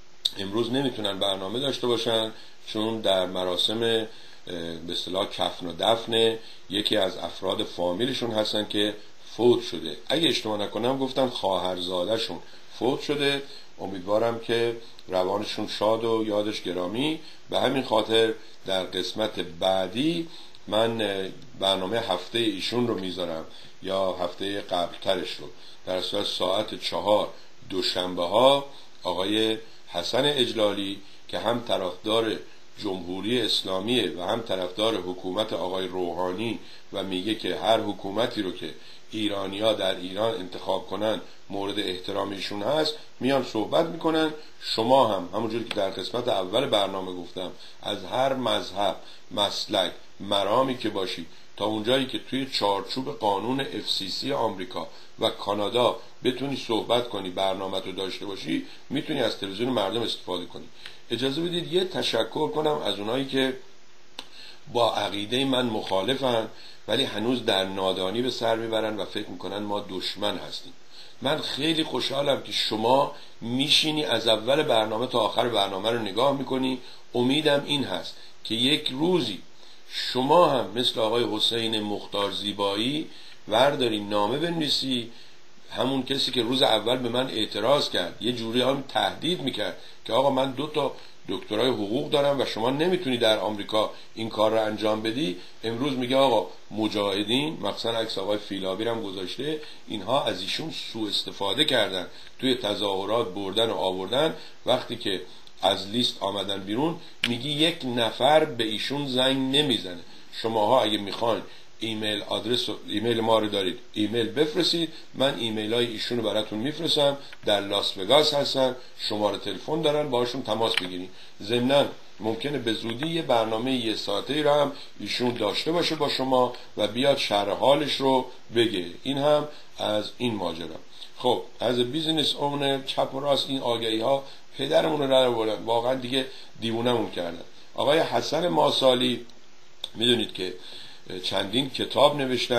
امروز نمیتونن برنامه داشته باشن چون در مراسم به اصطلاح کفن و دفن یکی از افراد فامیلشون هستن که فوت شده. اگه اشتباه نکنم گفتن خواهرزاده‌شون فوت شده. امیدوارم که روانشون شاد و یادش گرامی. به همین خاطر در قسمت بعدی من برنامه هفته ایشون رو میذارم یا هفته قبل ترش رو. در ساعت 4 دوشنبه ها آقای حسن اجلالی که هم طرفدار جمهوری اسلامیه و هم طرفدار حکومت آقای روحانی و میگه که هر حکومتی رو که ایرانی‌ها در ایران انتخاب کنن مورد احترام ایشون هست، میان صحبت میکنن. شما هم همونجوری که در قسمت اول برنامه گفتم از هر مذهب، مسلک، مرامی که باشی تا اونجایی که توی چارچوب قانون FCC آمریکا و کانادا بتونی صحبت کنی، برنامه رو داشته باشی، میتونی از تلویزیون مردم استفاده کنی. اجازه بدید یه تشکر کنم از اونایی که با عقیده من مخالفن ولی هنوز در نادانی به سر میبرن و فکر میکنن ما دشمن هستیم. من خیلی خوشحالم که شما میشینی از اول برنامه تا آخر برنامه رو نگاه میکنی. امیدم این هست که یک روزی شما هم مثل آقای حسین مختار زیبایی ورداری نامه بنویسی، همون کسی که روز اول به من اعتراض کرد، یه جوری هم تهدید میکرد که آقا من 2 دکترای حقوق دارم و شما نمیتونی در آمریکا این کار رو انجام بدی. امروز میگه آقا مجاهدین، مثلا عکس آقای فیلابی هم گذاشته، اینها از ایشون سوء استفاده کردن، توی تظاهرات بردن و آوردن. وقتی که از لیست آمدن بیرون میگی 1 نفر به ایشون زنگ نمیزنه. شماها اگه میخواین ایمیل آدرس ایمیل ما رو دارید، ایمیل بفرستید، من ایمیل های ایشون رو براتون میفرستم. در لاس وگاس هستن، شماره تلفن دارن، باشون تماس بگیرید. ضمناً ممکنه به زودی یه برنامه 1 ساعته رو هم ایشون داشته باشه با شما و بیاد شرح حالش رو بگه. این هم از این ماجرا. خب از بیزینس اونر چپ و راست این آگهی ها پدرمون رو در آوردن، واقعا دیگه دیوونمون کردن. آقای حسن ماسالی میدونید که چندین کتاب نوشتن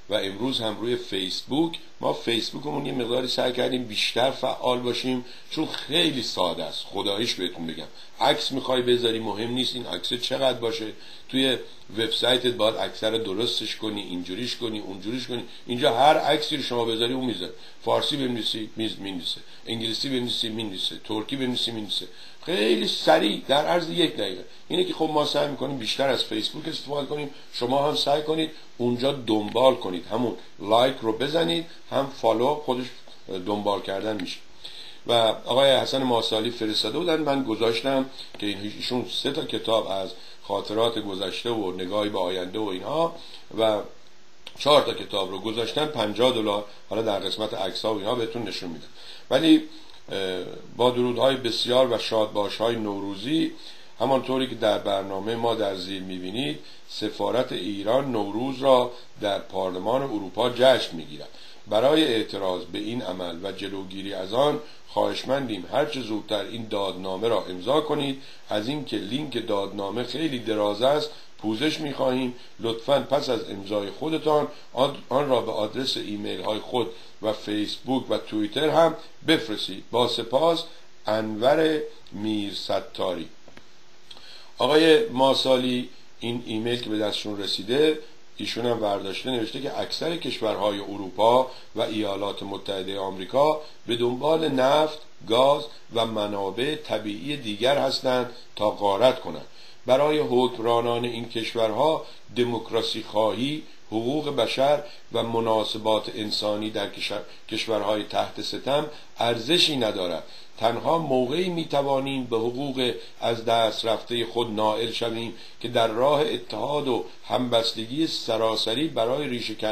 و امروز هم روی فیسبوک. ما فیسبوکمون یه مقداری سعی کردیم بیشتر فعال باشیم چون خیلی ساده است. خداییش بهتون بگم، عکس میخوای بذاری مهم نیست این عکس چقدر باشه، توی وبسایتت باید عکس رو درستش کنی، اینجوریش کنی اونجوریش کنی. اینجا هر عکسی رو شما بذاری اون میذاره. فارسی بنویسی مینویسه، انگلیسی بنویسی مینویسه، ترکی بنویسی مینویسه. خیلی سریع در عرض 1 دقیقه. اینه که خب ما سعی میکنیم بیشتر از فیسبوک استفاده کنیم. شما هم سعی کنید اونجا دنبال کنید، همون لایک رو بزنید، هم فالو خودش دنبال کردن میشه. و آقای حسن ماسالی فرستاده بودن، من گذاشتم که ایشون 3 تا کتاب از خاطرات گذشته و نگاهی به آینده و اینها و 4 تا کتاب رو گذاشتن $50. حالا در قسمت عکس‌ها و اینها بهتون نشون میدم. ولی با درودهای بسیار و شادباش‌های نوروزی، همانطوری که در برنامه ما در زیر می‌بینید، سفارت ایران نوروز را در پارلمان اروپا جشن می‌گیرد. برای اعتراض به این عمل و جلوگیری از آن خواهشمندیم هرچه زودتر این دادنامه را امضا کنید. از این که لینک دادنامه خیلی دراز است پوزش می‌خواهیم. لطفاً پس از امضای خودتان آن را به آدرس ایمیل های خود و فیسبوک و توییتر هم بفرستید. با سپاس، انور میرستاری. آقای ماسالی این ایمیل که به دستشون رسیده، ایشون هم برداشته نوشته که اکثر کشورهای اروپا و ایالات متحده آمریکا به دنبال نفت، گاز و منابع طبیعی دیگر هستند تا غارت کنند. برای حکمرانان این کشورها دموکراسی خواهی، حقوق بشر و مناسبات انسانی در کشورهای تحت ستم ارزشی ندارد. تنها موقعی میتوانیم به حقوق از دست رفته خود نائل شویم که در راه اتحاد و همبستگی سراسری برای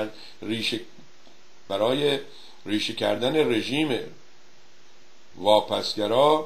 ریشه کردن رژیم واپسگرا،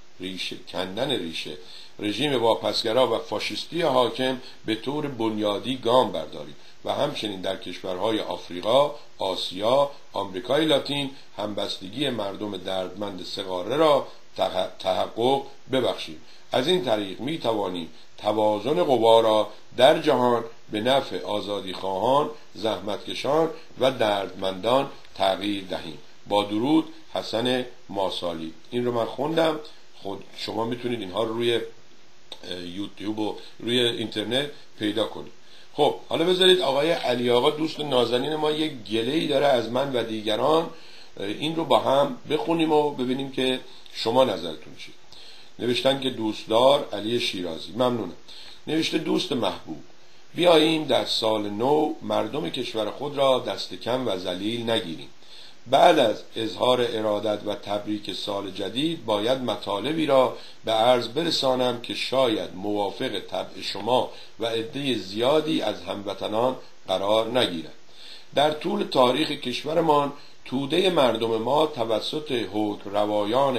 رژیم واپسگرا و فاشیستی حاکم به طور بنیادی گام برداریم و همچنین در کشورهای آفریقا، آسیا، آمریکای لاتین همبستگی مردم دردمند سه‌قاره را تحقق ببخشیم. از این طریق می توانیم توازن قوا را در جهان به نفع آزادیخواهان، زحمتکشان و دردمندان تغییر دهیم. با درود، حسن ماسالی. این رو من خوندم. خود شما میتونید اینها رو روی یوتیوب و روی اینترنت پیدا کنید. خب حالا بذارید آقای علی آقا دوست نازنین ما یک گله‌ای داره از من و دیگران، این رو با هم بخونیم و ببینیم که شما نظرتون چیه. نوشتن که دوستدار علی شیرازی، ممنونم. نوشته دوست محبوب، بیاییم در سال نو مردم کشور خود را دست کم و ذلیل نگیریم. بعد از اظهار ارادت و تبریک سال جدید باید مطالبی را به عرض برسانم که شاید موافق طبع شما و عده زیادی از هموطنان قرار نگیرد. در طول تاریخ کشورمان توده مردم ما توسط حکمروایان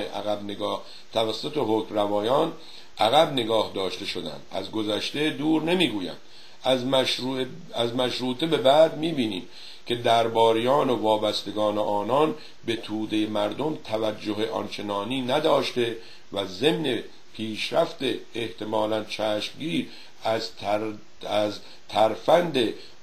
عقب نگاه داشته شدند. از گذشته دور نمیگویم. از مشروطه به بعد میبینیم که درباریان و وابستگان آنان به توده مردم توجه آنچنانی نداشته و ضمن پیشرفت احتمالاً چشمگیر از ترفند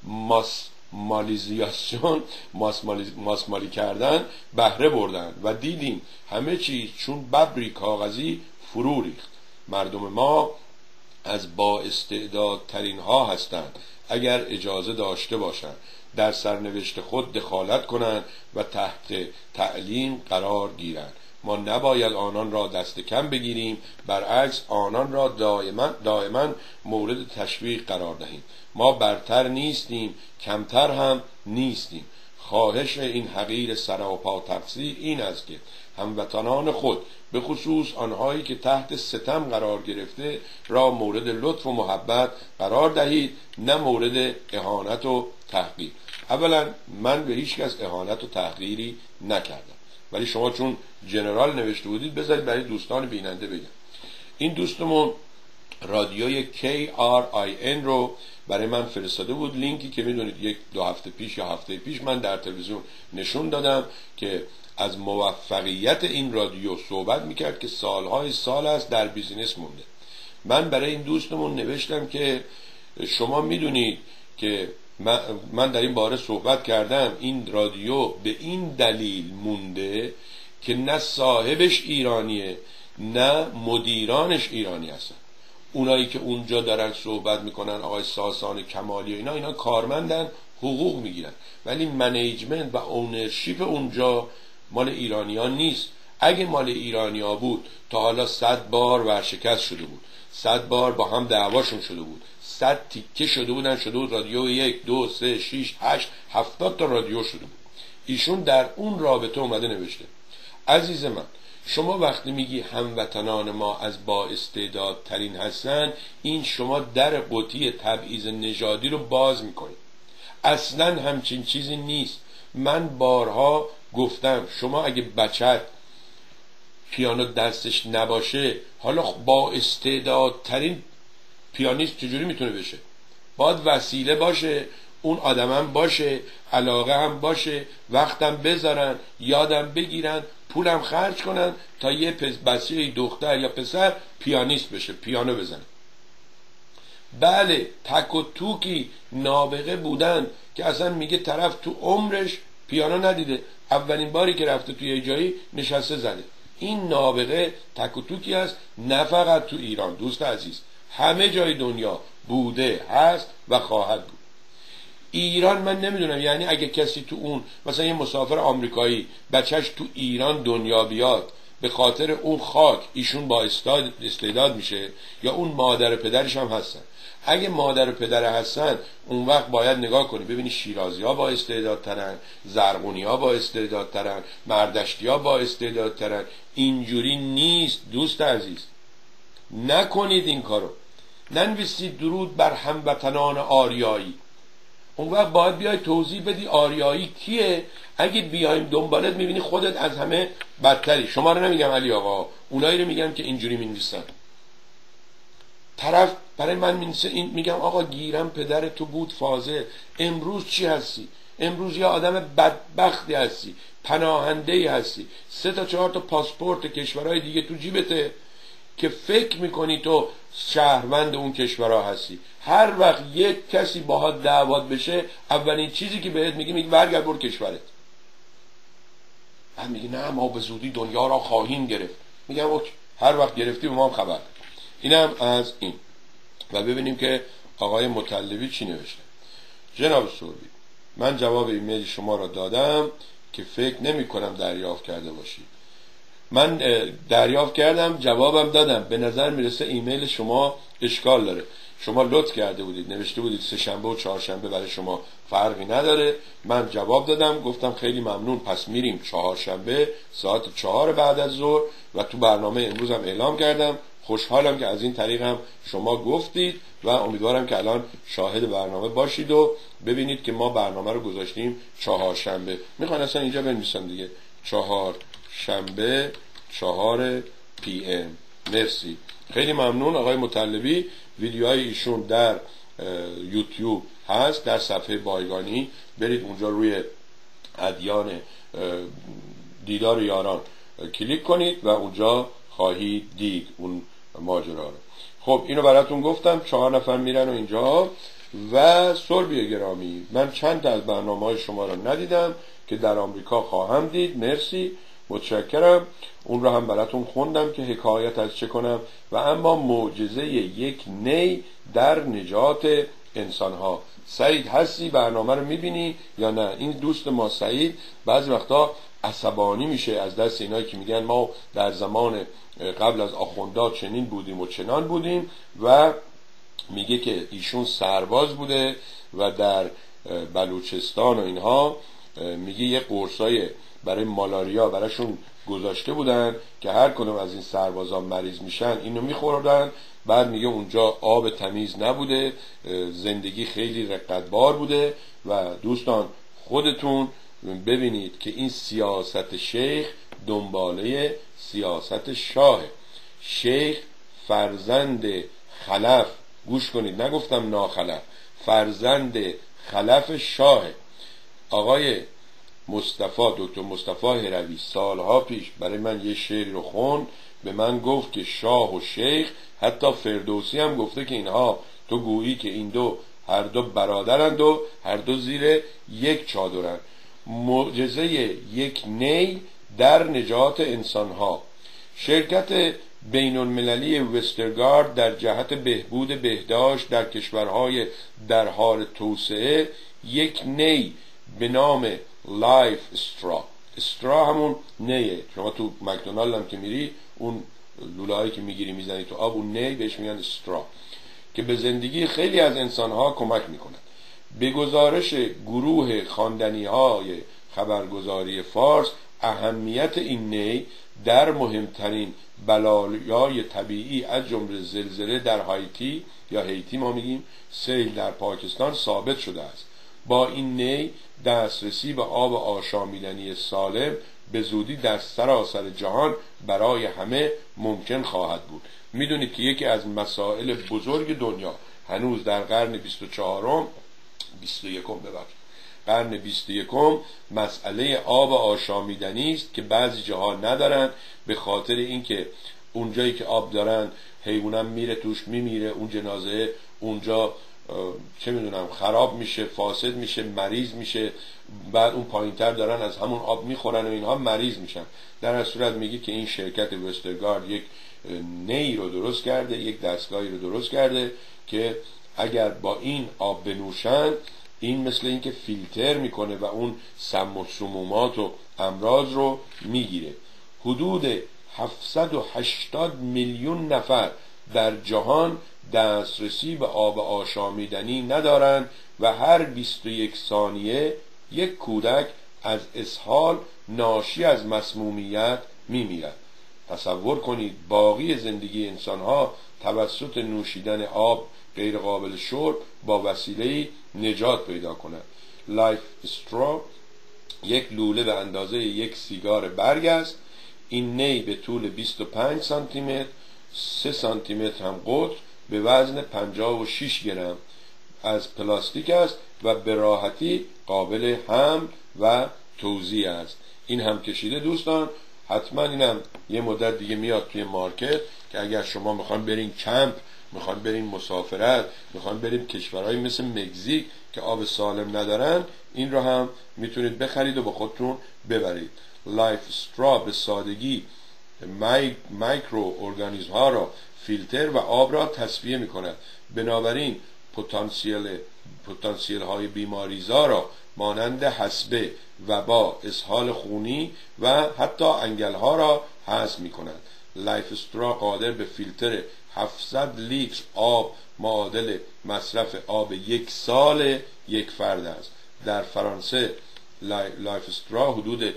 ماسمالی کردن بهره بردند و دیدیم همه چیز چون ببری کاغذی فرو ریخت. مردم ما از با استعدادترین ها هستند اگر اجازه داشته باشند در سرنوشت خود دخالت کنند و تحت تعلیم قرار گیرند. ما نباید آنان را دست کم بگیریم، برعکس آنان را دائما مورد تشویق قرار دهیم. ما برتر نیستیم، کمتر هم نیستیم. خواهش این حقیر سراپا تقصیر این است که هموطنان خود به خصوص آنهایی که تحت ستم قرار گرفته را مورد لطف و محبت قرار دهید، نه مورد اهانت و تحقیر. اولا من به هیچ کس اهانت و تحقیری نکردم، ولی شما چون جنرال نوشته بودید بذارید برای دوستان بیننده بگم. این دوستمون رادیوی KRIN رو برای من فرستاده بود، لینکی که میدونید 1-2 هفته پیش یا هفته پیش من در تلویزیون نشون دادم که از موفقیت این رادیو صحبت میکرد که سالهای سال است در بیزینس مونده. من برای این دوستمون نوشتم که شما میدونید که من در این باره صحبت کردم. این رادیو به این دلیل مونده که نه صاحبش ایرانیه نه مدیرانش ایرانی هستن. اونایی که اونجا دارن صحبت میکنن، آقای ساسان کمالی و اینا کارمندن، حقوق میگیرن، ولی منیجمنت و اونرشیپ اونجا مال ایرانیان نیست. اگه مال ایرانیا بود تا حالا 100 بار ورشکست شده بود، 100 بار با هم دعواشون شده بود، 100 تیکه شده بود رادیو 1 2 3 6 8 70 تا رادیو شده بود. ایشون در اون رابطه اومده نوشته: عزیز من، شما وقتی میگی هموطنان ما از با استعداد ترین هستن، این شما در قطی تبعیض نژادی رو باز میکنید. اصلا همچین چیزی نیست. من بارها گفتم شما اگه بچت پیانو دستش نباشه، حالا با استعداد ترین پیانیست چجوری میتونه بشه؟ باید وسیله باشه، اون آدمم باشه، علاقه هم باشه، وقتم بذارن، یادم بگیرن، پولم خرج کنن تا یه بچه دختر یا پسر پیانیست بشه، پیانو بزنه. بله، تک و توکی نابغه بودن که اصلا میگه طرف تو عمرش پیانو ندیده، اولین باری که رفته توی جایی نشسته زده. این نابغه تک و توکی است، نه فقط تو ایران دوست عزیز، همه جای دنیا بوده، هست و خواهد بود. ایران من نمیدونم، یعنی اگه کسی تو اون مثلا یه مسافر آمریکایی بچهش تو ایران دنیا بیاد، به خاطر اون خاک ایشون با استعداد میشه یا اون مادر پدرش هم هستن؟ اگه مادر و پدر هستن، اون وقت باید نگاه کنی ببینی شیرازی ها با استعداد ترن، زرغونی ها با استعداد ترن، مردشتی ها با استعداد ترن. اینجوری نیست دوست عزیز، نکنید این کارو. ننویسید درود بر هموطنان آریایی. اون وقت باید بیای توضیح بدی آریایی کیه. اگه بیایم دنبالت میبینی خودت از همه بدتری. شما رو نمیگم علی آقا، اونایی رو میگم که اینجوری مینویسن. طرف برای من مینویسه، این میگم آقا گیرم پدر تو بود فاضل، امروز چی هستی؟ امروز یا آدم بدبختی هستی، پناهنده‌ای هستی، 3 تا 4 تا پاسپورت کشورهای دیگه تو جیبته که فکر میکنی تو شهروند اون کشورها هستی. هر وقت یک کسی باهات دعوات بشه، اولین چیزی که بهت میگه برگرد برو کشورت. بعد میگه نه ما به زودی دنیا را خواهیم گرفت. میگم اوکی، هر وقت گرفتی به ما هم خبر. اینم از این. و ببینیم که آقای مطلبی چی نوشته. جناب سوربی، من جواب ایمیل شما را دادم که فکر نمی کنم دریافت کرده باشید. من دریافت کردم، جوابم دادم. به نظر میرسه ایمیل شما اشکال داره. شما لطف کرده بودید، نوشته بودید 3 شنبه و 4 شنبه برای شما فرقی نداره. من جواب دادم، گفتم خیلی ممنون، پس میریم 4 شنبه ساعت 4 بعد از ظهر. و تو برنامه امروز هم اعلام کردم. خوشحالم که از این طریق هم شما گفتید و امیدوارم که الان شاهد برنامه باشید و ببینید که ما برنامه رو گذاشتیم 4 شنبه. میخوان اصلا اینجا بنویسم دیگه، 4 شنبه 4 PM. مرسی، خیلی ممنون آقای مطلبی. ویدیوهای ایشون در یوتیوب هست، در صفحه بایگانی برید اونجا روی ادیان دیدار یاران کلیک کنید و اونجا خواهید دید اون ماجرا رو. خب اینو براتون گفتم. 4 نفر میرن و اینجا. و سوربی گرامی، من چند تا از برنامه‌های شما رو ندیدم که در آمریکا خواهم دید. مرسی، متشکرم. اون رو هم براتون خوندم که حکایت از چه کنم. و اما معجزه یک نی در نجات انسانها. سعید هستی برنامه رو میبینی یا نه؟ این دوست ما سعید بعضی وقتا عصبانی میشه از دست اینایی که میگن ما در زمان قبل از آخوندا چنین بودیم و چنان بودیم، و میگه که ایشون سرباز بوده و در بلوچستان و اینها میگه یه قرصای برای مالاریا براشون گذاشته بودن که هر کدوم از این سربازا مریض میشن اینو میخوردن. بعد میگه اونجا آب تمیز نبوده، زندگی خیلی رقتبار بوده. و دوستان خودتون ببینید که این سیاست شیخ دنباله سیاست شاهه. شیخ فرزند خلف، گوش کنید نگفتم ناخلف، فرزند خلف شاهه. آقای مصطفی، دکتر مصطفی هروی سالها پیش برای من یه شعری رو خوند. به من گفت که شاه و شیخ، حتی فردوسی هم گفته که اینها، تو گویی که این دو هر دو برادرند و هر دو زیر یک چادرند. معجزه یک نی در نجات انسانها. شرکت بین المللی وسترگارد در جهت بهبود بهداشت در کشورهای در حال توسعه یک نی به نام لایف استرا، استرا همون نیه، شما تو مکدونالد هم که میری اون لوله‌ای که میگیری میزنی تو آب، اون نی بهش میگن استرا، که به زندگی خیلی از انسانها کمک میکنه. به گزارش گروه خواندنی‌های خبرگزاری فارس، اهمیت این نی در مهمترین بلایای طبیعی از جمله زلزله در هایتی یا هیتی ما میگیم، سیل در پاکستان ثابت شده است. با این نی دسترسی به آب آشامیدنی سالم به زودی در سراسر جهان برای همه ممکن خواهد بود. میدونید که یکی از مسائل بزرگ دنیا هنوز در قرن 21 قرن 21 مسئله آب آشامیدنی است که بعضی جاها ندارن، به خاطر اینکه اونجایی که آب دارن حیوانم میره توش میمیره، اون جنازه اونجا چه میدونم خراب میشه، فاسد میشه، مریض میشه، بعد اون پایینتر دارن از همون آب میخورن و اینها مریض میشن. در هر صورت میگه که این شرکت وسترگارد یک نی رو درست کرده، یک دستگاهی رو درست کرده که اگر با این آب بنوشن، این مثل این که فیلتر میکنه و اون سم و سمومات و امراض رو میگیره. حدود 780 میلیون نفر در جهان دسترسی به آب آشامیدنی ندارند و هر 21 ثانیه یک کودک از اسهال ناشی از مسمومیت میمیرد. تصور کنید باقی زندگی انسانها توسط نوشیدن آب غیر قابل شرب با وسیله نجات پیدا کند. لایف استرا یک لوله به اندازه یک سیگار برگ است. این نی به طول 25 سانتی متر، 3 سانتی متر هم قطر، به وزن 56 گرم از پلاستیک است و به راحتی قابل حمل و توزیع است. این هم کشیده دوستان، حتما اینم یه مدت دیگه میاد توی مارکت که اگر شما میخوان برین کمپ، میخوان برین مسافرت، میخوان برین کشورهای مثل مکزیک که آب سالم ندارن، این رو هم میتونید بخرید و با خودتون ببرید. لایف استرا به سادگی مایکرو ارگانیسم ها را فیلتر و آب را تصفیه میکند. بنابراین پتانسیل های بیماریزا را مانند حصبه، وبا، اسهال خونی و حتی انگل ها را حذف میکند. لایف استرا قادر به فیلتر 700 لیتر آب معادل مصرف آب یک سال یک فرد است. در فرانسه لایف استرا حدود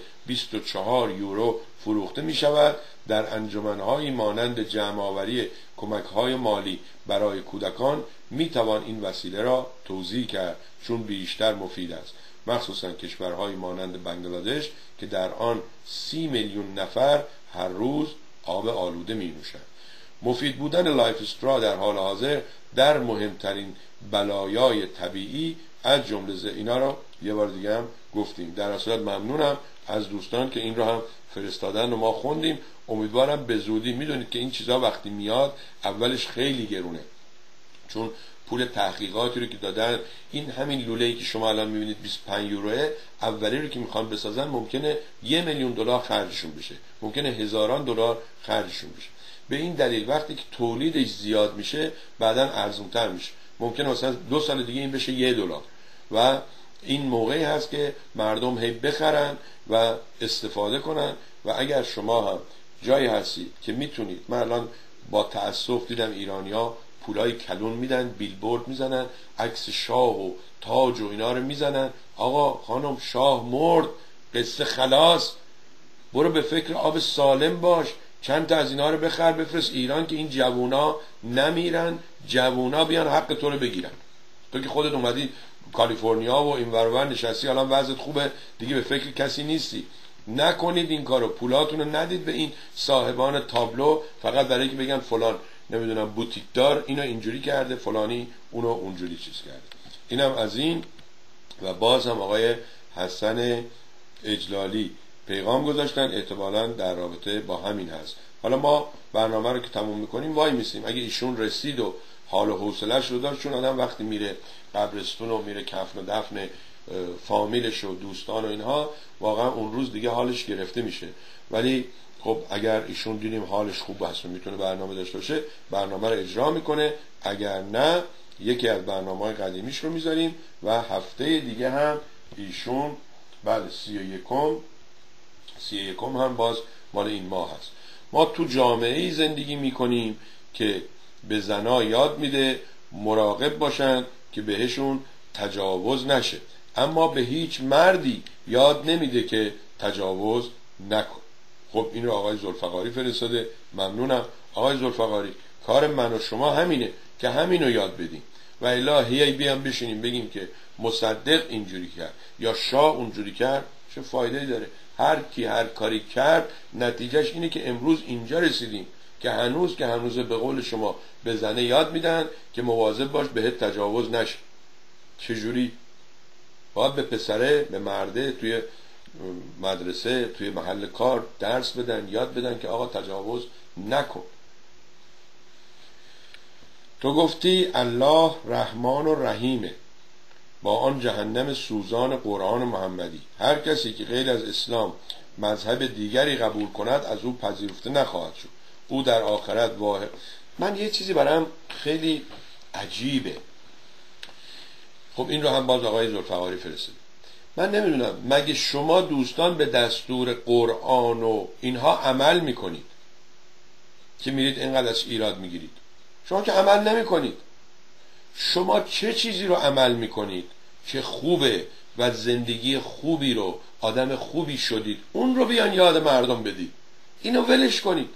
24 یورو فروخته می شود. در انجمن‌هایی مانند جمع‌آوری کمک‌های مالی برای کودکان می توان این وسیله را توزیع کرد، چون بیشتر مفید است، مخصوصا کشورهای مانند بنگلادش که در آن 30 میلیون نفر هر روز آب آلوده می نوشند. مفید بودن لایف استرا در حال حاضر در مهمترین بلایای طبیعی از جمله اینا را یه بار دیگه هم گفتیم. در اصل ممنونم از دوستان که این را هم فرستادن و ما خوندیم. امیدوارم به زودی، میدونید که این چیزا وقتی میاد اولش خیلی گرونه، چون پول تحقیقاتی رو که دادن، این همین لوله‌ای که شما الان میبینید 25 یوروه، اولی رو که میخوان بسازن ممکنه $1,000,000 خرجشون بشه، ممکنه هزاران دلار خرجشون بشه. به این دلیل وقتی که تولیدش زیاد میشه بعداً ارزان‌تر میشه، ممکنه مثلا 2 سال دیگه این بشه $1 و این موقعی هست که مردم هی بخرن و استفاده کنن. و اگر شما هم جایی هستی که میتونید، من الان با تأسف دیدم ایرانی‌ها پولای کلون میدن، بیلبورد میزنن، عکس شاه و تاج و اینا رو میزنن. آقا خانم، شاه مرد، قصه خلاص، برو به فکر آب سالم باش، چند تا از اینا رو بخر بفرست ایران که این جوونا نمیرن، جوونا بیان حق تو رو بگیرن. تو که خودت اومدی کالیفرنیا و این ور ور نشستی، الان وضعت خوبه دیگه، به فکر کسی نیستی. نکنید این کارو، پولاتون رو ندید به این صاحبان تابلو فقط برای که بگن فلان نمیدونم بوتیک دار اینو اینجوری کرده، فلانی اونو اونجوری چیز کرده. اینم از این. و باز هم آقای حسن اجلالی پیغام گذاشتن، احتمالاً در رابطه با همین هست. حالا ما برنامه رو که تموم میکنیم وای میسیم، اگه ایشون رسید و حال و حوصله‌اش رو داشت، چون آدم وقتی میره قبرستون و میره کفن و دفن فامیلش و دوستان و اینها، واقعا اون روز دیگه حالش گرفته میشه. ولی خب اگر ایشون دیدیم حالش خوب هست و میتونه برنامه داشته باشه، برنامه رو اجرا میکنه. اگر نه، یکی از برنامه‌های قدیمیش رو میذاریم و هفته دیگه هم ایشون، بله 31 هم باز مال این ماه هست. ما تو جامعه‌ای زندگی میکنیم که به زنا یاد میده مراقب باشن که بهشون تجاوز نشه، اما به هیچ مردی یاد نمیده که تجاوز نکن. خب این رو آقای ذوالفقاری فرستاده، ممنونم آقای ذوالفقاری. کار من و شما همینه که همینو یاد بدیم و الا هی بیام بشینیم بگیم که مصدق اینجوری کرد یا شاه اونجوری کرد، چه فایده داره؟ هر کی هر کاری کرد، نتیجهش اینه که امروز اینجا رسیدیم که هنوز به قول شما به زنه یاد میدن که مواظب باش بهت تجاوز نشه. چجوری؟ باید به پسره، به مرده توی مدرسه، توی محل کار درس بدن، یاد بدن که آقا تجاوز نکن. تو گفتی الله رحمان و رحیمه با آن جهنم سوزان قرآن محمدی. هر کسی که غیر از اسلام مذهب دیگری قبول کند از او پذیرفته نخواهد شد، او در آخرت واحد. من یه چیزی برام خیلی عجیبه. خب این رو هم باز آقای ذوالفقاری فرستاده. من نمیدونم مگه شما دوستان به دستور قرآن و اینها عمل میکنید که میرید اینقدر از ایراد میگیرید؟ شما که عمل نمیکنید. شما چه چیزی رو عمل میکنید که خوبه و زندگی خوبی رو، آدم خوبی شدید، اون رو بیان یاد مردم بدید، اینو ولش کنید.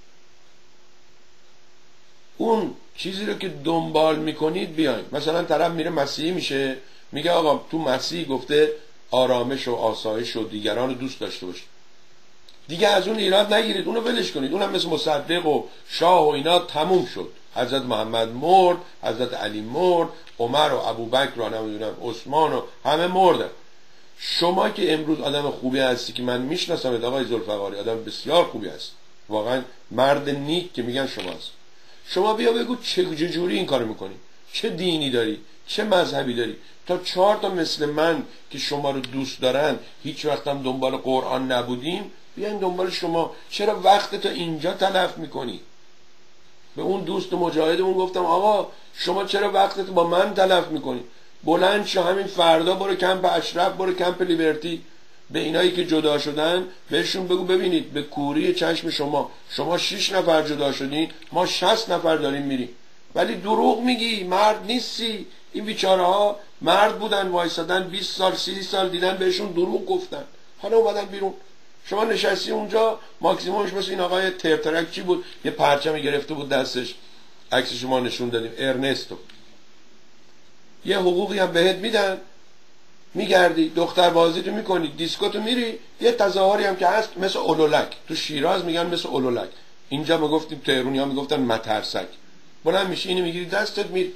اون چیزی رو که دنبال میکنید بیاین. مثلا طرف میره مسیحی میشه، میگه آقا تو مسیح گفته آرامش و آسایش و دیگران رو دوست داشته باشید، دیگه از اون ایراد نگیرید، اونو ولش کنید. اونم مثل مصدق و شاه و اینا تموم شد. حضرت محمد مرد، حضرت علی مرد، عمر و ابوبکر رو نمیدونم عثمان و همه مردن. شما که امروز آدم خوبی هستی که من میشناسم، آقای ذوالفقاری آدم بسیار خوبی هست، واقعا مرد نیک که میگن شما هست. شما بیا بگو چه جوری این کارو میکنی، چه دینی داری، چه مذهبی داری. تا 4 تا مثل من که شما رو دوست دارن هیچ وقت هم دنبال قرآن نبودیم بیاین دنبال شما. چرا وقت تا اینجا تلف میکنی؟ به اون دوست مجاهدمون گفتم آقا شما چرا وقتت با من تلف میکنی؟ بلند شو، همین فردا برو کمپ اشرف، برو کمپ لیبرتی. به اینایی که جدا شدن بهشون بگو ببینید به کوری چشم شما 6 نفر جدا شدین، ما 60 نفر داریم میریم. ولی دروغ میگی، مرد نیستی. این بیچاره ها مرد بودن، وایسادن 20 سال 30 سال، دیدن بهشون دروغ گفتن، حالا اومدن بیرون. شما نشستی اونجا، ماکسیمومش مثل این آقای ترترک چی بود، یه پرچمی گرفته بود دستش، عکس شما نشون دادیم، ارنستو. یه حقوقی هم بهت میدن، میگردی دختر بازی تو میکنی، دیسکو تو میری. یه تظاهری هم که هست مثل اولولک، تو شیراز میگن مثل اولولک، اینجا ما گفتیم تهرونی ها میگفتن مترسک. بلند میشی اینو میگیری دستت، میری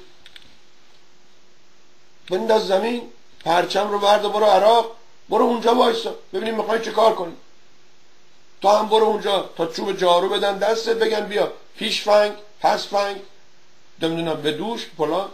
بنداز زمین، پرچم رو برد و برو عراق، برو اونجا وایسا ببینیم میخوای چه کار کنی. تو هم برو اونجا تا چوب جارو بدن دستت، بگن بیا پیش فنگ پس فنگ، نمیدونم به دوش فلان.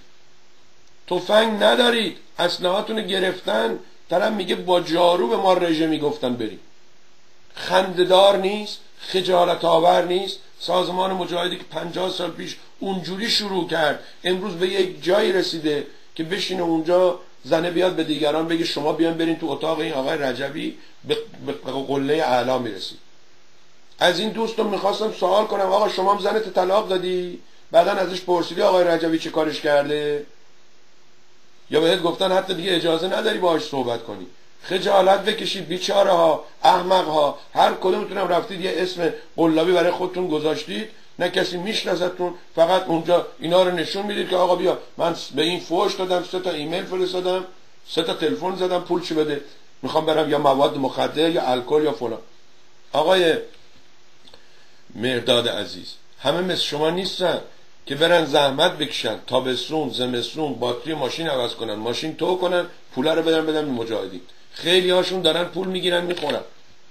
تفنگ ندارید، اسلحه‌تون گرفتن، طرف میگه با جارو به ما رژه میگفتن بریم. خنده‌دار نیست، خجالت آور نیست. سازمان مجاهدی که 50 سال پیش اونجوری شروع کرد، امروز به یک جایی رسیده که بشینه اونجا زنه بیاد به دیگران بگه شما بیان برین تو اتاق این آقای رجبی، به قله اعلا میرسید. از این دوستم میخواستم سوال کنم آقا شما هم زنت طلاق دادی؟ بعدن ازش پرسیدی آقای رجبی چه کارش کرده؟ یا بهت گفتن حتی دیگه اجازه نداری باهاش صحبت کنی؟ خجالت بکشید بیچاره ها، احمق ها، هر کدومتونم رفتید یه اسم قلابی برای خودتون گذاشتید، نه کسی میشناستون، فقط اونجا اینا رو نشون میدید که آقا بیا من به این فوش دادم، 3 تا ایمیل فرستادم، 3 تا تلفن زدم، پول چی بده، میخوام برم یا مواد مخدر یا الکل یا فلان. آقای مرداد عزیز، همه مثل شما نیستن که برن زحمت بکشن، تابستون زمستون باتری ماشین عوض کنن، ماشین تو کنن، پولا رو بدن به مجاهدین. خیلی هاشون دارن پول میگیرن میخورن.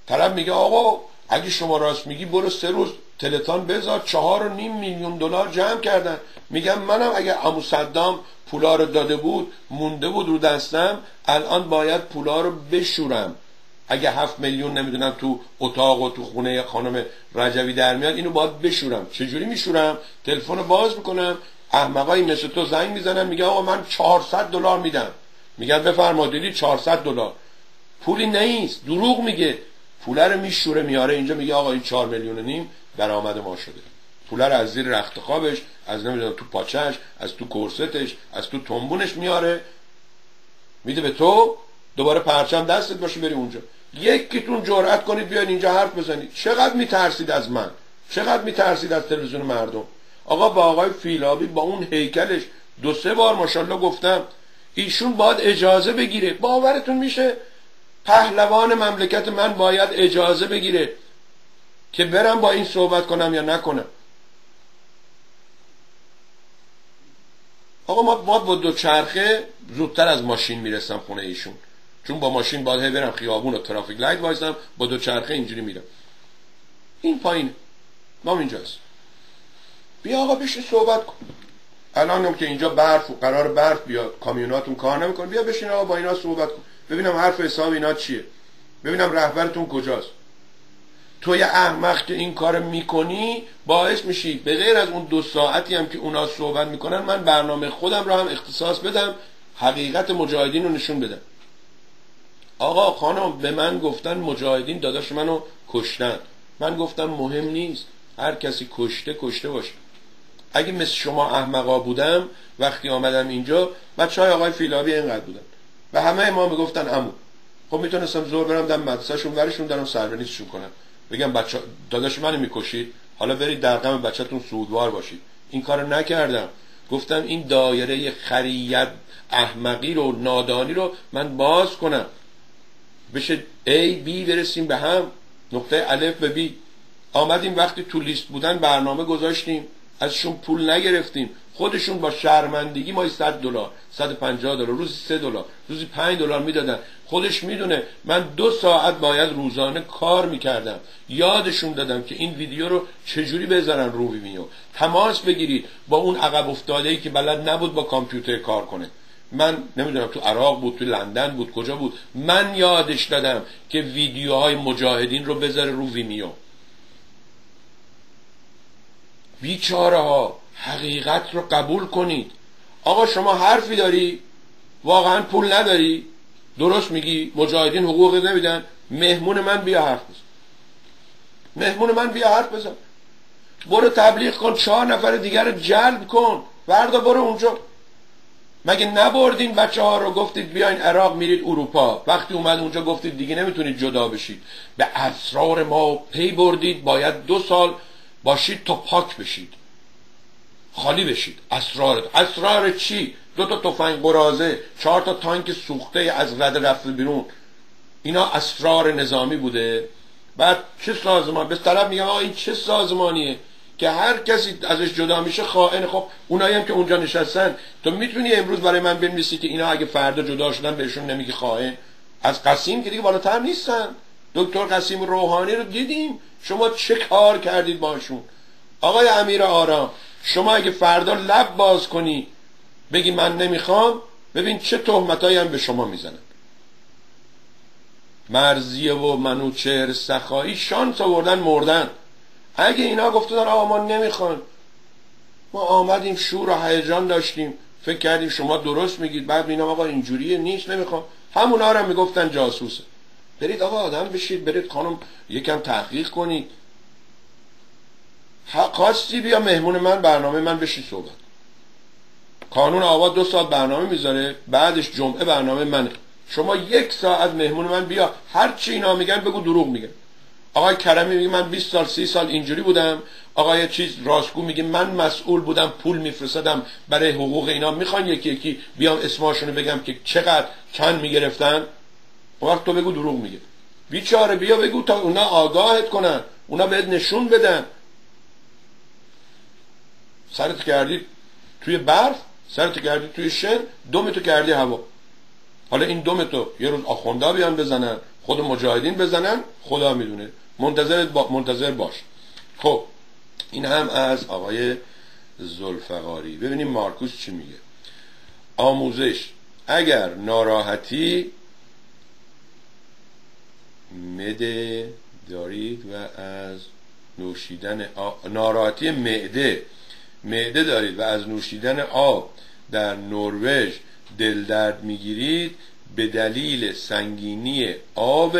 طرف میگه آقا اگه شما راست میگی برو 3 روز تلتان بذار، 4.5 میلیون دلار جمع کردن. میگم منم اگه عمو صدام پولا رو داده بود مونده بود رو دستم، الان باید پولا رو بشورم. اگه 7 میلیون نمیدونم تو اتاق و تو خونه خانم رجوی در میاد، اینو باید بشورم. چجوری میشورم؟ تلفن رو باز میکنم، احمقای مثل تو زنگ میزنن میگه آقا من 400 دلار میدم. میگن بفرما دیدی 400 دلار پولی نیست، دروغ میگه. پول رو میشوره میاره اینجا، میگه آقا این 4.5 میلیون درآمد ما شده. پول رو از زیر رخت خوابش، از نمیدونم تو پاچش، از تو کرستش، از تو تنبونش میاره میده به تو. دوباره پرچم دستت باشه بری اونجا. یکیتون جرأت کنید بیاین اینجا حرف بزنید. چقدر میترسید از من، چقدر میترسید از تلویزیون مردم. آقا با آقای فیلابی با اون هیکلش 2-3 بار ماشاءالله گفتم ایشون باید اجازه بگیره. باورتون میشه پهلوان مملکت من باید اجازه بگیره که برم با این صحبت کنم یا نکنم؟ آقا ما با 2 چرخه زودتر از ماشین میرسم خونه ایشون، چون با ماشین باید برم خیابون و ترافیک لایت وایسم، با 2 چرخه اینجوری میرم. این پایینه، ما اینجاست. بیا آقا بشین صحبت کن. الان هم که اینجا برف و قرار برف بیاد، کامیوناتون کار نمیکنه، بیا بشین آقا با اینا صحبت کن، ببینم حرف حساب اینا چیه، ببینم رهبرتون کجاست. تو یه احمق که این کار میکنی باعث میشی به غیر از اون 2 ساعتی هم که اونا صحبت میکنن من برنامه خودم رو هم اختصاص بدم، حقیقت مجاهدین رو نشون بدم. آقا خانم به من گفتن مجاهدین داداش منو کشتن، من گفتم مهم نیست، هر کسی کشته باشه. اگه مثل شما احمقا بودم وقتی آمدم اینجا، بچهای آقای فیلابی اینقدر بودن و همه ما میگفتن عمو. خب میتونستم زور برم دم مدرسه‌شون ورشون دارم سربنیزشون کنم، بگم بچه داداش منو میکشید، حالا برید در غم بچه‌تون سودوار باشید. این کارو نکردم. گفتم این دایره خریت احمقی رو، نادانی رو من باز کنم، بشه A B برسیم به هم، نقطه الف به B. آمدیم وقتی تو لیست بودن برنامه گذاشتیم، ازشون پول نگرفتیم، خودشون با شرمندگی ما $100 $150 روزی $3 روزی $5 میدادن. خودش میدونه من 2 ساعت باید روزانه کار میکردم. یادشون دادم که این ویدیو رو چجوری بذارن رو ویمیو، تماس بگیرید با اون عقب افتاده‌ای که بلد نبود با کامپیوتر کار کنه. من نمیدونم تو عراق بود، تو لندن بود، کجا بود، من یادش دادم که ویدیوهای مجاهدین رو بذاره رو ویمیو. بیچاره ها، حقیقت رو قبول کنید. آقا شما حرفی داری؟ واقعا پول نداری؟ درست میگی مجاهدین حقوق نمیدن؟ مهمون من بیا حرف بزن، مهمون من بیا حرف بزن. برو تبلیغ کن، 4 نفر دیگر رو جلب کن، فردا برو اونجا. مگه نبردین بچه ها رو گفتید بیاین عراق میرید اروپا، وقتی اومد اونجا گفتید دیگه نمیتونید جدا بشید، به اسرار ما پی بردید، باید 2 سال باشید تا پاک بشید، خالی بشید. اسرار چی؟ 2 تا تفنگ قراضه، 4 تا تانک سوخته از رده رفته بیرون، اینا اسرار نظامی بوده. بعد چه سازمان؟ به طرف میگم آقا این چه سازمانیه که هر کسی ازش جدا میشه خائن. خب اونایی هم که اونجا نشستن، تو میتونی امروز برای من بنویسی که اینا اگه فردا جدا شدن بهشون نمیگی خائن؟ از قسیم که دیگه بالاتر نیستن. دکتر قسیم روحانی رو دیدیم، شما چه کار کردید باشون؟ آقای امیر آرام، شما اگه فردا لب باز کنی بگی من نمیخوام، ببین چه تهمتایی هم به شما میزنن. مرضیه و منوچهر سخایی شانس آوردن مردن. اگه اینا گفتن آقا ما نمیخوان، ما آمدیم شور و هیجان داشتیم، فکر کردیم شما درست میگید، بعد اینا آقا اینجوریه نیست نمیخوام، همونا رو میگفتن جاسوسه. برید آقا آدم بشید، برید خانم یکم تحقیق کنید. خواستی بیا مهمون من، برنامه من بشید صحبت. کانون آباد 2 ساعت برنامه میذاره، بعدش جمعه برنامه منه. شما 1 ساعت مهمون من بیا، هر چی اینا میگن بگو دروغ میگن. آقای کرمی میگه من 20 سال 30 سال اینجوری بودم، آقای چیز راستگو میگه من مسئول بودم، پول میفرستادم برای حقوق اینا. میخوان یکی یکی بیام اسماشونو بگم که چقدر چند میگرفتن؟ وقت تو بگو دروغ میگه. بیچاره بیا بگو تا اونا آگاهت کنن، اونا بهت نشون بدن. سرت کردی توی برف، سرت کردی توی شن، دمتو کردی هوا. حالا این دومتو یه روز آخوندا بیان بزنن، خود مجاهدین بزنن، خدا میدونه. منتظر باش. خب این هم از آقای ذوالفقاری. ببینیم مارکوس چی میگه. آموزش: اگر ناراحتی معده دارید و از نوشیدن ناراحتی معده دارید و از نوشیدن آب در نروژ دل درد میگیرید، به دلیل سنگینی آب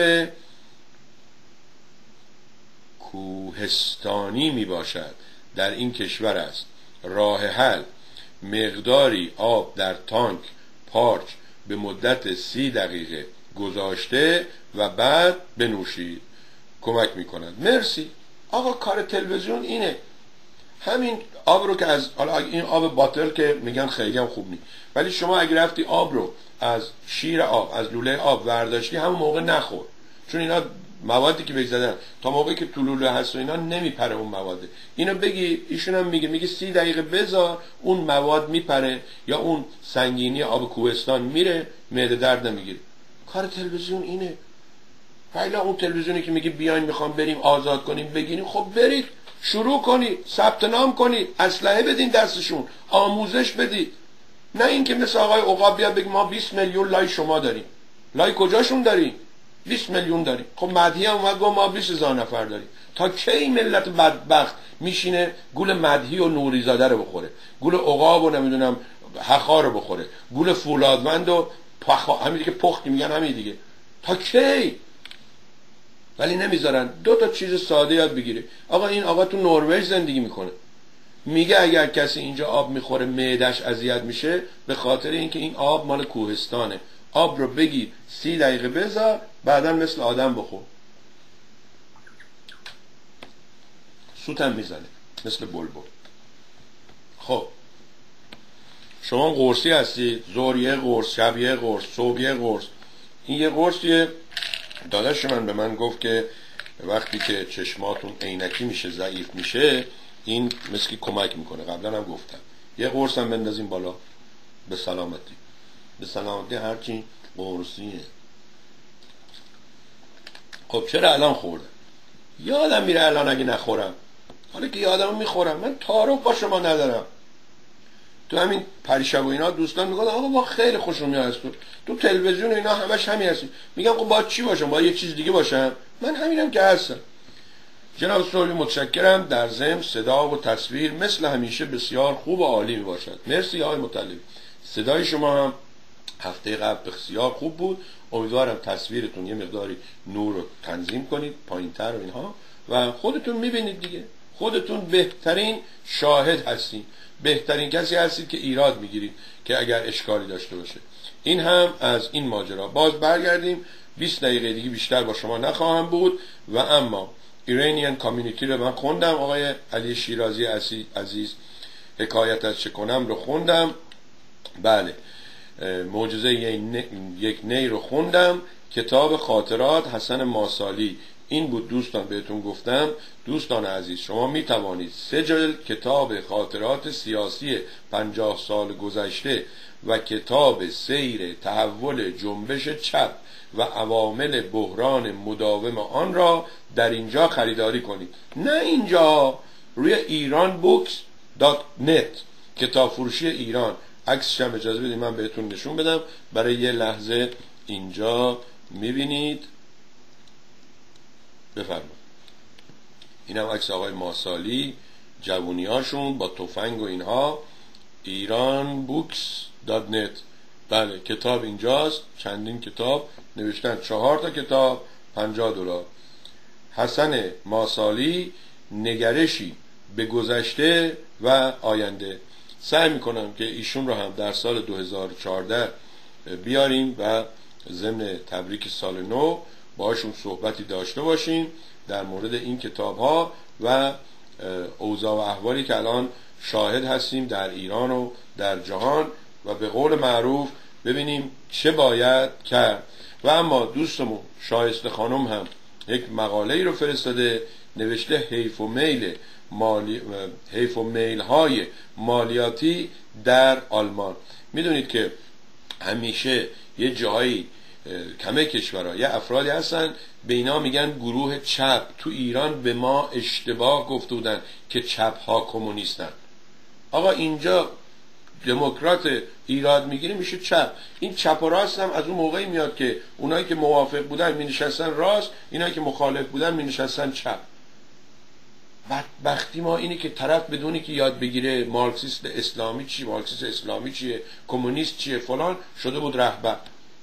کوهستانی میباشد در این کشور است. راه حل: مقداری آب در تانک پارچ به مدت 30 دقیقه گذاشته و بعد بنوشید، کمک میکند. مرسی آقا، کار تلویزیون اینه. همین آب رو که از این آب باتل که میگن خیلی هم خوب نیست، ولی شما اگه رفتی آب رو از شیر آب، از لوله آب ورداشتی، همون موقع نخور، چون اینا موادی که بگذادن تا موقعی که تو لوله هست و اینا نمیپره اون مواده. اینو بگی، ایشون هم میگه 30 دقیقه بذار اون مواد میپره یا اون سنگینی آب کوهستان میره، معده درد نمیگیره. کار تلویزیون اینه. حالا اون تلویزیونی که میگه بیاین میخوام بریم آزاد کنیم بگیریم، خب برید شروع کنید، ثبت نام کنید، اسلحه بدین دستشون، آموزش بدید. نه اینکه مثل آقای عقاب بیاد بگه ما 20 میلیون لای شما داریم. لای کجاشون داریم؟ 20 میلیون داریم. خب مدحی هم اومد گفت ما 20,000 نفر داریم. تا کی ملت بدبخت میشینه گول مدحی و نوریزاده رو بخوره، گول عقاب و نمیدونم حخا رو بخوره، گول فولادوند و همین دیگه پختی میگن همین دیگه؟ تا کی؟ ولی نمیذارن. 2 تا چیز ساده یاد بگیره. آقا این آقا تو نروژ زندگی میکنه، میگه اگر کسی اینجا آب میخوره معدش اذیت میشه، به خاطر اینکه این آب مال کوهستانه. آب رو بگی 30 دقیقه بذار، بعدا مثل آدم بخور. سوتم میزنه مثل بلبل. خب شما قرصی هستید، ظهر یه قرص، شب یه قرص، صبح یه قرص. این یه قرصیه. داداش من به من گفت که وقتی که چشماتون عینکی میشه، ضعیف میشه، این مثل کمک میکنه. قبلا هم گفتم یه قرص هم بندازیم بالا. به سلامتی. به سلامتی هرچی قرصیه. خب چرا الان خوردم؟ یادم میره الان اگه نخورم. حالا که یادم میخورم. من تعارف با شما ندارم. تو همین پریشب و اینا دوستان میگن آقا ما خیلی خوشم میاد از تو تلویزیون و اینا همش همین هستی. میگم خب با چی باشم؟ با یه چیز دیگه باشم؟ من همینم که هستم. جناب صلحی متشکرم. در ضمن صدا و تصویر مثل همیشه بسیار خوب و عالی میباشد. مرسی آقای مطلبی. صدای شما هم هفته قبل بسیار خوب بود. امیدوارم تصویرتون یه مقداری نور رو تنظیم کنید پایینتر و اینها، و خودتون میبینید دیگه. خودتون بهترین شاهد هستین، بهترین کسی هستید که ایراد میگیرید که اگر اشکالی داشته باشه. این هم از این ماجرا. باز برگردیم. 20 دقیقه دیگه بیشتر با شما نخواهم بود. و اما ایرانیان کامیونیتی رو من خوندم. آقای علی شیرازی عزیز حکایت از چه کنم رو خوندم. بله، معجزه یک نی رو خوندم. کتاب خاطرات حسن ماسالی. این بود دوستان، بهتون گفتم. دوستان عزیز، شما می توانید 3 جلد کتاب خاطرات سیاسی 50 سال گذشته و کتاب سیر تحول جنبش چپ و عوامل بحران مداوم آن را در اینجا خریداری کنید. نه اینجا، روی iranbooks.net، کتاب فروشی ایران. عکسش هم اجازه بدید من بهتون نشون بدم برای یه لحظه. اینجا میبینید، بفرمایید. اینم عکس آقای ماسالی، جوونیاشون با تفنگ و اینها. iranbooks.net. بله، کتاب اینجاست. چندین کتاب نوشتن، 4 تا کتاب، $50. حسن ماسالی، نگرشی به گذشته و آینده. سعی میکنم که ایشون رو هم در سال 2014 بیاریم و ضمن تبریک سال نو باشون صحبتی داشته باشیم در مورد این کتاب ها و اوضاع و احوالی که الان شاهد هستیم در ایران و در جهان، و به قول معروف ببینیم چه باید کرد. و اما دوستمون شایسته خانم هم یک مقاله ای رو فرستاده، نوشته حیف و میل های مالیاتی در آلمان. میدونید که همیشه یه جاهایی کمه کشورها یه افرادی هستن به اینا میگن گروه چپ. تو ایران به ما اشتباه گفته بودن که چپ ها کمونیستن. آقا اینجا دموکرات ایراد میگیره میشه چپ. این چپ و راست هم از اون موقعی میاد که اونایی که موافق بودن مینشستن راست، اینایی که مخالف بودن مینشستن چپ. بدبختی ما اینه که طرف بدونی که یاد بگیره مارکسیست اسلامی چیه، مارکسیست اسلامی چیه، کمونیست چیه، فلان، شده بود رهبر.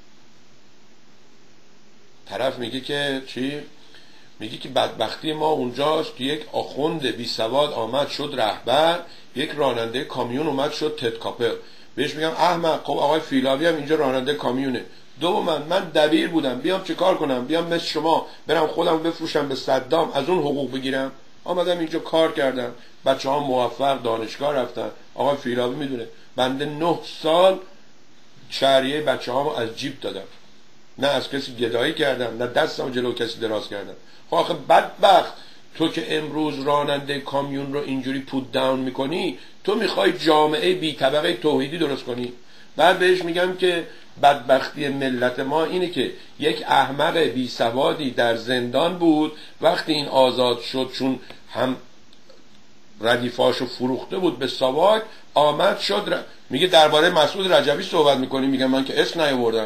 طرف میگه که چی؟ میگه که بدبختی ما اونجاست که یک آخوند بی سواد آمد شد رهبر، یک راننده کامیون اومد شد تد کاپل. بهش میگم احمق، خب آقای فیلاوی هم اینجا راننده کامیونه. من دبیر بودم، بیام چه کار کنم؟ بیام مثل شما برم خودم بفروشم به صدام از اون حقوق بگیرم؟ آمدم اینجا کار کردم، بچه‌ها موفق دانشگاه رفتن. آقای فیلاوی میدونه بنده 9 سال شهریه بچه‌هامو از جیب دادم، نه از کسی گدایی کردم، نه دستم جلو کسی دراز کردم. خب آخه بدبخت، تو که امروز راننده کامیون رو اینجوری پوت داون میکنی، تو میخوای جامعه بی طبقه توحیدی درست کنی. بعد بهش میگم که بدبختی ملت ما اینه که یک احمق بی سوادی در زندان بود، وقتی این آزاد شد چون هم ردیفاشو فروخته بود به ساواک، آمد شد میگه درباره مسعود رجبی صحبت میکنی. میگم من که اسم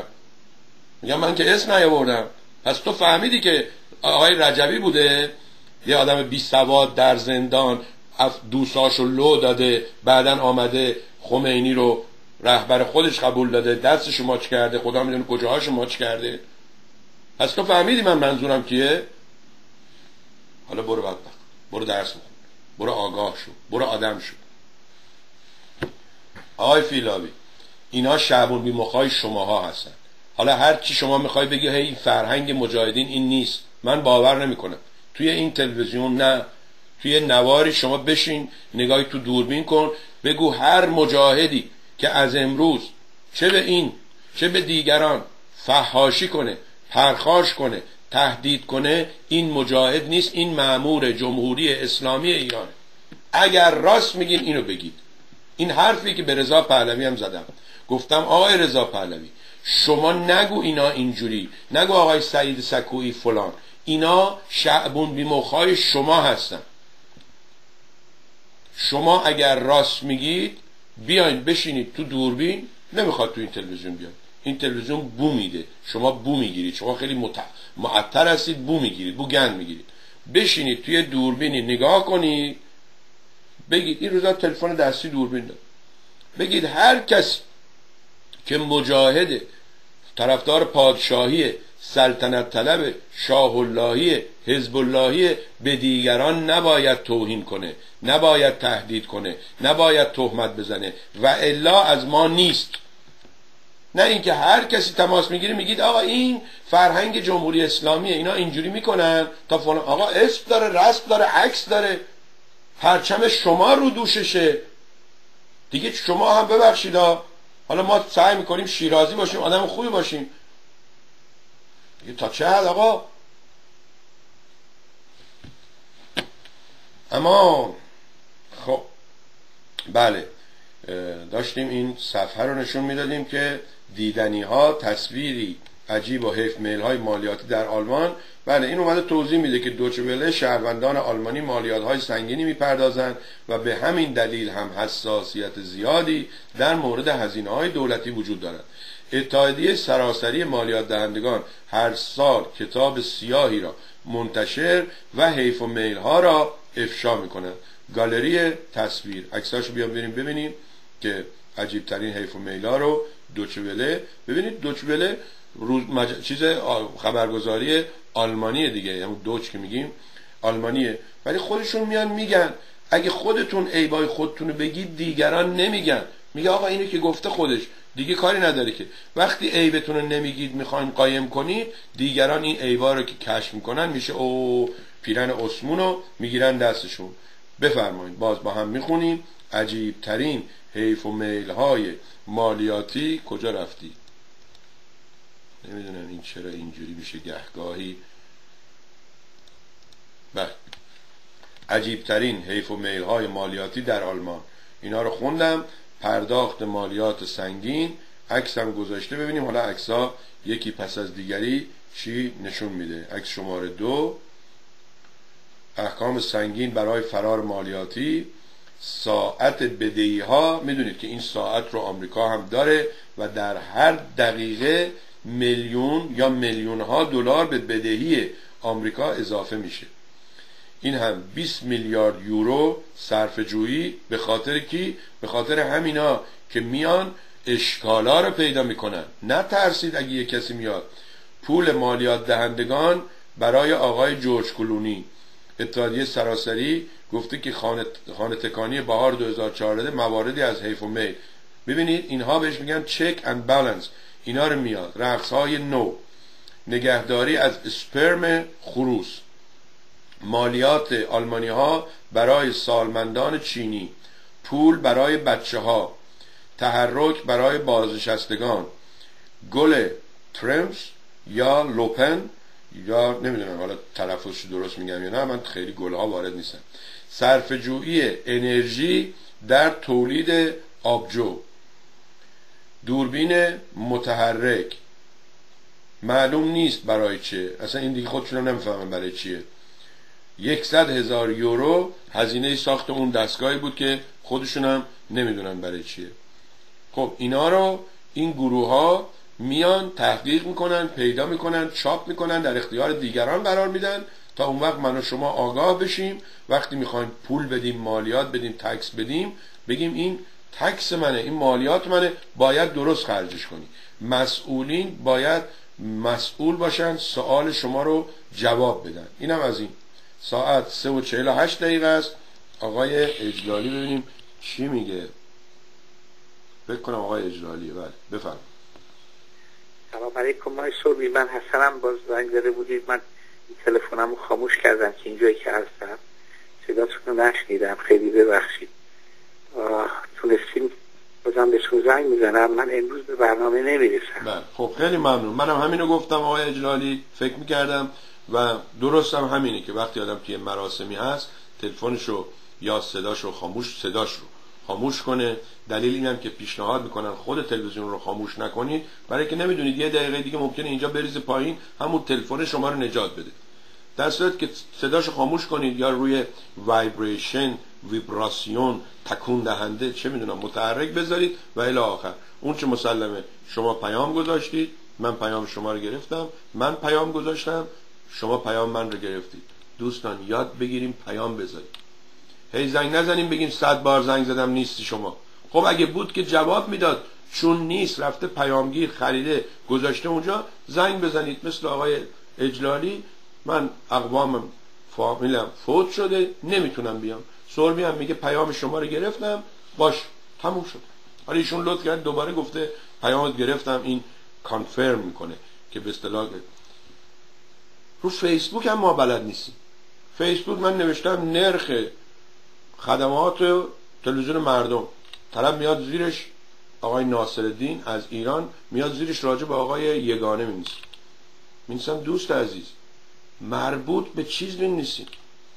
نیاوردم. پس تو فهمیدی که آقای رجبی بوده یه آدم بی سواد در زندان، دوستاشو لو داده، بعدن آمده خمینی رو رهبر خودش قبول داده، دستشو ماچ کرده، خدا میدونه کجاهاشو ماچ کرده. پس تو فهمیدی من منظورم کیه؟ حالا برو بدبخت، برو درس بخون، برو آگاه شو، برو آدم شو. آقای فیلاوی، اینا شعبون بی مخای شماها هستن. حالا هر چی شما میخوای بگی هی فرهنگ مجاهدین این نیست، من باور نمیکنم. توی این تلویزیون نه، توی نواری شما بشین نگاهی تو دوربین کن، بگو هر مجاهدی که از امروز چه به این چه به دیگران فحاشی کنه، پرخاش کنه، تهدید کنه، این مجاهد نیست، این مأمور جمهوری اسلامی ایرانه. اگر راست میگین اینو بگید. این حرفی که به رضا پهلوی هم زدم، گفتم آقای رضا پهلوی شما نگو اینا اینجوری، نگو آقای سعید سکویی فلان، اینا شعبون بی مخای شما هستن. شما اگر راست میگید بیاین بشینید تو دوربین، نمیخواد تو این تلویزیون بیاین، این تلویزیون بو میده، شما بو میگیرید، شما خیلی معطر هستید، بو میگیرید، بو گند میگیرید. بشینید توی دوربینی نگاه کنید، بگید این روزا تلفن دستی دوربین داد، بگید هر کسی که مجاهد طرفدار پادشاهی، سلطنت طلب، شاه اللهی، حزب اللهی، به دیگران نباید توهین کنه، نباید تهدید کنه، نباید تهمت بزنه و الا از ما نیست. نه اینکه هر کسی تماس میگیره میگید آقا این فرهنگ جمهوری اسلامیه، اینا اینجوری میکنن تا فلان. آقا اسم داره، رسم داره، عکس داره، پرچم شما رو دوششه دیگه. شما هم ببخشید، حالا ما سعی میکنیم شیرازی باشیم، آدم خوبی باشیم، تا چه حد آقا؟ اما خب بله، داشتیم این صفحه رو نشون میدادیم که دیدنی ها، تصویری عجیب و حیف میل های مالیاتی در آلمان. بله، این اومده توضیح میده که دوچه وله شهروندان آلمانی مالیات های سنگینی میپردازند و به همین دلیل هم حساسیت زیادی در مورد هزینه های دولتی وجود دارد. اتحادیه سراسری مالیات دهندگان هر سال کتاب سیاهی را منتشر و حیف و میل ها را افشا میکنند. گالری تصویر، عکساشو بیام ببینیم که عجیب ترین حیف و میل ها رو دوچه وله. ببینید دوچه وله چیز خبرگزاری آلمانیه دیگه، همون دوچ که میگیم آلمانیه، ولی خودشون میان میگن اگه خودتون عیبای خودتون رو بگید دیگران نمیگن. میگه آقا اینو که گفته خودش دیگه کاری نداره که. وقتی عیبتون رو نمیگید میخواین قایم کنید، دیگران این عیبا رو که کشف میکنن میشه او پیرن اسمون رو میگیرن دستشون. بفرمایید باز با هم میخونیم. عجیب ترین حیف و میل های مالیاتی کجا رفتی؟ نمیدونم این چرا اینجوری میشه گهگاهی. بله، عجیب ترین حیف و میل های مالیاتی در آلمان. اینا رو خوندم. پرداخت مالیات سنگین عکس هم گذاشته، ببینیم حالا عکس‌ها یکی پس از دیگری چی نشون میده. عکس شماره 2، احکام سنگین برای فرار مالیاتی، ساعت بدهی ها. میدونید که این ساعت رو آمریکا هم داره و در هر دقیقه میلیون یا میلیون ها دلار به بدهی آمریکا اضافه میشه. این هم 20 میلیارد یورو صرفه جویی. به خاطر کی؟ به خاطر همینا که میان اشکالا رو پیدا میکنن. نه ترسید اگه یک کسی میاد پول مالیات دهندگان برای آقای جورج کلونی. اتحادیه سراسری گفته که خانه تکانی بهار 2014 مواردی از حیف و میل. ببینید اینها بهش میگن چک اند بالانس. اینا رو میاد رقص‌های نو، نگهداری از اسپرم خروس، مالیات آلمانی ها برای سالمندان چینی، پول برای بچه ها، تحرک برای بازنشستگان، گل ترمز یا لوپن یا نمیدونم حالا تلفظش درست میگم یا نه، من خیلی گلها وارد نیستم، صرفه‌جویی انرژی در تولید آبجو، دوربین متحرک معلوم نیست برای چه، اصلا این دیگه خودشون نمیفهمن برای چیه. 100,000 یورو هزینه ساخت اون دستگاهی بود که خودشون هم نمیدونن برای چیه. خب اینا رو این گروه ها میان تحقیق میکنن، پیدا میکنن، چاپ میکنن، در اختیار دیگران قرار میدن تا اون وقت من و شما آگاه بشیم. وقتی میخوایم پول بدیم، مالیات بدیم، تکس بدیم، بگیم این تکس منه، این مالیات منه، باید درست خرجش کنی. مسئولین باید مسئول باشن، سوال شما رو جواب بدن. اینم از این. ساعت 3:48 است. آقای اجلالی ببینیم چی میگه. فکر کنم آقای اجلالی. بله بفرمایید. سلام علیکم. ما صبحی من حسنم باز زنگ زده بودید، من تلفنمو خاموش کردم که اینجایی که هستم صداتون رو نشنیدم، خیلی ببخشید. تونستیم بازم بهتون زنگ میزنم. من امروز به برنامه نمیرسم. بله خب خیلی ممنون. منم همینو گفتم آقای اجلالی، فکر میکردم و درستم همینه که وقتی آدم توی مراسمی هست تلفنشو یا صداشو خاموش کنه. دلیل اینم که پیشنهاد میکنن خود تلویزیون رو خاموش نکنید، برای که نمیدونید یه دقیقه دیگه ممکنه اینجا بریزه پایین، همون تلفن شما رو نجات بده. در صورت که صداشو خاموش کنید یا روی ویبراسیون تکون دهنده چه میدونم متحرک بذارید و الی آخر. اون چه مسلمه شما پیام گذاشتید، من پیام شما رو گرفتم، من پیام گذاشتم، شما پیام من رو گرفتید. دوستان یاد بگیریم پیام بذارید. هی زنگ نزنیم بگیم 100 بار زنگ زدم نیستی شما. خب اگه بود که جواب میداد، چون نیست رفته پیامگیر خریده گذاشته اونجا، زنگ بزنید. مثل آقای اجلالی، من اقوامم فامیلم فوت شده نمیتونم بیام، سرمی هم میگه پیام شما رو گرفتم، باش تموم شد. حالا ایشون لطف کرد دوباره گفته پیامت گرفتم، این کانفرم میکنه که به اصطلاح. رو فیسبوک هم ما بلد نیستیم. فیسبوک من نوشتم نرخ خدمات تلویزیون مردم، طرف میاد زیرش آقای ناصرالدین از ایران میاد زیرش راجع به آقای یگانه مینویسم دوست عزیز مربوط به چیز نیستیم.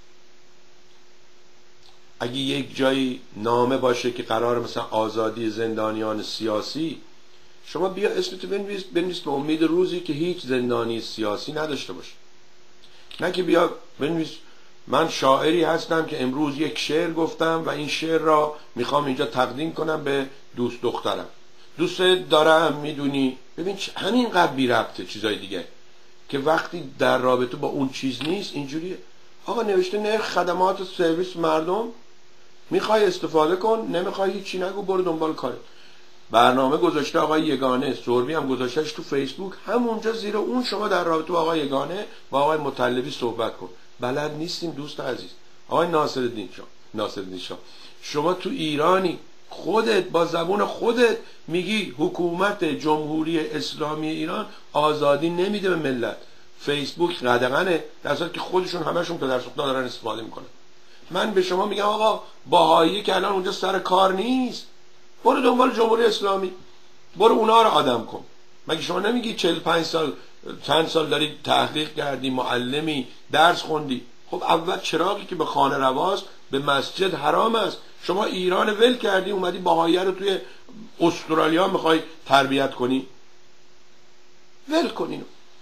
اگه یک جایی نامه باشه که قرار مثلا آزادی زندانیان سیاسی، شما بیا اسمتو بنویس به امید روزی که هیچ زندانی سیاسی نداشته باشه. نه که بیا بنویس من شاعری هستم که امروز یک شعر گفتم و این شعر را میخوام اینجا تقدیم کنم به دوست دخترم، دوست دارم میدونی. ببین همین قدر بی ربطه چیزای دیگه که وقتی در رابطه با اون چیز نیست اینجوریه. آقا نوشته نرخ خدمات سرویس مردم، میخوای استفاده کن، نمیخوای هیچی نگو، برو دنبال کارت. برنامه گذاشته آقای یگانه، سوربی هم گذاشتهش تو فیسبوک، همونجا زیر اون شما در رابطه با آقای یگانه با آقای مطلبی صحبت کن. بلد نیستیم دوست عزیز. آقای ناصرالدین شاه شما تو ایرانی، خودت با زبون خودت میگی حکومت جمهوری اسلامی ایران آزادی نمیده به ملت. فیسبوک قدغنه، در صورتی که خودشون همشون پدر سوخته دارن استفاده میکنن. من به شما میگم آقا باهایی که الان اونجا سر کار نیست، برو دنبال جمهوری اسلامی، برو اونا رو آدم کن. مگه شما نمیگی 45 سال چند سال داری تحقیق کردی، معلمی، درس خوندی؟ خب اول چراغی که به خانه رواست به مسجد حرام است. شما ایران ول کردی اومدی بهایی رو توی استرالیا میخوای تربیت کنی؟ ول کنین.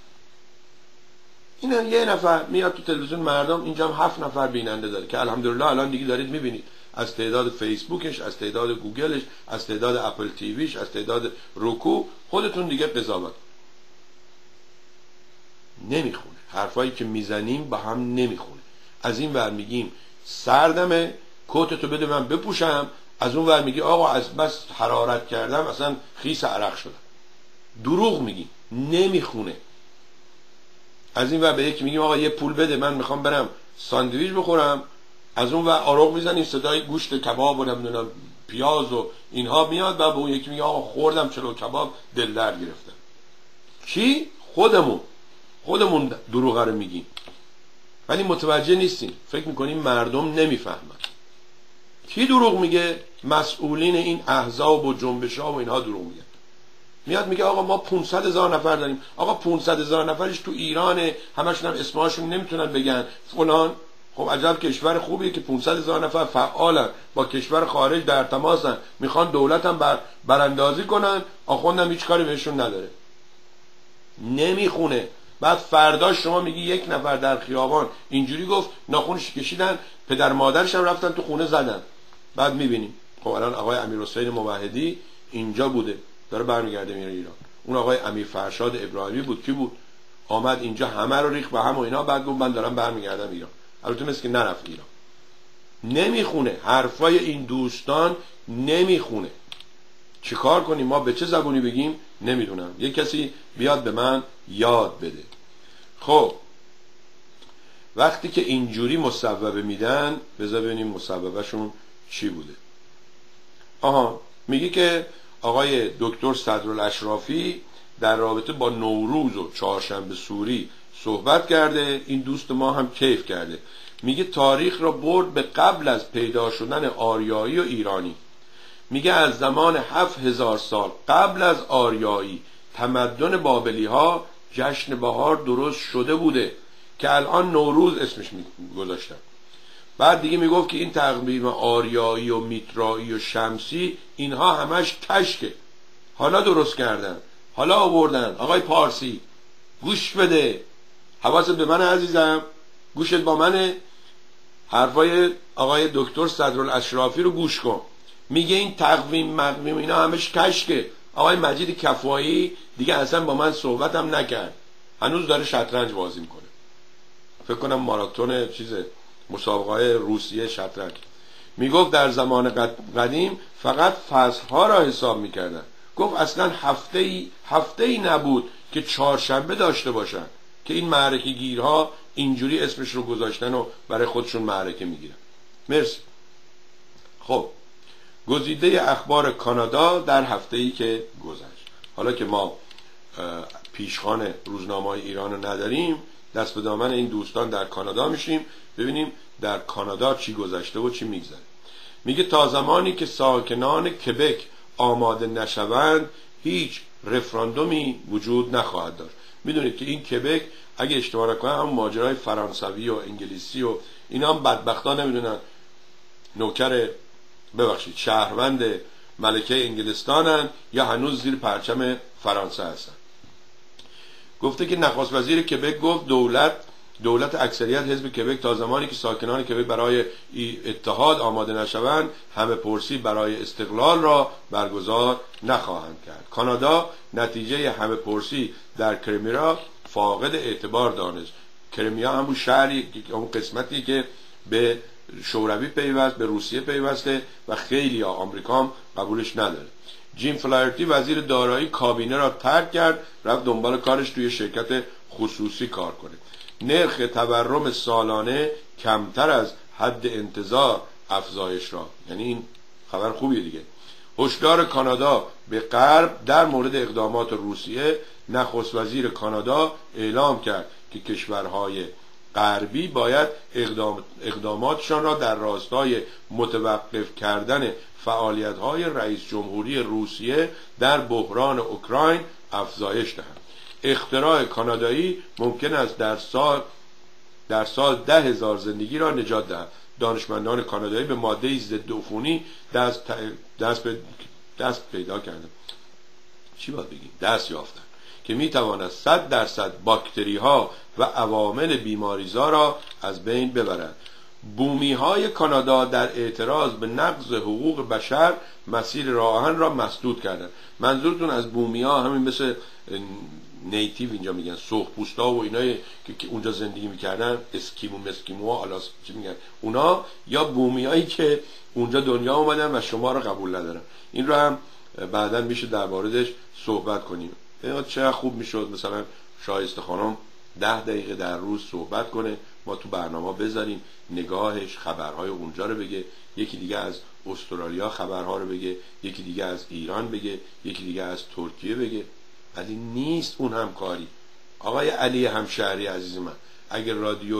اینا یه نفر میاد تو تلویزیون مردم، اینجا هم 7 نفر بیننده داره که الحمدلله الان دیگه دارید میبینید، از تعداد فیسبوکش، از تعداد گوگلش، از تعداد اپل تیویش، از تعداد روکو، خودتون دیگه قضاوت. نمیخونه حرفایی که میزنیم با هم نمیخونه. از این ور میگیم سردمه کتتو بده من بپوشم، از اون ور میگی آقا از بس حرارت کردم اصلا خیس عرق شدم. دروغ میگی، نمیخونه. از این ور به یکی میگیم آقا یه پول بده من میخوام برم ساندویچ بخورم، از اون ور آروغ میزنیم صدای گوشت کباب و نمیدونم پیاز و اینها میاد و به اون یکی میگه آقا خوردم چلو کباب دل درد گرفتم. کی؟ خودمون دروغ رو میگیم ولی متوجه نیستیم، فکر میکنیم مردم نمیفهمن. کی دروغ میگه؟ مسئولین این احزاب و جنبش‌ها و اینها دروغ میگن. میاد میگه آقا ما 500,000 نفر داریم. آقا 500,000 نفرش تو ایرانه، همشون هم اسمشون نمیتونن بگن فلان. خب عجب کشور خوبیه که 500,000 نفر فعالن، با کشور خارج در تماسن، میخوان دولت هم براندازی کنن، آخوندم هیچ کاری بهشون نداره. نمیخونه. بعد فردا شما میگی یک نفر در خیابان اینجوری گفت، ناخونش کشیدن، پدر مادرش هم رفتن تو خونه زدن. بعد میبینیم خب الان آقای امیرحسین موحدی اینجا بوده، داره برمیگرده میره ایران. اون آقای امیر فرشاد ابراهیمی بود، کی بود؟ آمد اینجا همه رو ریخت به هم و اینا، بعد گفت من دارم برمیگردم ایران. البته مثل که نرفت ایران. نمیخونه حرفای این دوستان، نمیخونه. چیکار کنیم؟ ما به چه زبونی بگیم؟ نمیدونم. یک کسی بیاد به من یاد بده. خب وقتی که اینجوری مصوبه میدن، بذار ببینیم مصوبهشون چی بوده. آها، میگه که آقای دکتر صدرالاشرافی در رابطه با نوروز و چهارشنبه سوری صحبت کرده. این دوست ما هم کیف کرده. میگه تاریخ را برد به قبل از پیدا شدن آریایی و ایرانی. میگه از زمان 7000 سال قبل از آریایی تمدن بابلی ها جشن بهار درست شده بوده که الان نوروز اسمش گذاشتن. بعد دیگه میگفت که این تقویم آریایی و میترایی و شمسی اینها همش کشکه، حالا درست کردن، حالا آوردن. آقای پارسی گوش بده، حواست به من عزیزم، گوشت با منه. حرفای آقای دکتر صدرالاشرافی رو گوش کن. میگه این تقویم اینا همش کشکه. آقای مجید کفایی دیگه اصلا با من صحبتم نکرد، هنوز داره شطرنج بازی میکنه. فکر کنم ماراتون مسابقه روسیه شطرنج. میگفت در زمان قدیم فقط فصلها را حساب میکردن. گفت اصلا هفته ای نبود که چهارشنبه داشته باشن که این معرکه گیرها اینجوری اسمش رو گذاشتن و برای خودشون معرکه میگیرن. مرسی. خب گزیده اخبار کانادا در هفته‌ای که گذشت. حالا که ما پیشخوان روزنامه‌های ایران رو نداریم، دست به دامن این دوستان در کانادا میشیم ببینیم در کانادا چی گذشته و چی میگذره. میگه تا زمانی که ساکنان کبک آماده نشوند هیچ رفراندومی وجود نخواهد داشت. میدونید که این کبک اگه اشتباه نکنم هم ماجرای فرانسوی و انگلیسی و اینا هم بدبختا نمیدونن نوکر شهروند ملکه انگلستانن یا هنوز زیر پرچم فرانسه هستن. گفته که نخست وزیر کبک گفت دولت اکثریت حزب کبک تا زمانی که ساکنان کبک برای اتحاد آماده نشوند همه پرسی برای استقلال را برگزار نخواهند کرد. کانادا نتیجه همه پرسی در کریمیا فاقد اعتبار دانست. کریمیا همون شهری، اون قسمتی که به شوروی پیوست، به روسیه پیوسته و خیلی ها آمریکا هم قبولش نداره. جیم فلایرتی وزیر دارایی کابینه را ترک کرد، رفت دنبال کارش توی شرکت خصوصی کار کنه. نرخ تورم سالانه کمتر از حد انتظار افزایش را، یعنی این خبر خوبیه دیگه. هشدار کانادا به غرب در مورد اقدامات روسیه. نخست وزیر کانادا اعلام کرد که کشورهای غربی باید اقداماتشان را در راستای متوقف کردن فعالیت‌های رئیس جمهوری روسیه در بحران اوکراین افزایش دهند. اختراع کانادایی ممکن است در سال در سال 10,000 زندگی را نجات دهد. دانشمندان کانادایی به ماده ضد عفونی دست پیدا کردند. چی باید بگیم؟ دست یافتن که میتواند 100% باکتری ها و عوامل بیماریزا را از بین ببرد. بومی های کانادا در اعتراض به نقض حقوق بشر مسیر راه آهن را مسدود کردند. منظورتون از بومی ها همین مثل نیتیو اینجا میگن، سرخپوستا و اینایی که اونجا زندگی میکردن، اسکیمو آلاس چی میگن اونا، یا بومیایی که اونجا دنیا اومدن و شما رو قبول ندارن؟ این رو هم بعداً میشه در موردش صحبت کنیم. چه خوب میشد مثلا شایسته خانم 10 دقیقه در روز صحبت کنه، ما تو برنامه بذاریم، نگاهش خبرهای اونجا رو بگه، یکی دیگه از استرالیا خبرها رو بگه، یکی دیگه از ایران بگه، یکی دیگه از ترکیه بگه. ولی نیست اون همکاری. آقای علی همشهری عزیز من، اگر رادیو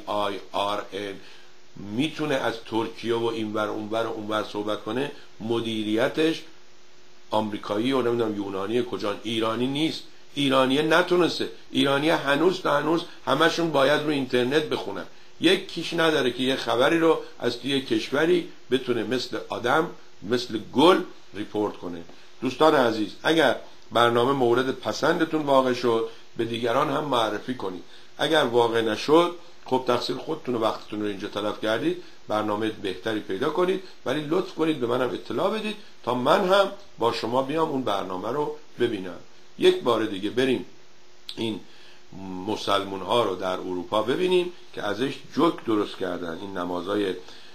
KIRN میتونه از ترکیه و اینور اونور صحبت کنه، مدیریتش آمریکایی و نمیدونم یونانی کجا، ایرانی نیست. ایرانیه نتونسته. ایرانیه هنوز همشون باید رو اینترنت بخونن. یک کیش نداره که یه خبری رو از توی کشوری بتونه مثل آدم، مثل گل ریپورت کنه. دوستان عزیز، اگر برنامه مورد پسندتون واقع شد، به دیگران هم معرفی کنید. اگر واقع نشد، خب تقصیر خودتون و وقتتون رو اینجا تلف کردید، برنامه بهتری پیدا کنید، ولی لطف کنید به منم اطلاع بدید تا من هم با شما بیام اون برنامه رو ببینم. یک بار دیگه بریم این مسلمون ها رو در اروپا ببینیم که ازش جوک درست کردن، این نمازهای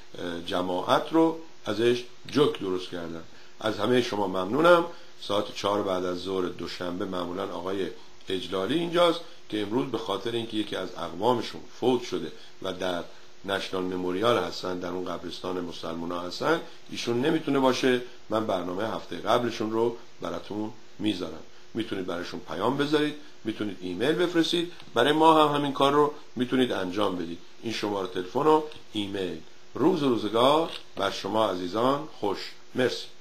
جماعت رو ازش جوک درست کردن. از همه شما ممنونم. ساعت 4 بعد از ظهر دوشنبه معمولا آقای اجلالی اینجاست که امروز به خاطر اینکه یکی از اقوامشون فوت شده و در نشنال مموریال هستن، در اون قبرستان مسلمونا هستن، ایشون نمیتونه باشه. من برنامه هفته قبلشون رو براتون میذارم. میتونید براشون پیام بذارید، میتونید ایمیل بفرستید، برای ما هم همین کار رو میتونید انجام بدید. این شماره تلفن و ایمیل. روز و روزگار بر شما عزیزان خوش. مرسی.